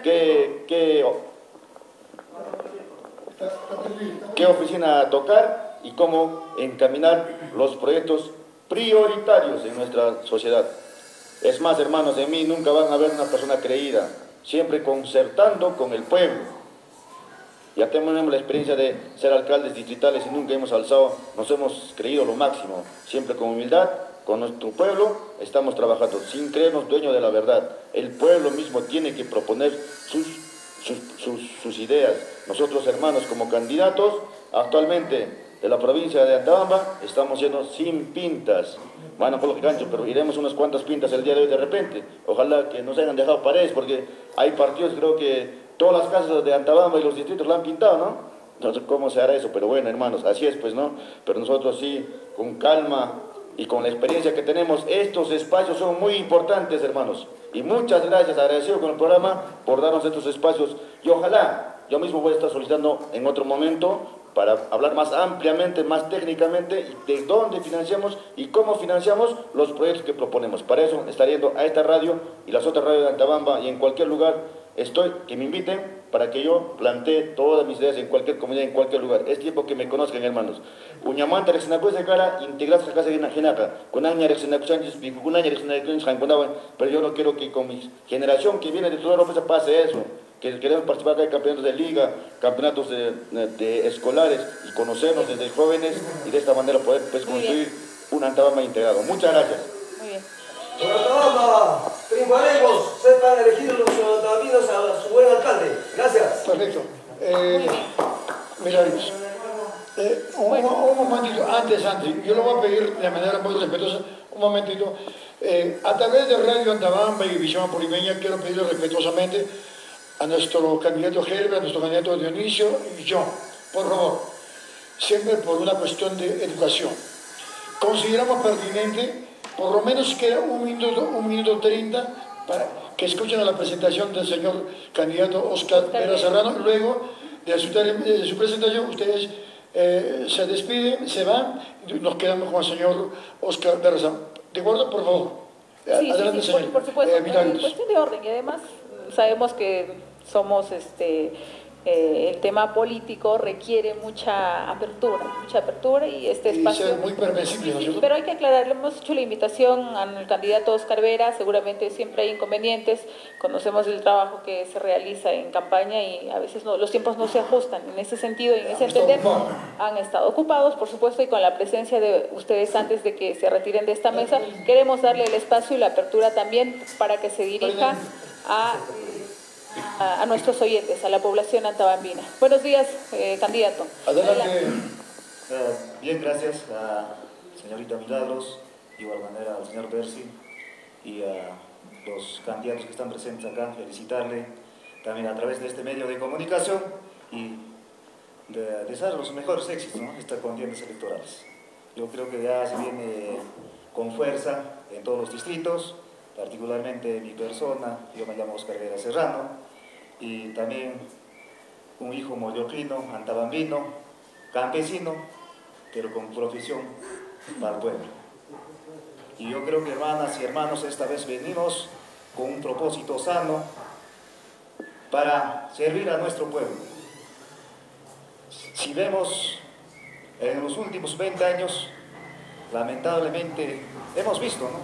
qué oficina tocar y cómo encaminar los proyectos prioritarios en nuestra sociedad. Es más, hermanos, en mí nunca van a ver una persona creída, siempre concertando con el pueblo. Ya tenemos la experiencia de ser alcaldes distritales y nunca hemos alzado, nos hemos creído lo máximo. Siempre con humildad, con nuestro pueblo, estamos trabajando, sin creernos dueños de la verdad. El pueblo mismo tiene que proponer sus ideas. Nosotros, hermanos, como candidatos, actualmente de la provincia de Antabamba, estamos yendo sin pintas. Bueno, por lo que cancho, pero iremos unas cuantas pintas el día de hoy de repente. Ojalá que nos hayan dejado paredes, porque hay partidos, creo que todas las casas de Antabamba y los distritos la han pintado, ¿no? No sé cómo se hará eso, pero bueno, hermanos, así es, pues, ¿no? Pero nosotros sí, con calma y con la experiencia que tenemos, estos espacios son muy importantes, hermanos. Y muchas gracias, agradecido con el programa por darnos estos espacios. Y ojalá, yo mismo voy a estar solicitando en otro momento para hablar más ampliamente, más técnicamente, de dónde financiamos y cómo financiamos los proyectos que proponemos. Para eso estaré yendo a esta radio y las otras radios de Antabamba y en cualquier lugar que me inviten para que yo plantee todas mis ideas en cualquier comunidad, en cualquier lugar. Es tiempo que me conozcan, hermanos. Uñamanta rexinacu de cara, integras a casa de Genaka, con aña rexinacu Sánchez, con aña rexinacu Janconaban, pero yo no quiero que con mi generación que viene de toda Europa pase eso. Que queremos participar de campeonatos de liga, campeonatos de escolares y conocernos desde jóvenes y de esta manera poder construir un Antabamba integrado. Muchas gracias. Muy bien. Por Antabamba, triunfaremos, sepan elegir los antababinos a su buen alcalde. Gracias. Perfecto. Mira, un momentito, antes, yo lo voy a pedir de manera muy respetuosa, un momentito. A través de Radio Antabamba y Visión Apurimeña quiero pedirle respetuosamente a nuestro candidato Herbert, a nuestro candidato Dionisio y yo, por favor, siempre por una cuestión de educación. Consideramos pertinente, por lo menos queda un minuto 30, para que escuchen la presentación del señor candidato Oscar Vera Serrano. Luego de su presentación, ustedes se despiden, se van, y nos quedamos con el señor Oscar Vera Serrano. ¿De acuerdo? Por favor. Sí, adelante, señor. Por supuesto, en cuestión de orden, y además sabemos que somos el tema político requiere mucha apertura y este espacio... Y ser muy permisible, ¿no es cierto? Pero hay que aclarar, le hemos hecho la invitación al candidato Oscar Vera, seguramente siempre hay inconvenientes, conocemos el trabajo que se realiza en campaña y a veces los tiempos no se ajustan. En ese sentido, en ese entender, han estado ocupados, por supuesto, y con la presencia de ustedes antes de que se retiren de esta mesa, queremos darle el espacio y la apertura también para que se dirija a nuestros oyentes, a la población antabambina. Buenos días, candidato. Adelante. Bien, gracias a señorita Milagros, de igual manera al señor Percy y a los candidatos que están presentes acá, felicitarle también a través de este medio de comunicación y de desear los mejores éxitos, ¿no?, estas contiendas electorales. Yo creo que ya se viene con fuerza en todos los distritos, particularmente mi persona, yo me llamo Oscar Vera Serrano, y también un hijo moyoquino, antabambino, campesino, pero con profesión para el pueblo. Y yo creo que, hermanas y hermanos, esta vez venimos con un propósito sano para servir a nuestro pueblo. Si vemos en los últimos 20 años, lamentablemente hemos visto, ¿no?,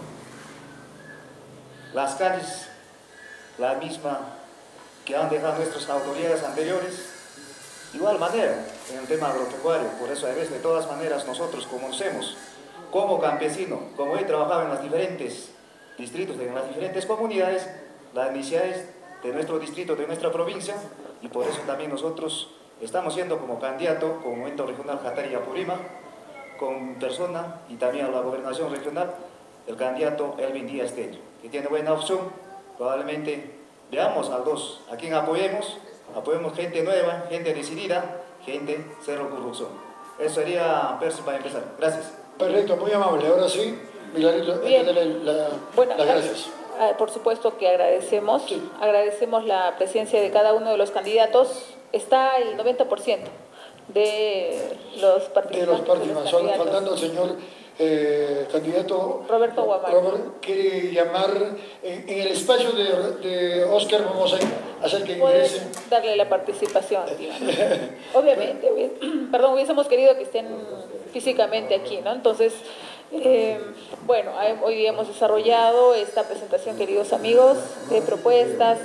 las calles, la misma que han dejado nuestras autoridades anteriores, igual manera en el tema agropecuario. Por eso a veces, de todas maneras, nosotros conocemos como campesino, como he trabajado en los diferentes distritos, en las diferentes comunidades, las necesidades de nuestro distrito, de nuestra provincia, y por eso también nosotros estamos siendo como candidato, como momento regional Jatari y Apurima, con persona y también a la gobernación regional, el candidato Elvin Díaz Tello, que tiene buena opción. Probablemente veamos a dos, a quien apoyemos gente nueva, gente decidida, gente cero corrupción. Eso sería, Percy, para empezar. Gracias. Perfecto, muy amable. Ahora sí, Milarito, las gracias. Por supuesto que agradecemos, agradecemos la presencia de cada uno de los candidatos. Está el 90% de los participantes. Faltando el señor candidato Roberto Guamán. Robert quiere llamar en el espacio de Oscar. Vamos a hacer que ingrese. Puedes darle la participación. Obviamente, hubiésemos querido que estén físicamente aquí, ¿no? Entonces, bueno, hoy día hemos desarrollado esta presentación, queridos amigos, de propuestas,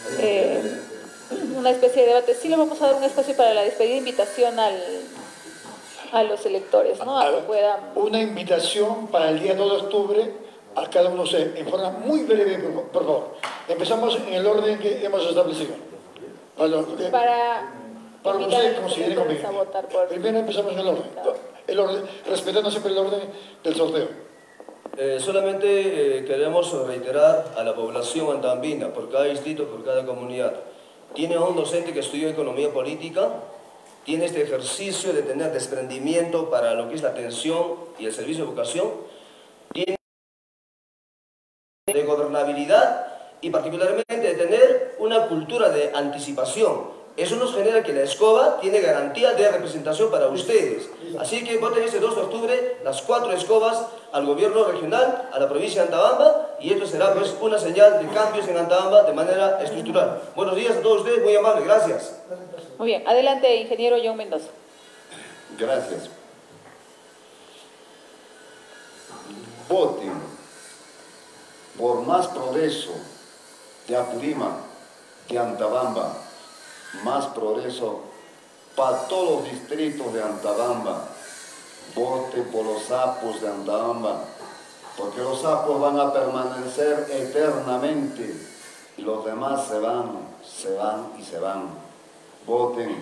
una especie de debate. Sí le vamos a dar un espacio para la despedida, invitación a los electores, ¿no? A que puedan... Una invitación para el día 2 de octubre a cada uno en forma muy breve, por favor. Empezamos en el orden que hemos establecido. Para que usted considere conveniente. Primero empezamos en el orden, respetando siempre el orden del sorteo. Solamente queremos reiterar a la población antabambina, por cada distrito, por cada comunidad. Tiene a un docente que estudió economía política, tiene este ejercicio de tener desprendimiento para lo que es la atención y el servicio de educación, tiene de gobernabilidad y particularmente de tener una cultura de anticipación. Eso nos genera que la escoba tiene garantía de representación para ustedes. Así que voten este 2 de octubre las 4 escobas al gobierno regional, a la provincia de Antabamba, y esto será pues una señal de cambios en Antabamba de manera estructural. Buenos días a todos ustedes, muy amables, gracias. Muy bien, adelante, ingeniero John Mendoza. Gracias. Voten por más progreso de Apurima, de Antabamba, más progreso para todos los distritos de Antabamba. Vote por los sapos de Antabamba, porque los sapos van a permanecer eternamente y los demás se van y se van. Voten.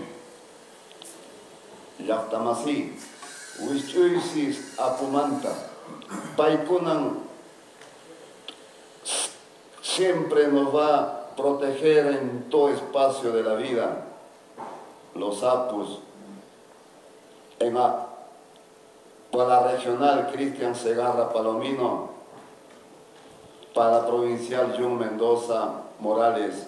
Llaftamasi, Huichuisis, Apumanta, Paikunan siempre nos va a proteger en todo espacio de la vida. Los sapos para la regional Cristian Segarra Palomino, para la provincial John Mendoza Morales.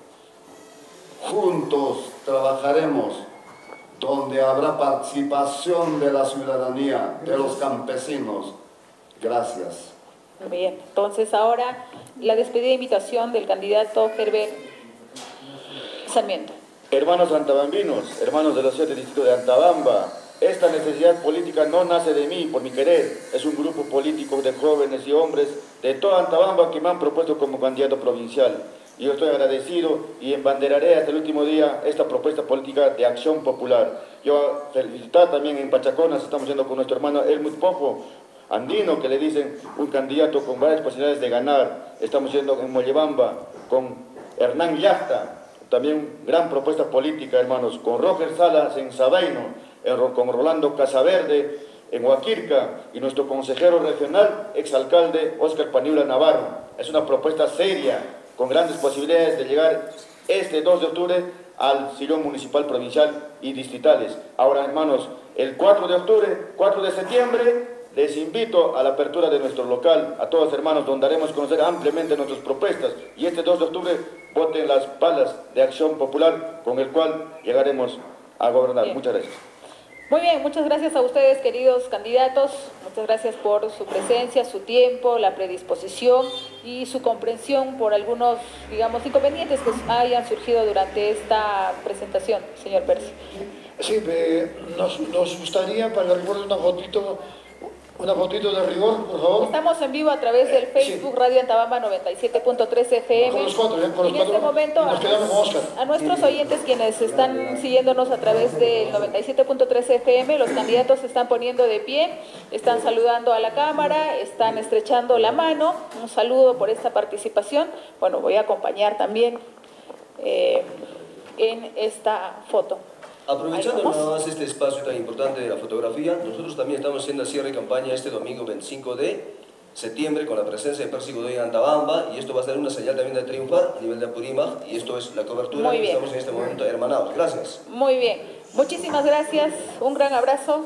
Juntos trabajaremos donde habrá participación de la ciudadanía, de los campesinos. Gracias. Muy bien, entonces ahora la despedida e invitación del candidato Herbert Sarmiento. Hermanos antabambinos, hermanos de los 7 distritos de Antabamba, esta necesidad política no nace de mí, por mi querer. Es un grupo político de jóvenes y hombres de toda Antabamba que me han propuesto como candidato provincial. Y yo estoy agradecido y embanderaré hasta el último día esta propuesta política de acción popular. Yo felicitar también en Pachaconas, estamos yendo con nuestro hermano Helmut Popo, andino, que le dicen un candidato con varias posibilidades de ganar. Estamos yendo en Mollebamba con Hernán Yachta, también gran propuesta política, hermanos, con Roger Salas en Sabaino, con Rolando Casaverde en Huaquirca y nuestro consejero regional, exalcalde Óscar Paniula Navarro. Es una propuesta seria, con grandes posibilidades de llegar este 2 de octubre al sillón municipal, provincial y distritales. Ahora, hermanos, el 4 de octubre, 4 de septiembre, les invito a la apertura de nuestro local, a todos hermanos, donde haremos conocer ampliamente nuestras propuestas. Y este 2 de octubre voten las palas de acción popular con el cual llegaremos a gobernar. Bien. Muchas gracias. Muy bien, muchas gracias a ustedes, queridos candidatos. Muchas gracias por su presencia, su tiempo, la predisposición y su comprensión por algunos, digamos, inconvenientes que hayan surgido durante esta presentación, señor Percy. Sí, nos gustaría, para el recuerdo, una fotito de rigor, por favor. Estamos en vivo a través del Facebook, Radio Antabamba 97.3 FM. Con los cuatro, en este momento, nos quedamos con Óscar. a nuestros oyentes quienes están siguiéndonos a través del 97.3 FM, los candidatos se están poniendo de pie, están saludando a la cámara, están estrechando la mano. Un saludo por esta participación. Bueno, voy a acompañar también en esta foto. Aprovechando nada más este espacio tan importante de la fotografía, nosotros también estamos haciendo cierre de campaña este domingo 25 de septiembre con la presencia de Percy Godoy en Antabamba, y esto va a ser una señal también de triunfar a nivel de Apurímac, y esto es la cobertura que estamos en este momento hermanados. Gracias. Muy bien, muchísimas gracias, un gran abrazo.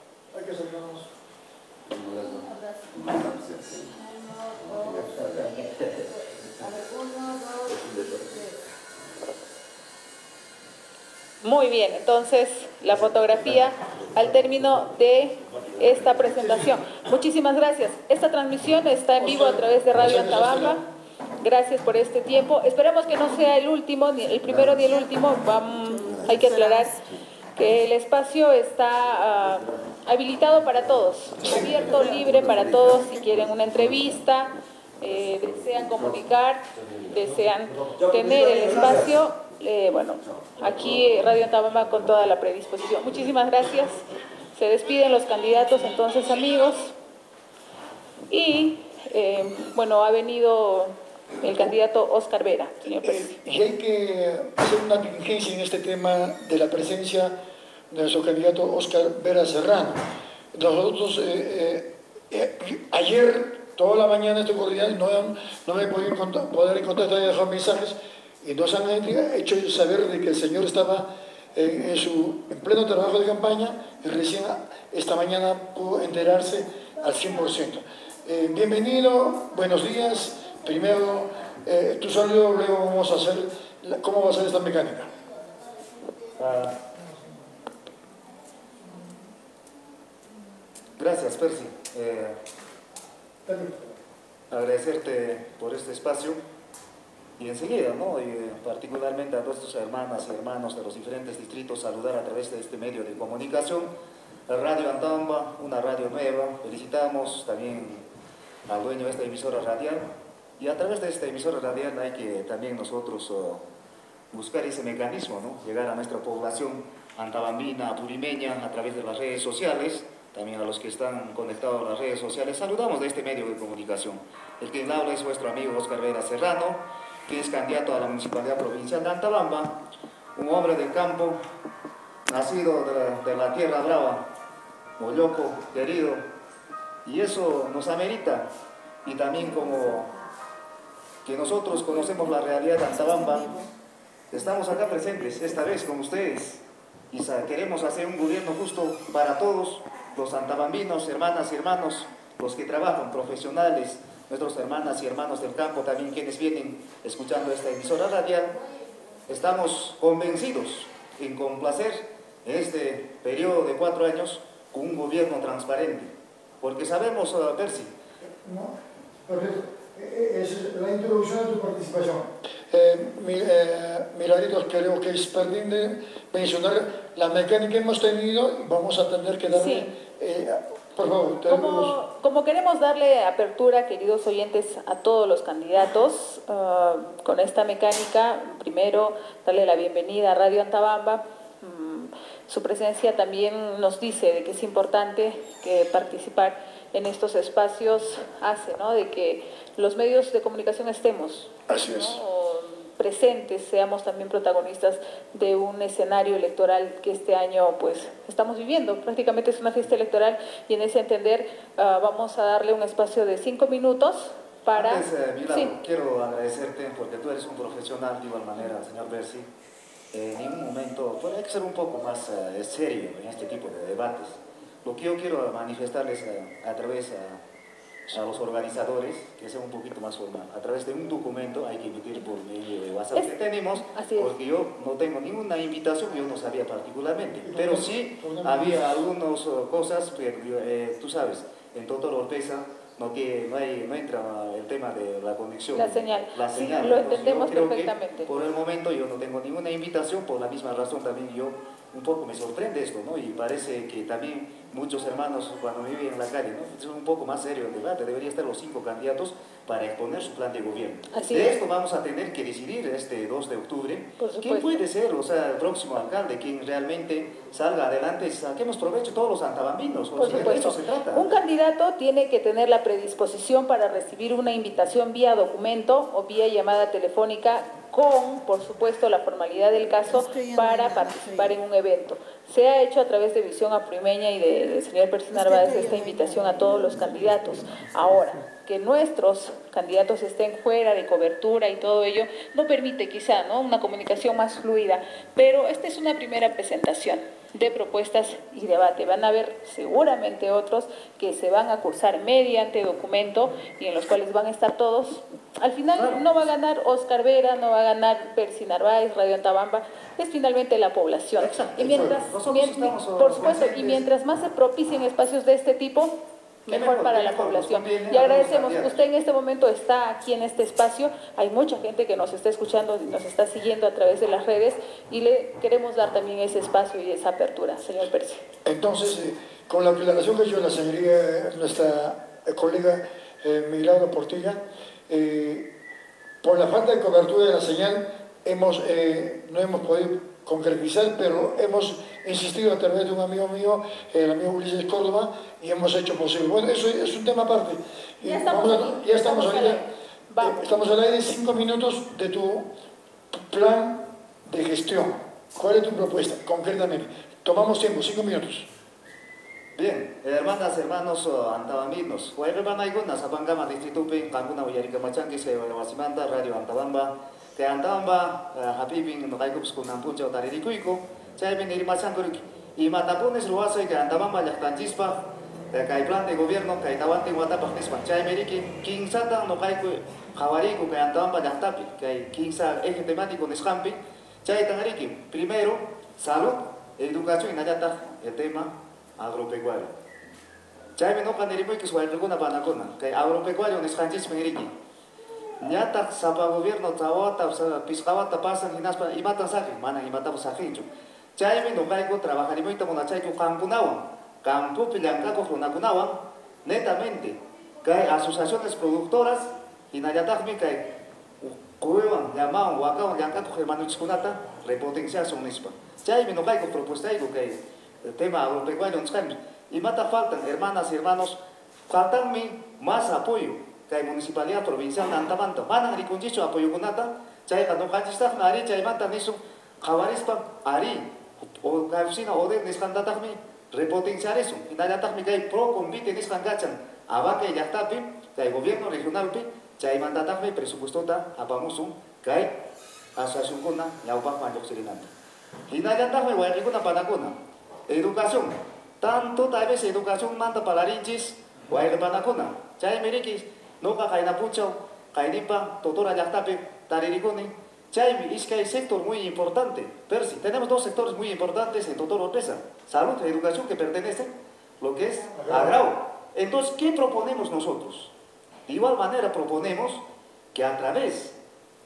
Muy bien, entonces la fotografía al término de esta presentación. Muchísimas gracias. Esta transmisión está en vivo a través de Radio Antabamba. Gracias por este tiempo. Esperemos que no sea el último, ni el primero ni el último. Hay que aclarar que el espacio está habilitado para todos, abierto, libre para todos. Si quieren una entrevista, desean comunicar, desean tener el espacio, bueno, aquí Radio Antabamba con toda la predisposición. Muchísimas gracias. Se despiden los candidatos entonces, amigos. Y bueno, ha venido el candidato Óscar Vera, señor presidente. Y hay que hacer una diligencia en este tema de la presencia de nuestro candidato Óscar Vera Serrano. Nosotros ayer, toda la mañana estoy coordinando, no me he podido poder encontrar, he dejado mensajes y nos han hecho saber de que el señor estaba en pleno trabajo de campaña y recién esta mañana pudo enterarse al 100%. Bienvenido, buenos días. Primero tu saludo, luego vamos a hacer cómo va a ser esta mecánica. Gracias, Percy. Agradecerte por este espacio y enseguida, ¿no? Y particularmente a nuestras hermanas y hermanos de los diferentes distritos, saludar a través de este medio de comunicación, Radio Antabamba, una radio nueva. Felicitamos también al dueño de esta emisora radial, y a través de esta emisora radial hay que también nosotros buscar ese mecanismo, ¿no? Llegar a nuestra población antabambina, apurimeña, a través de las redes sociales. También a los que están conectados a las redes sociales, saludamos de este medio de comunicación. El que habla es vuestro amigo Óscar Vera Serrano, que es candidato a la Municipalidad Provincial de Antabamba, un hombre del campo, nacido de la tierra brava, Molloco, querido, y eso nos amerita. Y también como que nosotros conocemos la realidad de Antabamba, estamos acá presentes esta vez con ustedes, y queremos hacer un gobierno justo para todos, los antabambinos, hermanas y hermanos, los que trabajan, profesionales, nuestros hermanas y hermanos del campo, también quienes vienen escuchando esta emisora radial. Estamos convencidos en complacer en este periodo de 4 años con un gobierno transparente, porque sabemos, Percy. No, perfecto. Es la introducción de tu participación. Milagritos, creo que es pertinente mencionar la mecánica que hemos tenido y vamos a tener que darle... Sí. Por favor, como queremos darle apertura, queridos oyentes, a todos los candidatos, con esta mecánica, primero darle la bienvenida a Radio Antabamba. Su presencia también nos dice de que es importante que participar en estos espacios hace, ¿no?, de que los medios de comunicación estemos, así ¿no?, es, presentes, seamos también protagonistas de un escenario electoral que este año pues estamos viviendo. Prácticamente es una fiesta electoral y en ese entender vamos a darle un espacio de 5 minutos para... Antes, Milagro, quiero agradecerte porque tú eres un profesional de igual manera, señor Bersi. En ningún momento, pues hay que ser un poco más serio en este tipo de debates. Lo que yo quiero manifestarles a través a los organizadores, que sea un poquito más formal. A través de un documento hay que emitir por medio de WhatsApp que tenemos, porque yo no tengo ninguna invitación, yo no sabía particularmente, pero sí había algunas cosas, pero tú sabes, en Totoro Oropesa no entra el tema de la conexión. La señal. Sí, lo entendemos perfectamente. Por el momento yo no tengo ninguna invitación, por la misma razón también yo un poco me sorprende esto, ¿no? Y parece que también muchos hermanos cuando viven en la calle, ¿no?, es un poco más serio el debate, deberían estar los 5 candidatos para exponer su plan de gobierno. Esto vamos a tener que decidir este 2 de octubre, quién puede ser, o sea, el próximo alcalde, quien realmente salga adelante, saquemos provecho todos los antabambinos, o sea, de eso se trata. Un candidato tiene que tener la predisposición para recibir una invitación vía documento o vía llamada telefónica con, por supuesto, la formalidad del caso para participar en un evento. Se ha hecho a través de Visión Apuimeña y del señor Percy Narváez esta invitación a todos los candidatos. Ahora, que nuestros candidatos estén fuera de cobertura y todo ello, no permite quizá, ¿no?, una comunicación más fluida, pero esta es una primera presentación de propuestas y debate. Van a haber seguramente otros que se van a cursar mediante documento y en los cuales van a estar todos. Al final no va a ganar Oscar Vera, no va a ganar Percy Narváez, Radio Antabamba, es finalmente la población. Y mientras, por supuesto, y mientras más se propicien espacios de este tipo, mejor para la población. Y agradecemos, usted en este momento está aquí en este espacio, hay mucha gente que nos está escuchando y nos está siguiendo a través de las redes y le queremos dar también ese espacio y esa apertura, señor Percy. Entonces, con la aclaración que hizo la señoría, nuestra colega Milagro Portilla, por la falta de cobertura de la señal no hemos podido concretizar, pero hemos insistido a través de un amigo mío, el amigo Ulises Córdoba, y hemos hecho posible. Bueno, eso es un tema aparte. Ya estamos al aire 5 minutos de tu plan de gestión. ¿Cuál es tu propuesta, concretamente? Tomamos tiempo, 5 minutos. Bien, hermanas, hermanos antabambinos, Huayrebanaygunas, Apangama, Distritupi, Kanguna, Uyarika Machanqui, Wasimanta, Radio Antabamba, que Antabamba, Hapipin, Nokaikups, Kunampucha, Taririkuiku, Chaypin, Irimachangurik, y Matapunes, Ruaso, y que Antabamba, Yactanchispa, que hay plan de gobierno, que hay Tawante, Guatapachispa, Chaymeriki, Kinsata, Nokaiku, Javariku, que Antabamba, Yactapi, que hay Kinsa, eje temático, Neshampi, Chaytangariki, primero, salud, educación, y Nayata, el tema agropecuario. Chayme no paneripo que suay alguna panacona, que agropecuario no es hanchis mengriki. Nyata sapa gobierno tawata, piscawata pasan hinaspa y matan saque, mana y matamos saquincho. Chayme no caigo trabajarimo y tamona chayco campunawan, campu pilancaco junacunawan, netamente, que hay asociaciones productoras y nayatakmi que cuevan, llamaban, huacaban, yancaco germanuchkunata, repotenciar su nispa. Chayme no caigo propuesta que el tema agropecuario y mata faltan, hermanas y hermanos, faltan más apoyo que la municipalidad provincial de Antabanta. Van a riconchicho apoyo con nata, chay cuando cachistaf nari chay mata niso, javarispa ari o causina o de niscandatami repotenciar eso. Y nayatakmi que hay pro convite niscangachan, abaque y yactapi, que hay gobierno regional pi, chay mandatami presupuestota apamusum, que hay asociación con na yaupa mayoxirinante. Y nayatakmi guayricuna panacuna. Educación, tanto tal vez educación manda para rinchis, o hay panacuna. Chay merikis, no cajaina pucho, cainipa, totora yactape, taririconi. Chay es que hay sector muy importante. Pero si tenemos 2 sectores muy importantes en Totoro Oropesa: salud y educación, que pertenece lo que es agrado. Entonces, ¿qué proponemos nosotros? De igual manera proponemos que a través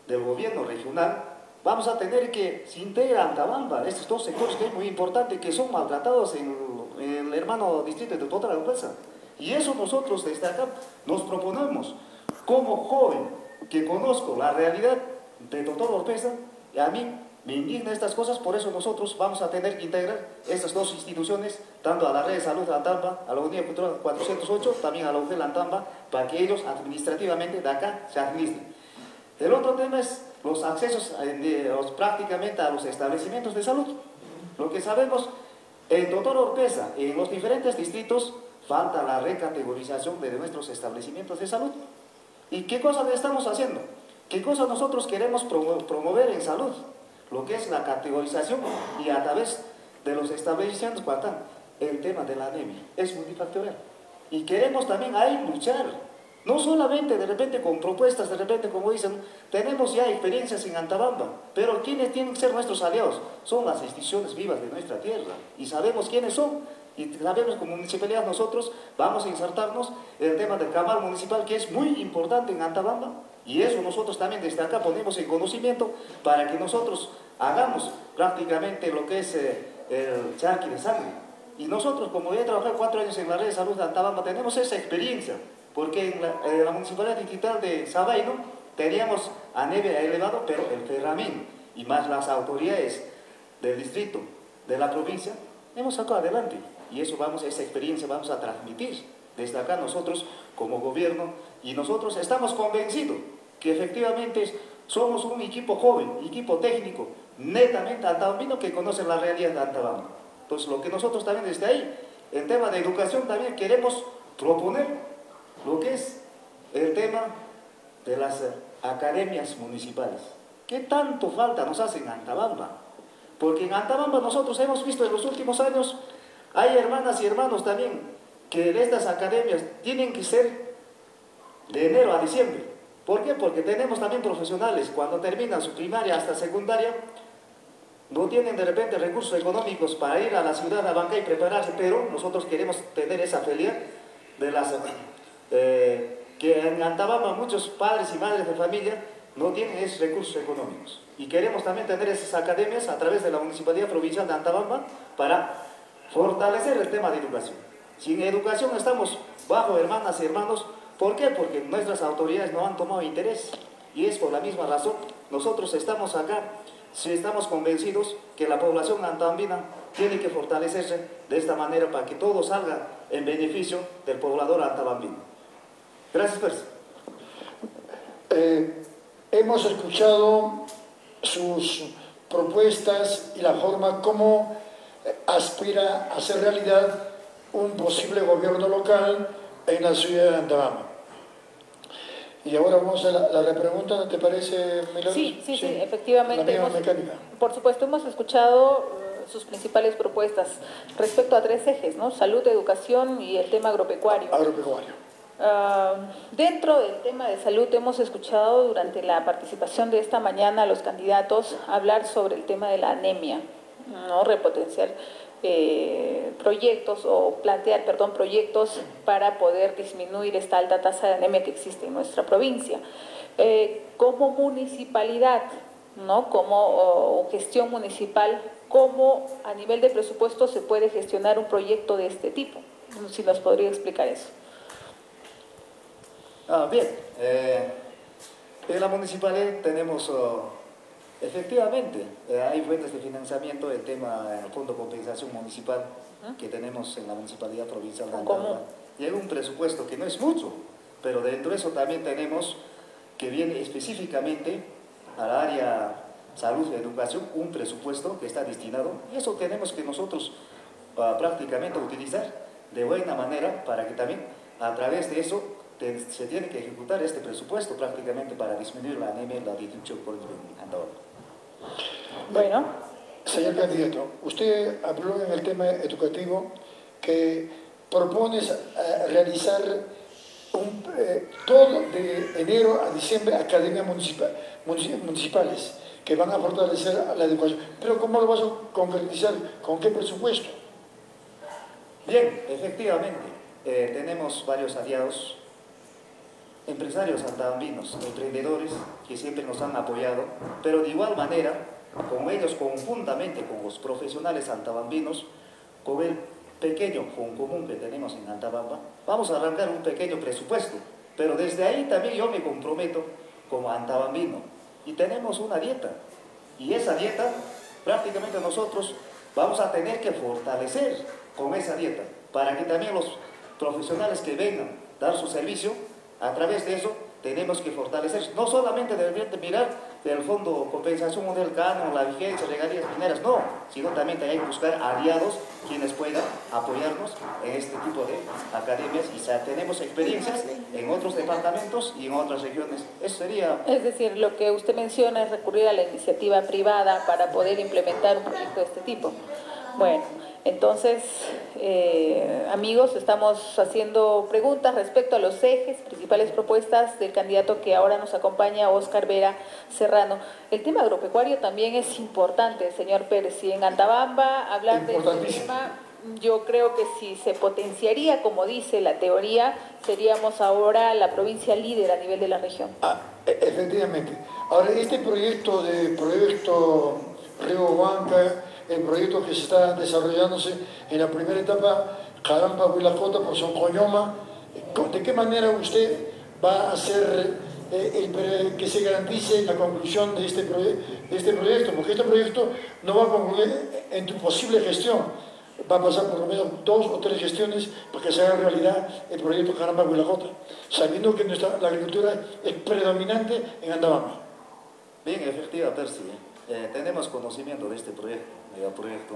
del gobierno regional, vamos a tener que se integra Antabamba, estos dos sectores que es muy importante, que son maltratados en el hermano distrito de Totora Oropesa. Y eso nosotros desde acá nos proponemos, como joven que conozco la realidad de Totora Oropesa, y a mí me indigna estas cosas, por eso nosotros vamos a tener que integrar estas dos instituciones, tanto a la red de salud de Antamba, a la Unidad Cultural 408, también a la UGEL Antamba, para que ellos administrativamente de acá se administren. El otro tema es los accesos prácticamente a los establecimientos de salud. Lo que sabemos, en Totora Oropesa, en los diferentes distritos, falta la recategorización de nuestros establecimientos de salud. ¿Y qué cosa le estamos haciendo? ¿Qué cosa nosotros queremos promover en salud? Lo que es la categorización y a través de los establecimientos, el tema de la anemia es multifactorial. Y queremos también ahí luchar, no solamente de repente con propuestas, de repente como dicen, tenemos ya experiencias en Antabamba, pero ¿quiénes tienen que ser nuestros aliados? Son las instituciones vivas de nuestra tierra y sabemos quiénes son. Y sabemos como municipalidad nosotros vamos a insertarnos en el tema del camal municipal, que es muy importante en Antabamba, y eso nosotros también desde acá ponemos en conocimiento para que nosotros hagamos prácticamente lo que es el charqui de sangre. Y nosotros, como he trabajado 4 años en la red de salud de Antabamba, tenemos esa experiencia, porque en la municipalidad distrital de Sabaino teníamos anemia elevado, pero el Ferramín y más las autoridades del distrito, de la provincia, hemos sacado adelante. Y eso esa experiencia vamos a transmitir desde acá nosotros como gobierno, y nosotros estamos convencidos que efectivamente somos un equipo joven, equipo técnico, netamente antabambino que conoce la realidad de Antabamba. Entonces lo que nosotros también desde ahí, en tema de educación también queremos proponer lo que es el tema de las academias municipales. ¿Qué tanto falta nos hace en Antabamba? Porque en Antabamba nosotros hemos visto en los últimos años, hay hermanas y hermanos también que de estas academias tienen que ser de enero a diciembre. ¿Por qué? Porque tenemos también profesionales, cuando terminan su primaria hasta secundaria, no tienen de repente recursos económicos para ir a la ciudad de Abancay y prepararse, pero nosotros queremos tener esa felicidad de las que en Antabamba muchos padres y madres de familia no tienen esos recursos económicos. Y queremos también tener esas academias a través de la Municipalidad Provincial de Antabamba para fortalecer el tema de educación. Sin educación estamos bajo, hermanas y hermanos. ¿Por qué? Porque nuestras autoridades no han tomado interés. Y es por la misma razón, nosotros estamos acá, si estamos convencidos que la población antabambina tiene que fortalecerse de esta manera para que todo salga en beneficio del poblador antabambino. Gracias, Percy. Hemos escuchado sus propuestas y la forma como aspira a hacer realidad un posible gobierno local en la ciudad de Antabamba. Y ahora vamos a la repregunta, ¿te parece, Milagros? Sí, efectivamente. Por supuesto, hemos escuchado sus principales propuestas respecto a 3 ejes, ¿no? Salud, educación y el tema agropecuario. Dentro del tema de salud hemos escuchado durante la participación de esta mañana a los candidatos hablar sobre el tema de la anemia, ¿no? Repotenciar proyectos proyectos para poder disminuir esta alta tasa de anemia que existe en nuestra provincia. Como municipalidad, ¿no? Como gestión municipal, ¿cómo a nivel de presupuesto se puede gestionar un proyecto de este tipo? Si nos podría explicar eso. Bien, en la municipalidad tenemos, efectivamente, hay fuentes de financiamiento, el tema del Fondo de Compensación Municipal que tenemos en la Municipalidad Provincial de Antabamba. Y hay un presupuesto que no es mucho, pero dentro de eso también tenemos que viene específicamente al área salud y educación, un presupuesto que está destinado, y eso tenemos que nosotros prácticamente utilizar de buena manera para que también a través de eso se tiene que ejecutar este presupuesto prácticamente para disminuir la anemia y la distribución por el Antabamba. Bueno. Señor candidato, usted habló en el tema educativo que propone realizar todo de enero a diciembre academias municipales que van a fortalecer la educación. Pero ¿cómo lo vas a concretizar? ¿Con qué presupuesto? Bien, efectivamente, tenemos varios aliados empresarios antabambinos, emprendedores que siempre nos han apoyado, pero de igual manera, con ellos conjuntamente, con los profesionales antabambinos, con el pequeño fondo común que tenemos en Antabamba, vamos a arrancar un pequeño presupuesto, pero desde ahí también yo me comprometo como antabambino, y tenemos una dieta, y esa dieta prácticamente nosotros vamos a tener que fortalecer con esa dieta, para que también los profesionales que vengan a dar su servicio, a través de eso tenemos que fortalecer, no solamente de mirar del fondo compensación del canon, la vigencia, regalías mineras, no, sino también hay que buscar aliados quienes puedan apoyarnos en este tipo de academias, y tenemos experiencias en otros departamentos y en otras regiones. Eso sería... Es decir, lo que usted menciona es recurrir a la iniciativa privada para poder implementar un proyecto de este tipo. Bueno, entonces, amigos, estamos haciendo preguntas respecto a los ejes, principales propuestas del candidato que ahora nos acompaña, Óscar Vera Serrano. El tema agropecuario también es importante, señor Pérez. Y en Antabamba, hablar de este tema, yo creo que si se potenciaría, como dice la teoría, seríamos ahora la provincia líder a nivel de la región. Efectivamente. Ahora, este proyecto Río Huanca, el proyecto que se está desarrollándose en la primera etapa, Jaramba, Huilacota, por Soncoñoma, ¿de qué manera usted va a hacer que se garantice la conclusión de este proyecto? Porque este proyecto no va a concluir en tu posible gestión, va a pasar por lo menos 2 o 3 gestiones para que se haga realidad el proyecto Jaramba, Huilacota, sabiendo que la agricultura es predominante en Antabamba. Bien, efectiva, Percy. Tenemos conocimiento de este megaproyecto,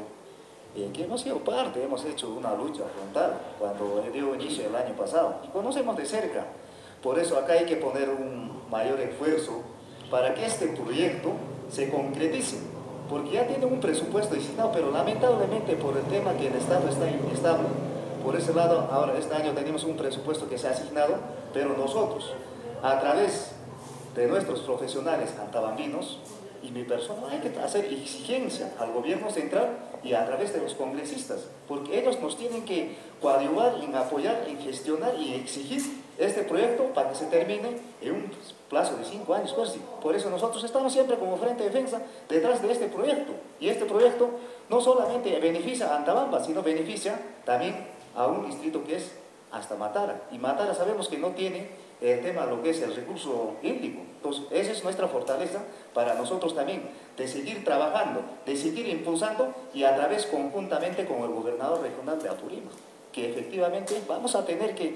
que hemos sido parte, hemos hecho una lucha frontal cuando dio inicio el año pasado, y conocemos de cerca. Por eso acá hay que poner un mayor esfuerzo para que este proyecto se concretice, porque ya tiene un presupuesto designado, pero lamentablemente por el tema que el Estado está inestable, por ese lado, ahora este año tenemos un presupuesto que se ha asignado, pero nosotros, a través de nuestros profesionales antabambinos y mi persona, hay que hacer exigencia al gobierno central y a través de los congresistas, porque ellos nos tienen que coadyuvar en apoyar, en gestionar y exigir este proyecto para que se termine en un plazo de 5 años. Por eso nosotros estamos siempre como Frente de Defensa detrás de este proyecto, y este proyecto no solamente beneficia a Antabamba, sino beneficia también a un distrito que es hasta Matara, y Matara sabemos que no tiene el tema lo que es el recurso hídrico. Entonces esa es nuestra fortaleza para nosotros también, de seguir trabajando, de seguir impulsando, y a través conjuntamente con el gobernador regional de Apurímac, que efectivamente vamos a tener que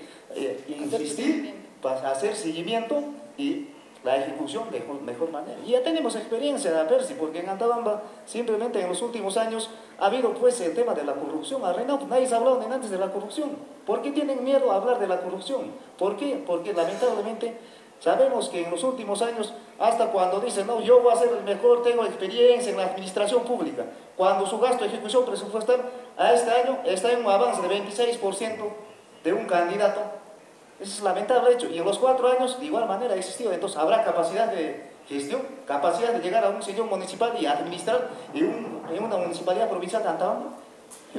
insistir para hacer seguimiento y la ejecución de mejor manera. Y ya tenemos experiencia, Percy, porque en Antabamba simplemente en los últimos años ha habido pues el tema de la corrupción. A Renato nadie se ha hablado ni antes de la corrupción. ¿Por qué tienen miedo a hablar de la corrupción? ¿Por qué? Porque lamentablemente sabemos que en los últimos años, hasta cuando dicen, no, yo voy a ser el mejor, tengo experiencia en la administración pública, cuando su gasto de ejecución presupuestal a este año está en un avance de 26% de un candidato. Eso es lamentable hecho, y en los 4 años de igual manera ha existido. Entonces habrá capacidad de gestión, capacidad de llegar a un señor municipal y administrar en una municipalidad provincial de Antabamba. Yo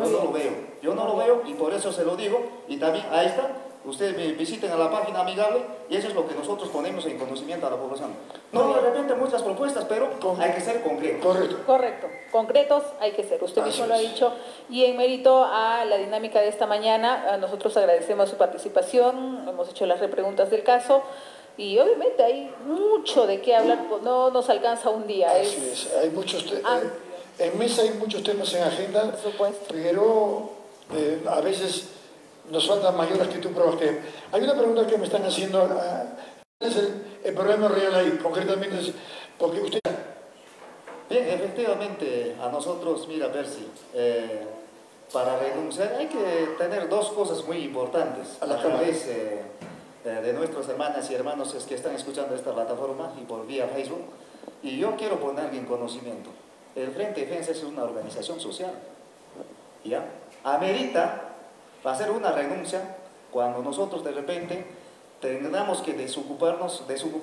no lo veo, y por eso se lo digo. Y también ahí está, ustedes visiten a la página amigable, y eso es lo que nosotros ponemos en conocimiento a la población. No de repente muchas propuestas, pero hay que ser concretos. Correcto, concretos hay que ser, usted mismo lo ha dicho. Y en mérito a la dinámica de esta mañana, nosotros agradecemos su participación, hemos hecho las repreguntas del caso, y obviamente hay mucho de qué hablar, no nos alcanza un día. Así es, hay muchos en mesa hay muchos temas en agenda, por supuesto, pero a veces nos falta mayor actitud proactiva. Hay una pregunta que me están haciendo, ¿cuál es el problema real ahí? Concretamente, porque usted... Bien, efectivamente, a nosotros, mira, Percy, para renunciar hay que tener 2 cosas muy importantes a través de nuestras hermanas y hermanos que están escuchando esta plataforma y por vía Facebook. Y yo quiero poner en conocimiento, el Frente de Defensa es una organización social, ¿ya? Amerita hacer una renuncia cuando nosotros de repente tengamos que desocuparnos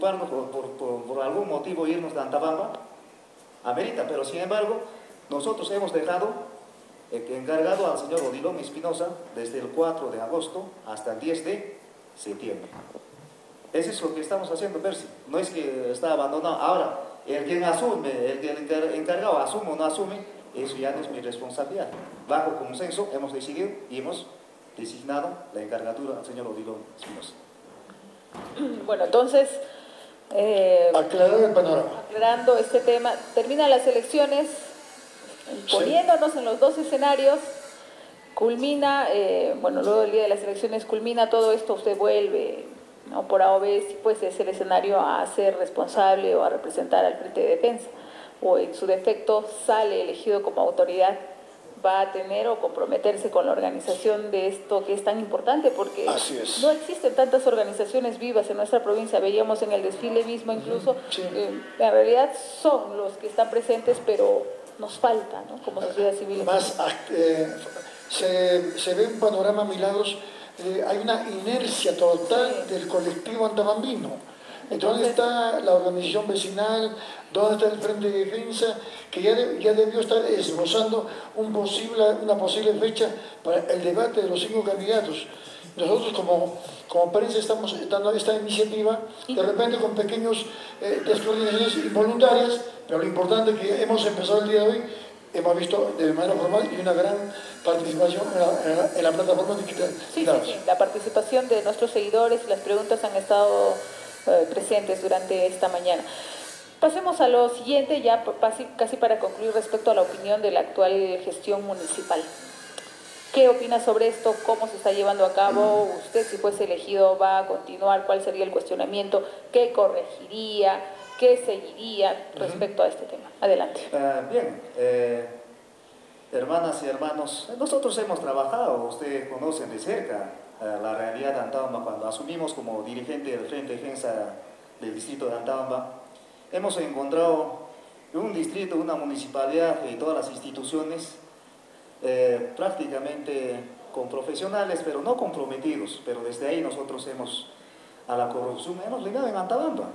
por algún motivo, irnos de Antabamba, amerita, pero sin embargo nosotros hemos dejado encargado al señor Odilon Espinosa desde el 4 de agosto hasta el 10 de septiembre. Eso es lo que estamos haciendo, Percy. No es que está abandonado. Ahora, el que asume, el encargado asume o no asume, eso ya no es mi responsabilidad. Bajo consenso hemos decidido y hemos designado la encargatura al señor Odilon Espinosa. Bueno, entonces, aclarar el panorama. aclarando este tema, terminan las elecciones, poniéndonos en los dos escenarios, culmina, bueno, luego del día de las elecciones culmina todo esto, usted vuelve, ¿no? Por A o B, si pues es el escenario a ser responsable o a representar al Frente de Defensa, o en su defecto sale elegido como autoridad, va a tener o comprometerse con la organización de esto que es tan importante, porque no existen tantas organizaciones vivas en nuestra provincia. Veíamos en el desfile mismo incluso, en realidad son los que están presentes, pero nos falta, ¿no? Como sociedad civil. Más, se ve un panorama, Milagros, hay una inercia total del colectivo antabambino. ¿Dónde está la organización vecinal? ¿Dónde está el Frente de Defensa? Que ya debió estar esbozando una posible fecha para el debate de los 5 candidatos. Nosotros como prensa estamos dando esta iniciativa, de repente con pequeños descoordinaciones involuntarias, pero lo importante es que hemos empezado el día de hoy, hemos visto de manera formal y una gran participación en la plataforma digital. Sí, la participación de nuestros seguidores y las preguntas han estado presentes durante esta mañana. Pasemos a lo siguiente, ya casi para concluir, respecto a la opinión de la actual gestión municipal. ¿Qué opina sobre esto? ¿Cómo se está llevando a cabo? ¿Usted, si fuese elegido, va a continuar? ¿Cuál sería el cuestionamiento? ¿Qué corregiría? ¿Qué seguiría respecto a este tema? Adelante. Bien, hermanas y hermanos, nosotros hemos trabajado, ustedes conocen de cerca la realidad de Antabamba. Cuando asumimos como dirigente del Frente de Defensa del distrito de Antabamba, hemos encontrado un distrito, una municipalidad y todas las instituciones prácticamente con profesionales, pero no comprometidos. Pero desde ahí nosotros a la corrupción hemos ligado en Antabamba.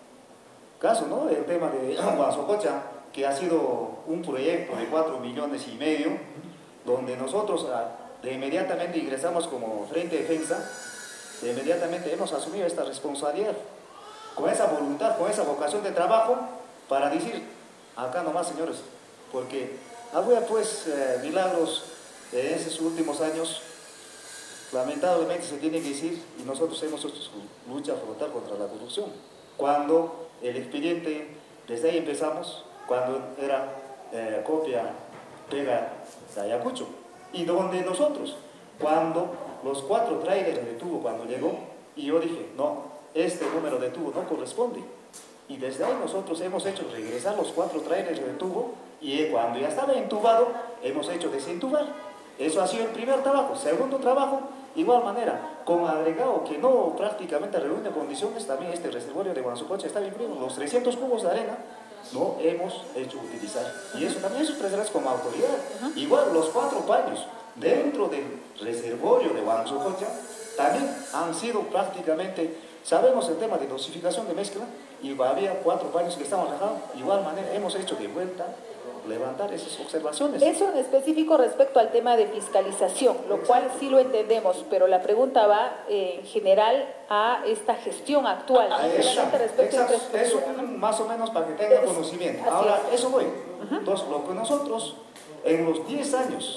Caso, ¿no? El tema de Huasococha, que ha sido un proyecto de 4,5 millones, donde nosotros de inmediatamente ingresamos como Frente de Defensa, de inmediatamente hemos asumido esta responsabilidad, con esa voluntad, con esa vocación de trabajo, para decir, acá nomás, señores, porque había pues milagros en esos últimos años, lamentablemente se tiene que decir, y nosotros hemos hecho su lucha frontal contra la corrupción. Cuando el expediente, desde ahí empezamos, cuando era copia, pega de Ayacucho, y donde nosotros, cuando los 4 trailers de tubo, cuando llegó, y yo dije, no, este número de tubo no corresponde, y desde ahí nosotros hemos hecho regresar los 4 trailers de tubo, y cuando ya estaba entubado, hemos hecho desentubar. Eso ha sido el primer trabajo. Segundo trabajo, igual manera, con agregado que no prácticamente reúne condiciones, también este reservorio de Huasococha está bien frío, los 300 cubos de arena no hemos hecho utilizar, y eso también es preservarse como autoridad. Igual los 4 paños dentro del reservorio de Huasococha también han sido prácticamente, sabemos el tema de dosificación de mezcla, y había 4 paños que estaban rajados. Igual manera hemos hecho de vuelta levantar esas observaciones. Eso en específico respecto al tema de fiscalización, lo cual sí lo entendemos, pero la pregunta va en general a esta gestión actual. Eso más o menos para que tengan conocimiento. Ahora, eso voy. Entonces, lo que nosotros en los 10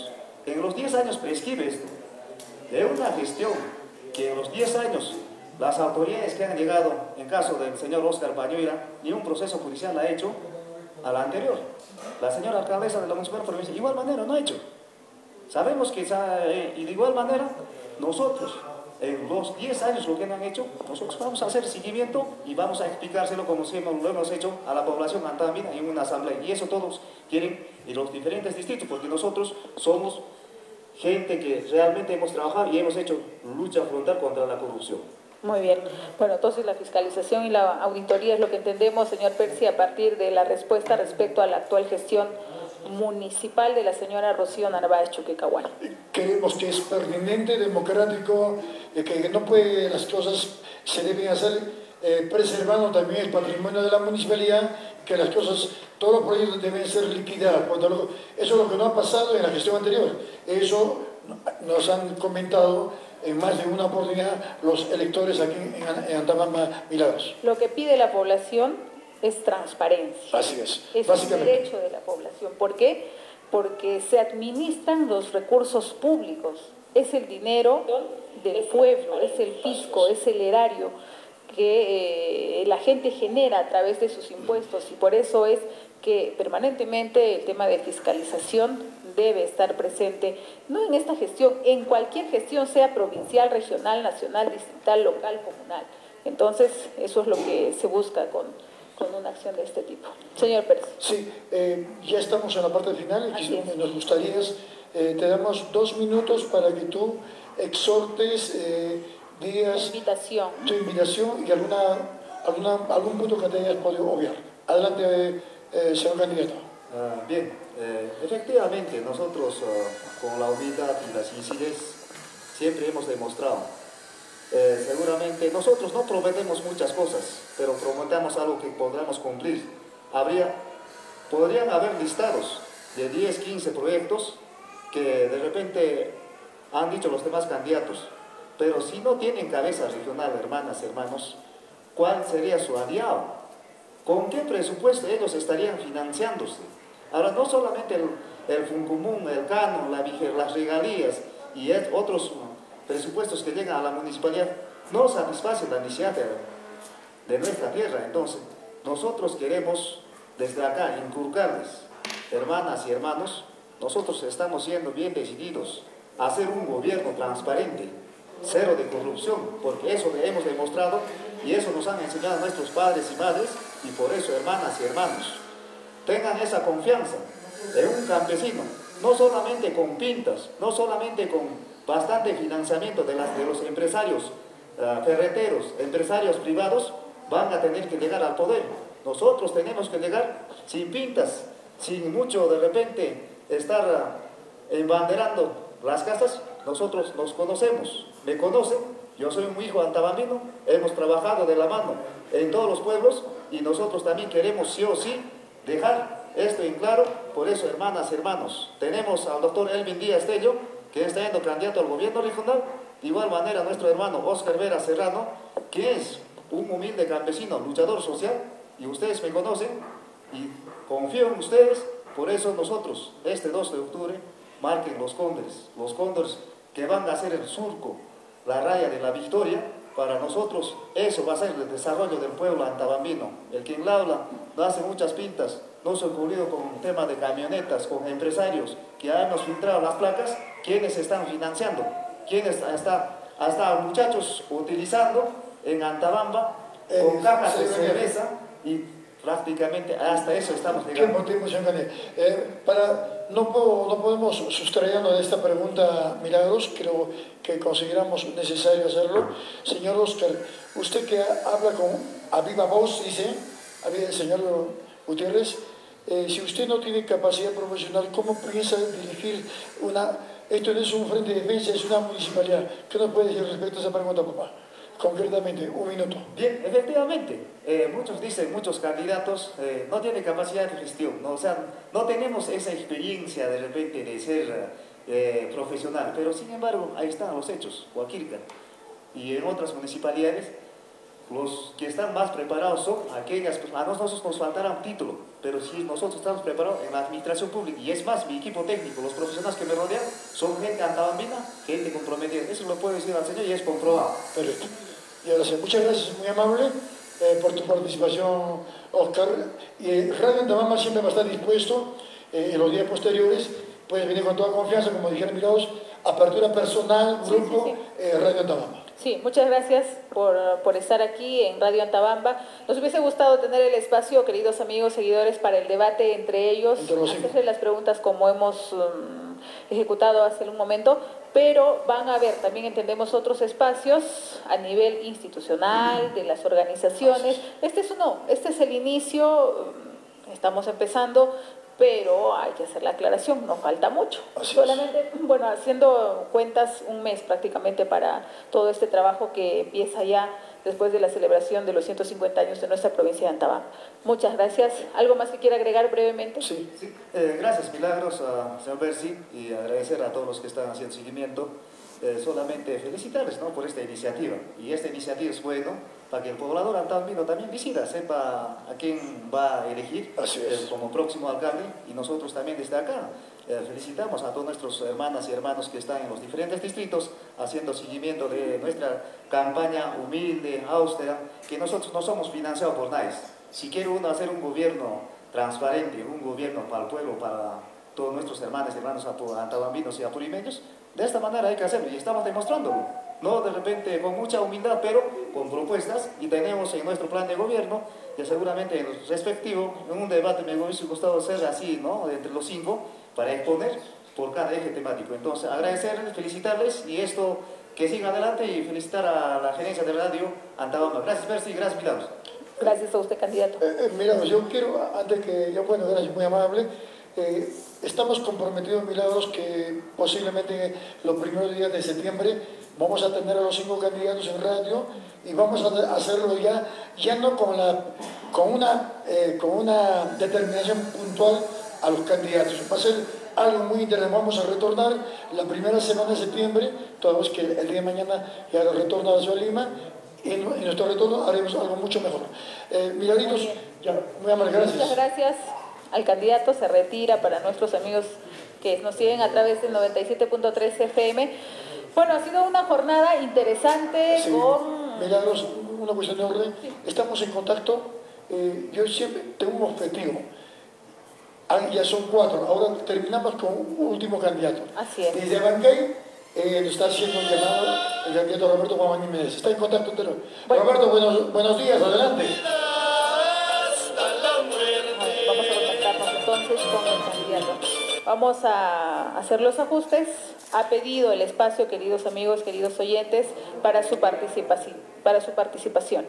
años prescribe esto, de una gestión que en los 10 años las autoridades que han llegado, en caso del señor Oscar Pañuira, ni un proceso judicial ha hecho a la anterior. La señora alcaldesa de la municipalidad provincia, de igual manera, no ha hecho. Sabemos que, y de igual manera, nosotros, en los 10 años lo que no han hecho, nosotros vamos a hacer seguimiento y vamos a explicárselo como siempre lo hemos hecho a la población antabambina en una asamblea. Y eso todos quieren en los diferentes distritos, porque nosotros somos gente que realmente hemos trabajado y hemos hecho lucha frontal contra la corrupción. Muy bien. Bueno, entonces la fiscalización y la auditoría es lo que entendemos, señor Percy, a partir de la respuesta respecto a la actual gestión municipal de la señora Rocío Narváez Choquecahual. Creemos que es pertinente, democrático, que no puede, las cosas se deben hacer preservando también el patrimonio de la municipalidad, que las cosas, todos los proyectos deben ser liquidados. Eso es lo que no ha pasado en la gestión anterior. Eso nos han comentado en más de una oportunidad los electores aquí en Antabamba, Milagros. Lo que pide la población es transparencia. Así es, Es un derecho de la población. ¿Por qué? Porque se administran los recursos públicos. Es el dinero del pueblo, es el fisco, es el erario que la gente genera a través de sus impuestos, y por eso es que permanentemente el tema de fiscalización debe estar presente, no en esta gestión, en cualquier gestión, sea provincial, regional, nacional, distrital, local, comunal. Entonces, eso es lo que se busca con una acción de este tipo. Señor Pérez. Sí, ya estamos en la parte final y nos gustaría, te damos 2 minutos para que tú exhortes, digas tu invitación y algún punto que te hayas podido obviar. Adelante, señor candidato. Bien, efectivamente nosotros con la humildad y la sencillez siempre hemos demostrado. Seguramente nosotros no prometemos muchas cosas, pero prometemos algo que podamos cumplir. Podrían haber listados de 10, 15 proyectos que de repente han dicho los demás candidatos, pero si no tienen cabeza regional, hermanas, hermanos, ¿cuál sería su aliado? ¿Con qué presupuesto ellos estarían financiándose? Ahora, no solamente el Funcomún, el canon, las regalías y otros presupuestos que llegan a la municipalidad no satisfacen la necesidad de nuestra tierra. Entonces, nosotros queremos desde acá inculcarles, hermanas y hermanos, nosotros estamos siendo bien decididos a hacer un gobierno transparente, cero de corrupción, porque eso le hemos demostrado y eso nos han enseñado nuestros padres y madres, y por eso, hermanas y hermanos, tengan esa confianza de un campesino, no solamente con pintas, no solamente con bastante financiamiento de los empresarios ferreteros, empresarios privados, van a tener que llegar al poder. Nosotros tenemos que llegar sin pintas, sin mucho de repente estar embanderando las casas. Nosotros nos conocemos, me conocen, yo soy un hijo antabambino, hemos trabajado de la mano en todos los pueblos y nosotros también queremos sí o sí dejar esto en claro. Por eso, hermanas, hermanos, tenemos al doctor Elvin Díaz Tello, que está siendo candidato al gobierno regional, de igual manera nuestro hermano Oscar Vera Serrano, que es un humilde campesino, luchador social, y ustedes me conocen y confío en ustedes. Por eso nosotros, este 2 de octubre, marquen los cóndores que van a hacer el surco, la raya de la victoria. Para nosotros eso va a ser el desarrollo del pueblo antabambino. El que en la habla no hace muchas pintas, no se ha ocurrido con un tema de camionetas, con empresarios que hemos filtrado las placas, quienes están financiando, quienes hasta muchachos utilizando en Antabamba con cajas de cerveza, y prácticamente hasta eso estamos llegando. No podemos sustraernos de esta pregunta, Milagros, creo que consideramos necesario hacerlo. Señor Oscar, usted que habla a viva voz, dice, el señor Gutiérrez, si usted no tiene capacidad profesional, ¿cómo piensa dirigir esto no es un frente de defensa, es una municipalidad? ¿Qué nos puede decir respecto a esa pregunta, papá? Concretamente, 1 minuto. Bien, efectivamente, muchos dicen, muchos candidatos no tienen capacidad de gestión, ¿no? O sea, no tenemos esa experiencia de repente de ser profesional, pero sin embargo, ahí están los hechos, Huaquilca y en otras municipalidades, los que están más preparados son aquellas, a nosotros nos faltará un título, pero si nosotros estamos preparados en la administración pública, y es más, mi equipo técnico, los profesionales que me rodean, son gente antabambina, gente comprometida. Eso lo puedo decir al señor y es comprobado. Perfecto. Y ahora sí, muchas gracias, muy amable por tu participación, Oscar. Y Radio Antabamba siempre va a estar dispuesto en los días posteriores. Puedes venir con toda confianza, como dijeron Mirados, apertura personal, grupo, Radio Antabamba. Sí, muchas gracias por estar aquí en Radio Antabamba. Nos hubiese gustado tener el espacio, queridos amigos, seguidores, para el debate entre ellos, hacerse las preguntas como hemos ejecutado hace un momento, pero van a haber, también entendemos, otros espacios a nivel institucional, de las organizaciones. Este es el inicio, estamos empezando, pero hay que hacer la aclaración, no falta mucho. Solamente, bueno, haciendo cuentas, 1 mes prácticamente para todo este trabajo que empieza ya después de la celebración de los 150 años de nuestra provincia de Antabamba. Muchas gracias. ¿Algo más que quiera agregar brevemente? Sí. Gracias, Milagros, señor Bersi, y agradecer a todos los que están haciendo seguimiento. solamente felicitarles, ¿no?, por esta iniciativa. Y esta iniciativa es bueno para que el poblador antambino también visita, sepa a quién va a elegir como próximo alcalde, y nosotros también desde acá felicitamos a todos nuestros hermanas y hermanos que están en los diferentes distritos haciendo seguimiento de nuestra campaña humilde, austera, que nosotros no somos financiados por nadie. Si quiere uno hacer un gobierno transparente, un gobierno para el pueblo, para todos nuestros hermanos antabambinos y apurimeños, de esta manera hay que hacerlo y estamos demostrándolo. No de repente con mucha humildad, pero con propuestas, y tenemos en nuestro plan de gobierno, que seguramente en los respectivos, en un debate me hubiese gustado ser así, ¿no?, entre los 5, para exponer por cada eje temático. Entonces, agradecerles, felicitarles, y esto que siga adelante, y felicitar a la gerencia de Radio Antabamba. Gracias, Percy, gracias, Milagros. Gracias a usted, candidato. Milagros, yo quiero, antes que yo, bueno, gracias, muy amable. Estamos comprometidos, Milagros, que posiblemente los primeros días de septiembre vamos a tener a los 5 candidatos en radio, y vamos a hacerlo ya no con una determinación puntual a los candidatos. Va a ser algo muy interesante. Vamos a retornar la primera semana de septiembre, toda vez que el día de mañana ya retorno a la ciudad de Lima, y en nuestro retorno haremos algo mucho mejor. Milagritos, ya, muy amable, gracias. Muchas gracias al candidato. Se retira para nuestros amigos que nos siguen a través del 97.3 FM. Bueno, ha sido una jornada interesante, sí, con... Milagros, una cuestión de orden. Sí. Estamos en contacto. Yo siempre tengo un objetivo. Ya son 4. Ahora terminamos con un último candidato. Así es. Desde Bancay nos está haciendo un llamado el candidato Roberto Guamaní Meneses. Está en contacto. Bueno. Roberto, buenos días. Adelante. Vamos a contactarnos entonces con el candidato. Vamos a hacer los ajustes. Ha pedido el espacio, queridos amigos, queridos oyentes, para su participación.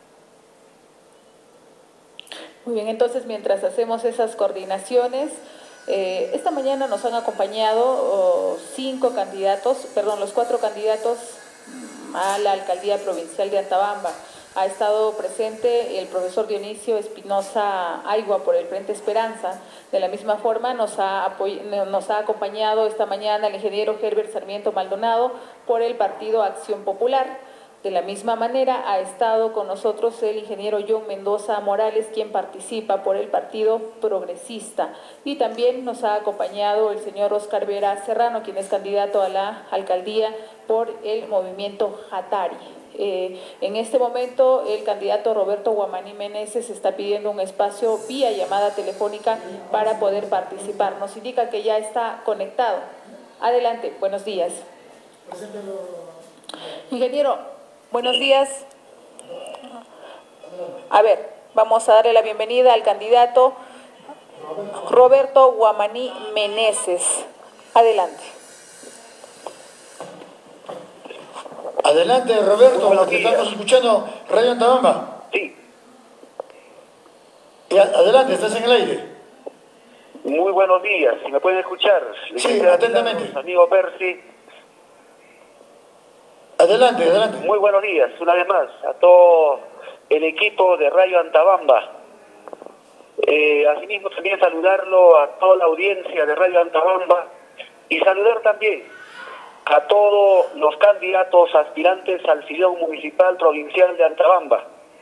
Muy bien, entonces mientras hacemos esas coordinaciones, esta mañana nos han acompañado los 4 candidatos a la alcaldía provincial de Antabamba. Ha estado presente el profesor Dionisio Espinosa Aigua por el Frente Esperanza. De la misma forma nos ha acompañado esta mañana el ingeniero Herbert Sarmiento Maldonado por el Partido Acción Popular. De la misma manera ha estado con nosotros el ingeniero John Mendoza Morales, quien participa por el Partido Progresista. Y también nos ha acompañado el señor Oscar Vera Serrano, quien es candidato a la alcaldía por el movimiento Hatari. En este momento el candidato Roberto Guamaní Meneses está pidiendo un espacio vía llamada telefónica para poder participar. Nos indica que ya está conectado. Adelante, buenos días. Ingeniero, buenos días. A ver, vamos a darle la bienvenida al candidato Roberto Guamaní Meneses. Adelante. Adelante, Roberto, lo que estamos escuchando, Radio Antabamba. Sí. Adelante, estás en el aire. Muy buenos días, si me pueden escuchar. Sí, atentamente. Amigo Percy. Adelante. Muy buenos días, una vez más, a todo el equipo de Radio Antabamba. Asimismo, también saludarlo a toda la audiencia de Radio Antabamba, y saludar también a todos los candidatos aspirantes al sillón municipal provincial de Antabamba.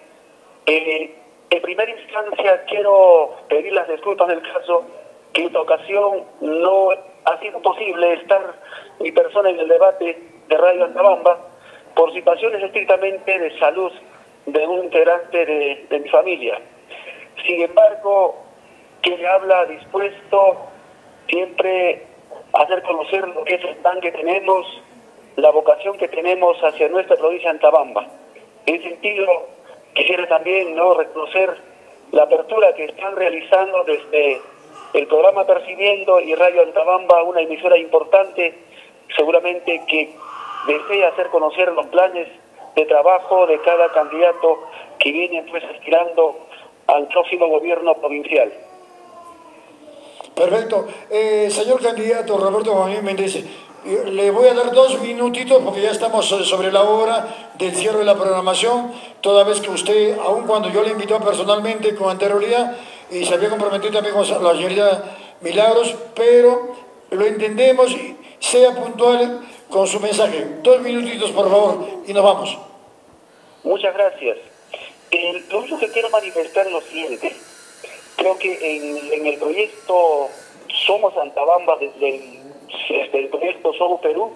En primera instancia quiero pedir las disculpas del caso que en esta ocasión no ha sido posible estar mi persona en el debate de Radio Antabamba por situaciones estrictamente de salud de un integrante de mi familia. Sin embargo, que le habla dispuesto siempre a hacer conocer lo que es el plan que tenemos, la vocación que tenemos hacia nuestra provincia de Antabamba. En ese sentido, quisiera también reconocer la apertura que están realizando desde el programa Percibiendo y Radio Antabamba, una emisora importante, seguramente que desea hacer conocer los planes de trabajo de cada candidato que viene pues aspirando al próximo gobierno provincial. Perfecto. Señor candidato Roberto Guamaní Meneses, le voy a dar 2 minutitos porque ya estamos sobre la hora del cierre de la programación, toda vez que usted, aun cuando yo le invitó personalmente con anterioridad y se había comprometido también con la señorita Milagros, pero lo entendemos, sea puntual con su mensaje. 2 minutitos, por favor, y nos vamos. Muchas gracias. Lo único que quiero manifestar es lo siguiente. Creo que en el proyecto Somos Antabamba, desde el proyecto Somos Perú,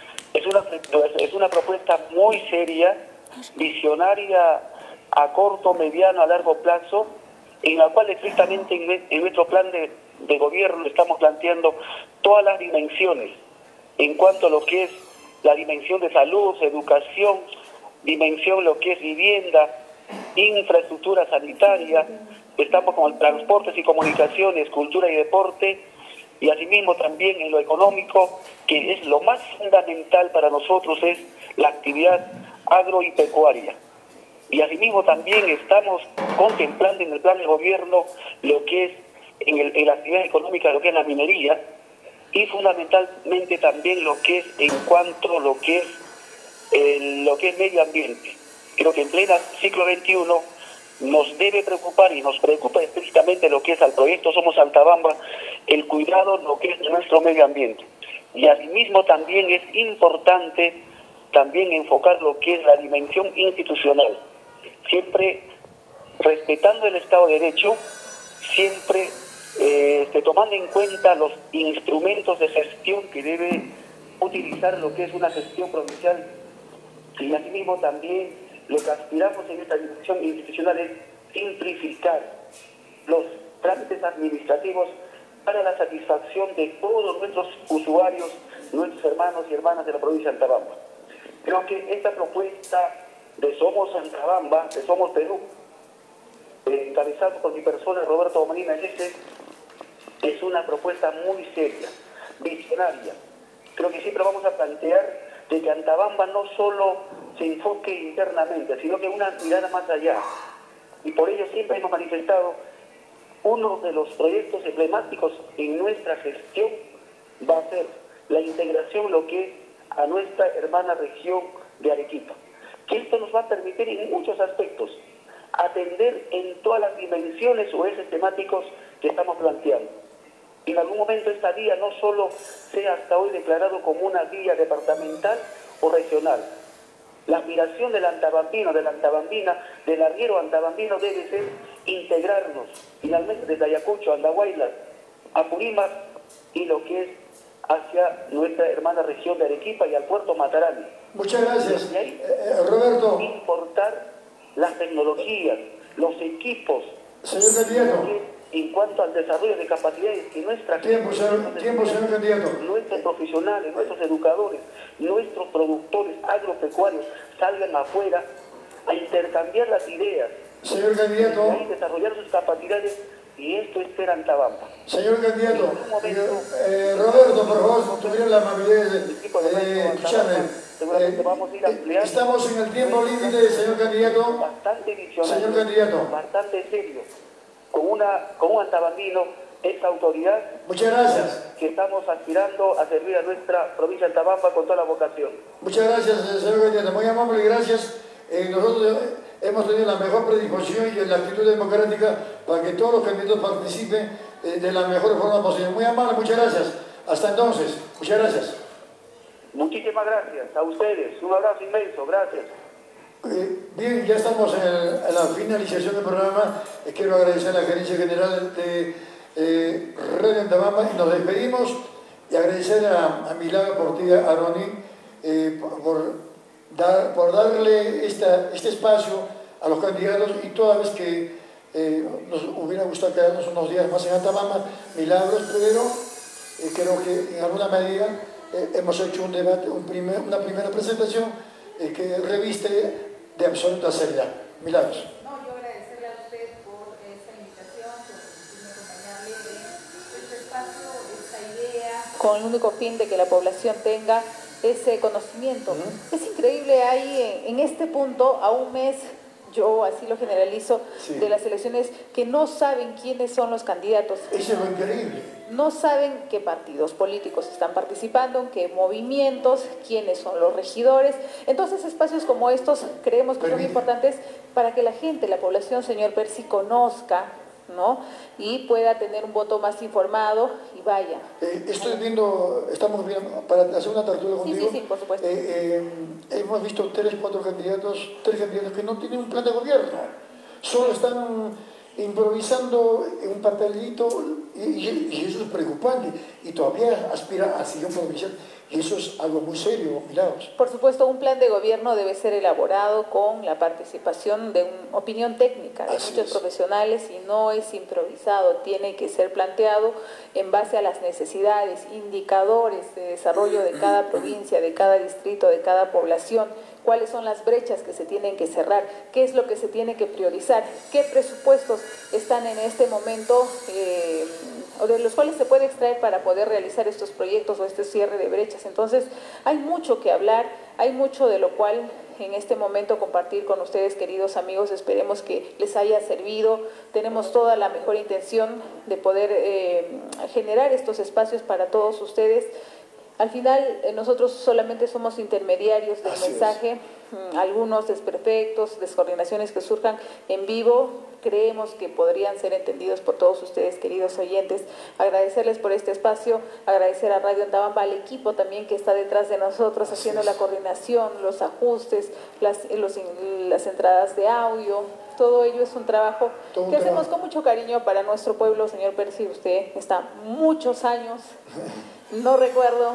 es una propuesta muy seria, visionaria a corto, mediano, a largo plazo, en la cual estrictamente en nuestro plan de gobierno estamos planteando todas las dimensiones en cuanto a lo que es la dimensión de salud, educación, dimensión lo que es vivienda, infraestructura sanitaria, estamos con transportes y comunicaciones, cultura y deporte, y asimismo también en lo económico, que es lo más fundamental para nosotros, es la actividad agro y pecuaria. Y asimismo también estamos contemplando en el plan de gobierno lo que es en la actividad económica, lo que es la minería, y fundamentalmente también lo que es en cuanto a lo que es medio ambiente. Creo que en pleno siglo XXI nos debe preocupar y nos preocupa específicamente lo que es al proyecto Somos Antabamba, el cuidado lo que es de nuestro medio ambiente. Y asimismo también es importante también enfocar lo que es la dimensión institucional, siempre respetando el Estado de Derecho, siempre tomando en cuenta los instrumentos de gestión que debe utilizar lo que es una gestión provincial, y asimismo también lo que aspiramos en esta dimensión institucional es simplificar los trámites administrativos para la satisfacción de todos nuestros usuarios, nuestros hermanos y hermanas de la provincia de Antabamba. Creo que esta propuesta de Somos Antabamba, de Somos Perú, encabezado por mi persona, Roberto Manina, es una propuesta muy seria, visionaria. Creo que siempre vamos a plantear de que Antabamba no solo se enfoque internamente, sino que una mirada más allá. Y por ello siempre hemos manifestado uno de los proyectos emblemáticos en nuestra gestión va a ser la integración lo que es a nuestra hermana región de Arequipa. Que esto nos va a permitir en muchos aspectos atender en todas las dimensiones o ejes temáticos que estamos planteando. En algún momento esta vía no solo sea hasta hoy declarado como una vía departamental o regional. La aspiración del antabambino, de la antabambina, del arriero antabambino debe ser integrarnos finalmente desde Ayacucho, Andahuaylas, Apurímac y lo que es hacia nuestra hermana región de Arequipa y al puerto Matarani. Muchas gracias. Y ahí, Roberto. Importar las tecnologías, los equipos. Señor candidato. En cuanto al desarrollo de capacidades que nuestra tiempo, señor candidato. Nuestros profesionales, nuestros educadores, nuestros productores agropecuarios salgan afuera a intercambiar las ideas. Señor candidato. Y desarrollar sus capacidades, y esto es ser Antabamba. Señor candidato, Roberto, por favor, tuviera la amabilidad de escucharme. Seguramente vamos a ir ampliando. Estamos en el tiempo límite, señor candidato. Bastante visionario. Señor candidato. Bastante serio. Con un antabambino, esta autoridad. Muchas gracias. Que estamos aspirando a servir a nuestra provincia de Antabamba con toda la vocación. Muchas gracias, señor candidato. Muy amable, gracias. Nosotros hemos tenido la mejor predisposición y la actitud democrática para que todos los candidatos participen de la mejor forma posible. Muy amable, muchas gracias. Hasta entonces, muchas gracias. Muchísimas gracias a ustedes. Un abrazo inmenso, gracias. Bien, ya estamos en la finalización del programa. Quiero agradecer a la Gerencia General de Radio Antabamba y nos despedimos y agradecer a Milagro Portilla Aronín por darle este espacio a los candidatos, y toda vez que nos hubiera gustado quedarnos unos días más en Antabamba, Milagros, pero creo que en alguna medida hemos hecho un debate, una primera presentación que reviste de absoluta seriedad. Milagros. No, yo agradecerle a usted por esta invitación, por permitirme acompañarle en este espacio, esta idea, con el único fin de que la población tenga ese conocimiento. Es increíble, hay en este punto, a un mes, yo así lo generalizo, de las elecciones, que no saben quiénes son los candidatos. Eso es lo increíble. No saben qué partidos políticos están participando, qué movimientos, quiénes son los regidores. Entonces, espacios como estos creemos que son importantes para que la gente, la población, señor Percy, conozca ¿no? Y pueda tener un voto más informado y vaya. Estamos viendo, para hacer una tertulia contigo, Sí, por supuesto. Hemos visto 3 candidatos que no tienen un plan de gobierno, solo están improvisando un papelito y eso es preocupante, y todavía aspira a sillón provincial, y eso es algo muy serio, Milagros. Por supuesto, un plan de gobierno debe ser elaborado con la participación de una opinión técnica de muchos profesionales y no es improvisado, tiene que ser planteado en base a las necesidades, indicadores de desarrollo de cada provincia, de cada distrito, de cada población, cuáles son las brechas que se tienen que cerrar, qué es lo que se tiene que priorizar, qué presupuestos están en este momento o de los cuales se puede extraer para poder realizar estos proyectos o este cierre de brechas. Entonces, hay mucho que hablar, hay mucho de lo cual en este momento compartir con ustedes, queridos amigos. Esperemos que les haya servido. Tenemos toda la mejor intención de poder generar estos espacios para todos ustedes. Al final, nosotros solamente somos intermediarios del mensaje. Algunos desperfectos, descoordinaciones que surjan en vivo, creemos que podrían ser entendidos por todos ustedes, queridos oyentes. Agradecerles por este espacio, agradecer a Radio Antabamba, al equipo también que está detrás de nosotros, haciendo la coordinación, los ajustes, las entradas de audio. Todo ello es un trabajo que hacemos con mucho cariño para nuestro pueblo. Señor Percy, usted está muchos años. No recuerdo.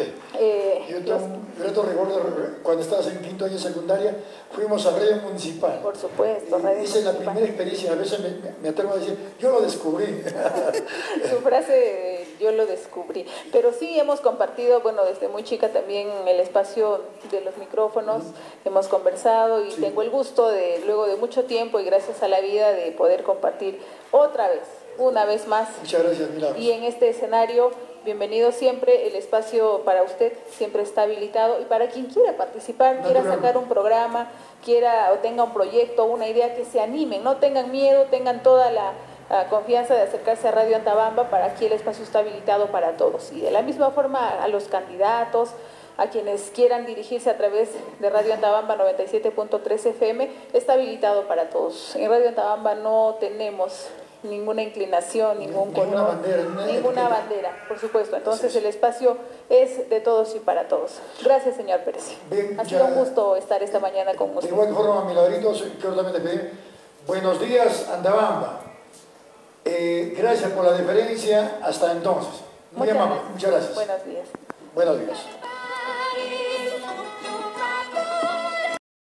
Yo recuerdo cuando estabas en 5º año de secundaria, fuimos a Radio Municipal. Por supuesto, Radio Hice Municipal. la primera experiencia, a veces me atrevo a decir, yo lo descubrí. Su frase, yo lo descubrí. Pero sí hemos compartido, bueno, desde muy chica también el espacio de los micrófonos, hemos conversado y tengo el gusto de, luego de mucho tiempo y gracias a la vida, de poder compartir otra vez, una vez más. Muchas gracias, Milagros. Y en este escenario, bienvenido siempre, el espacio para usted siempre está habilitado y para quien quiera participar, quiera sacar un programa, quiera o tenga un proyecto, una idea, que se animen, no tengan miedo, tengan toda la confianza de acercarse a Radio Antabamba. Para aquí el espacio está habilitado para todos. Y de la misma forma a los candidatos, a quienes quieran dirigirse a través de Radio Antabamba 97.3 FM, está habilitado para todos. En Radio Antabamba no tenemos ninguna inclinación, ningún color, ninguna bandera, por supuesto. Entonces el espacio es de todos y para todos. Gracias, señor Pérez. Ha sido un gusto estar esta mañana con usted. De igual forma, Milagritos, quiero también despedir. Buenos días, Antabamba. Gracias por la deferencia. Hasta entonces. Muy amable. Muchas gracias. Buenos días. Buenos días.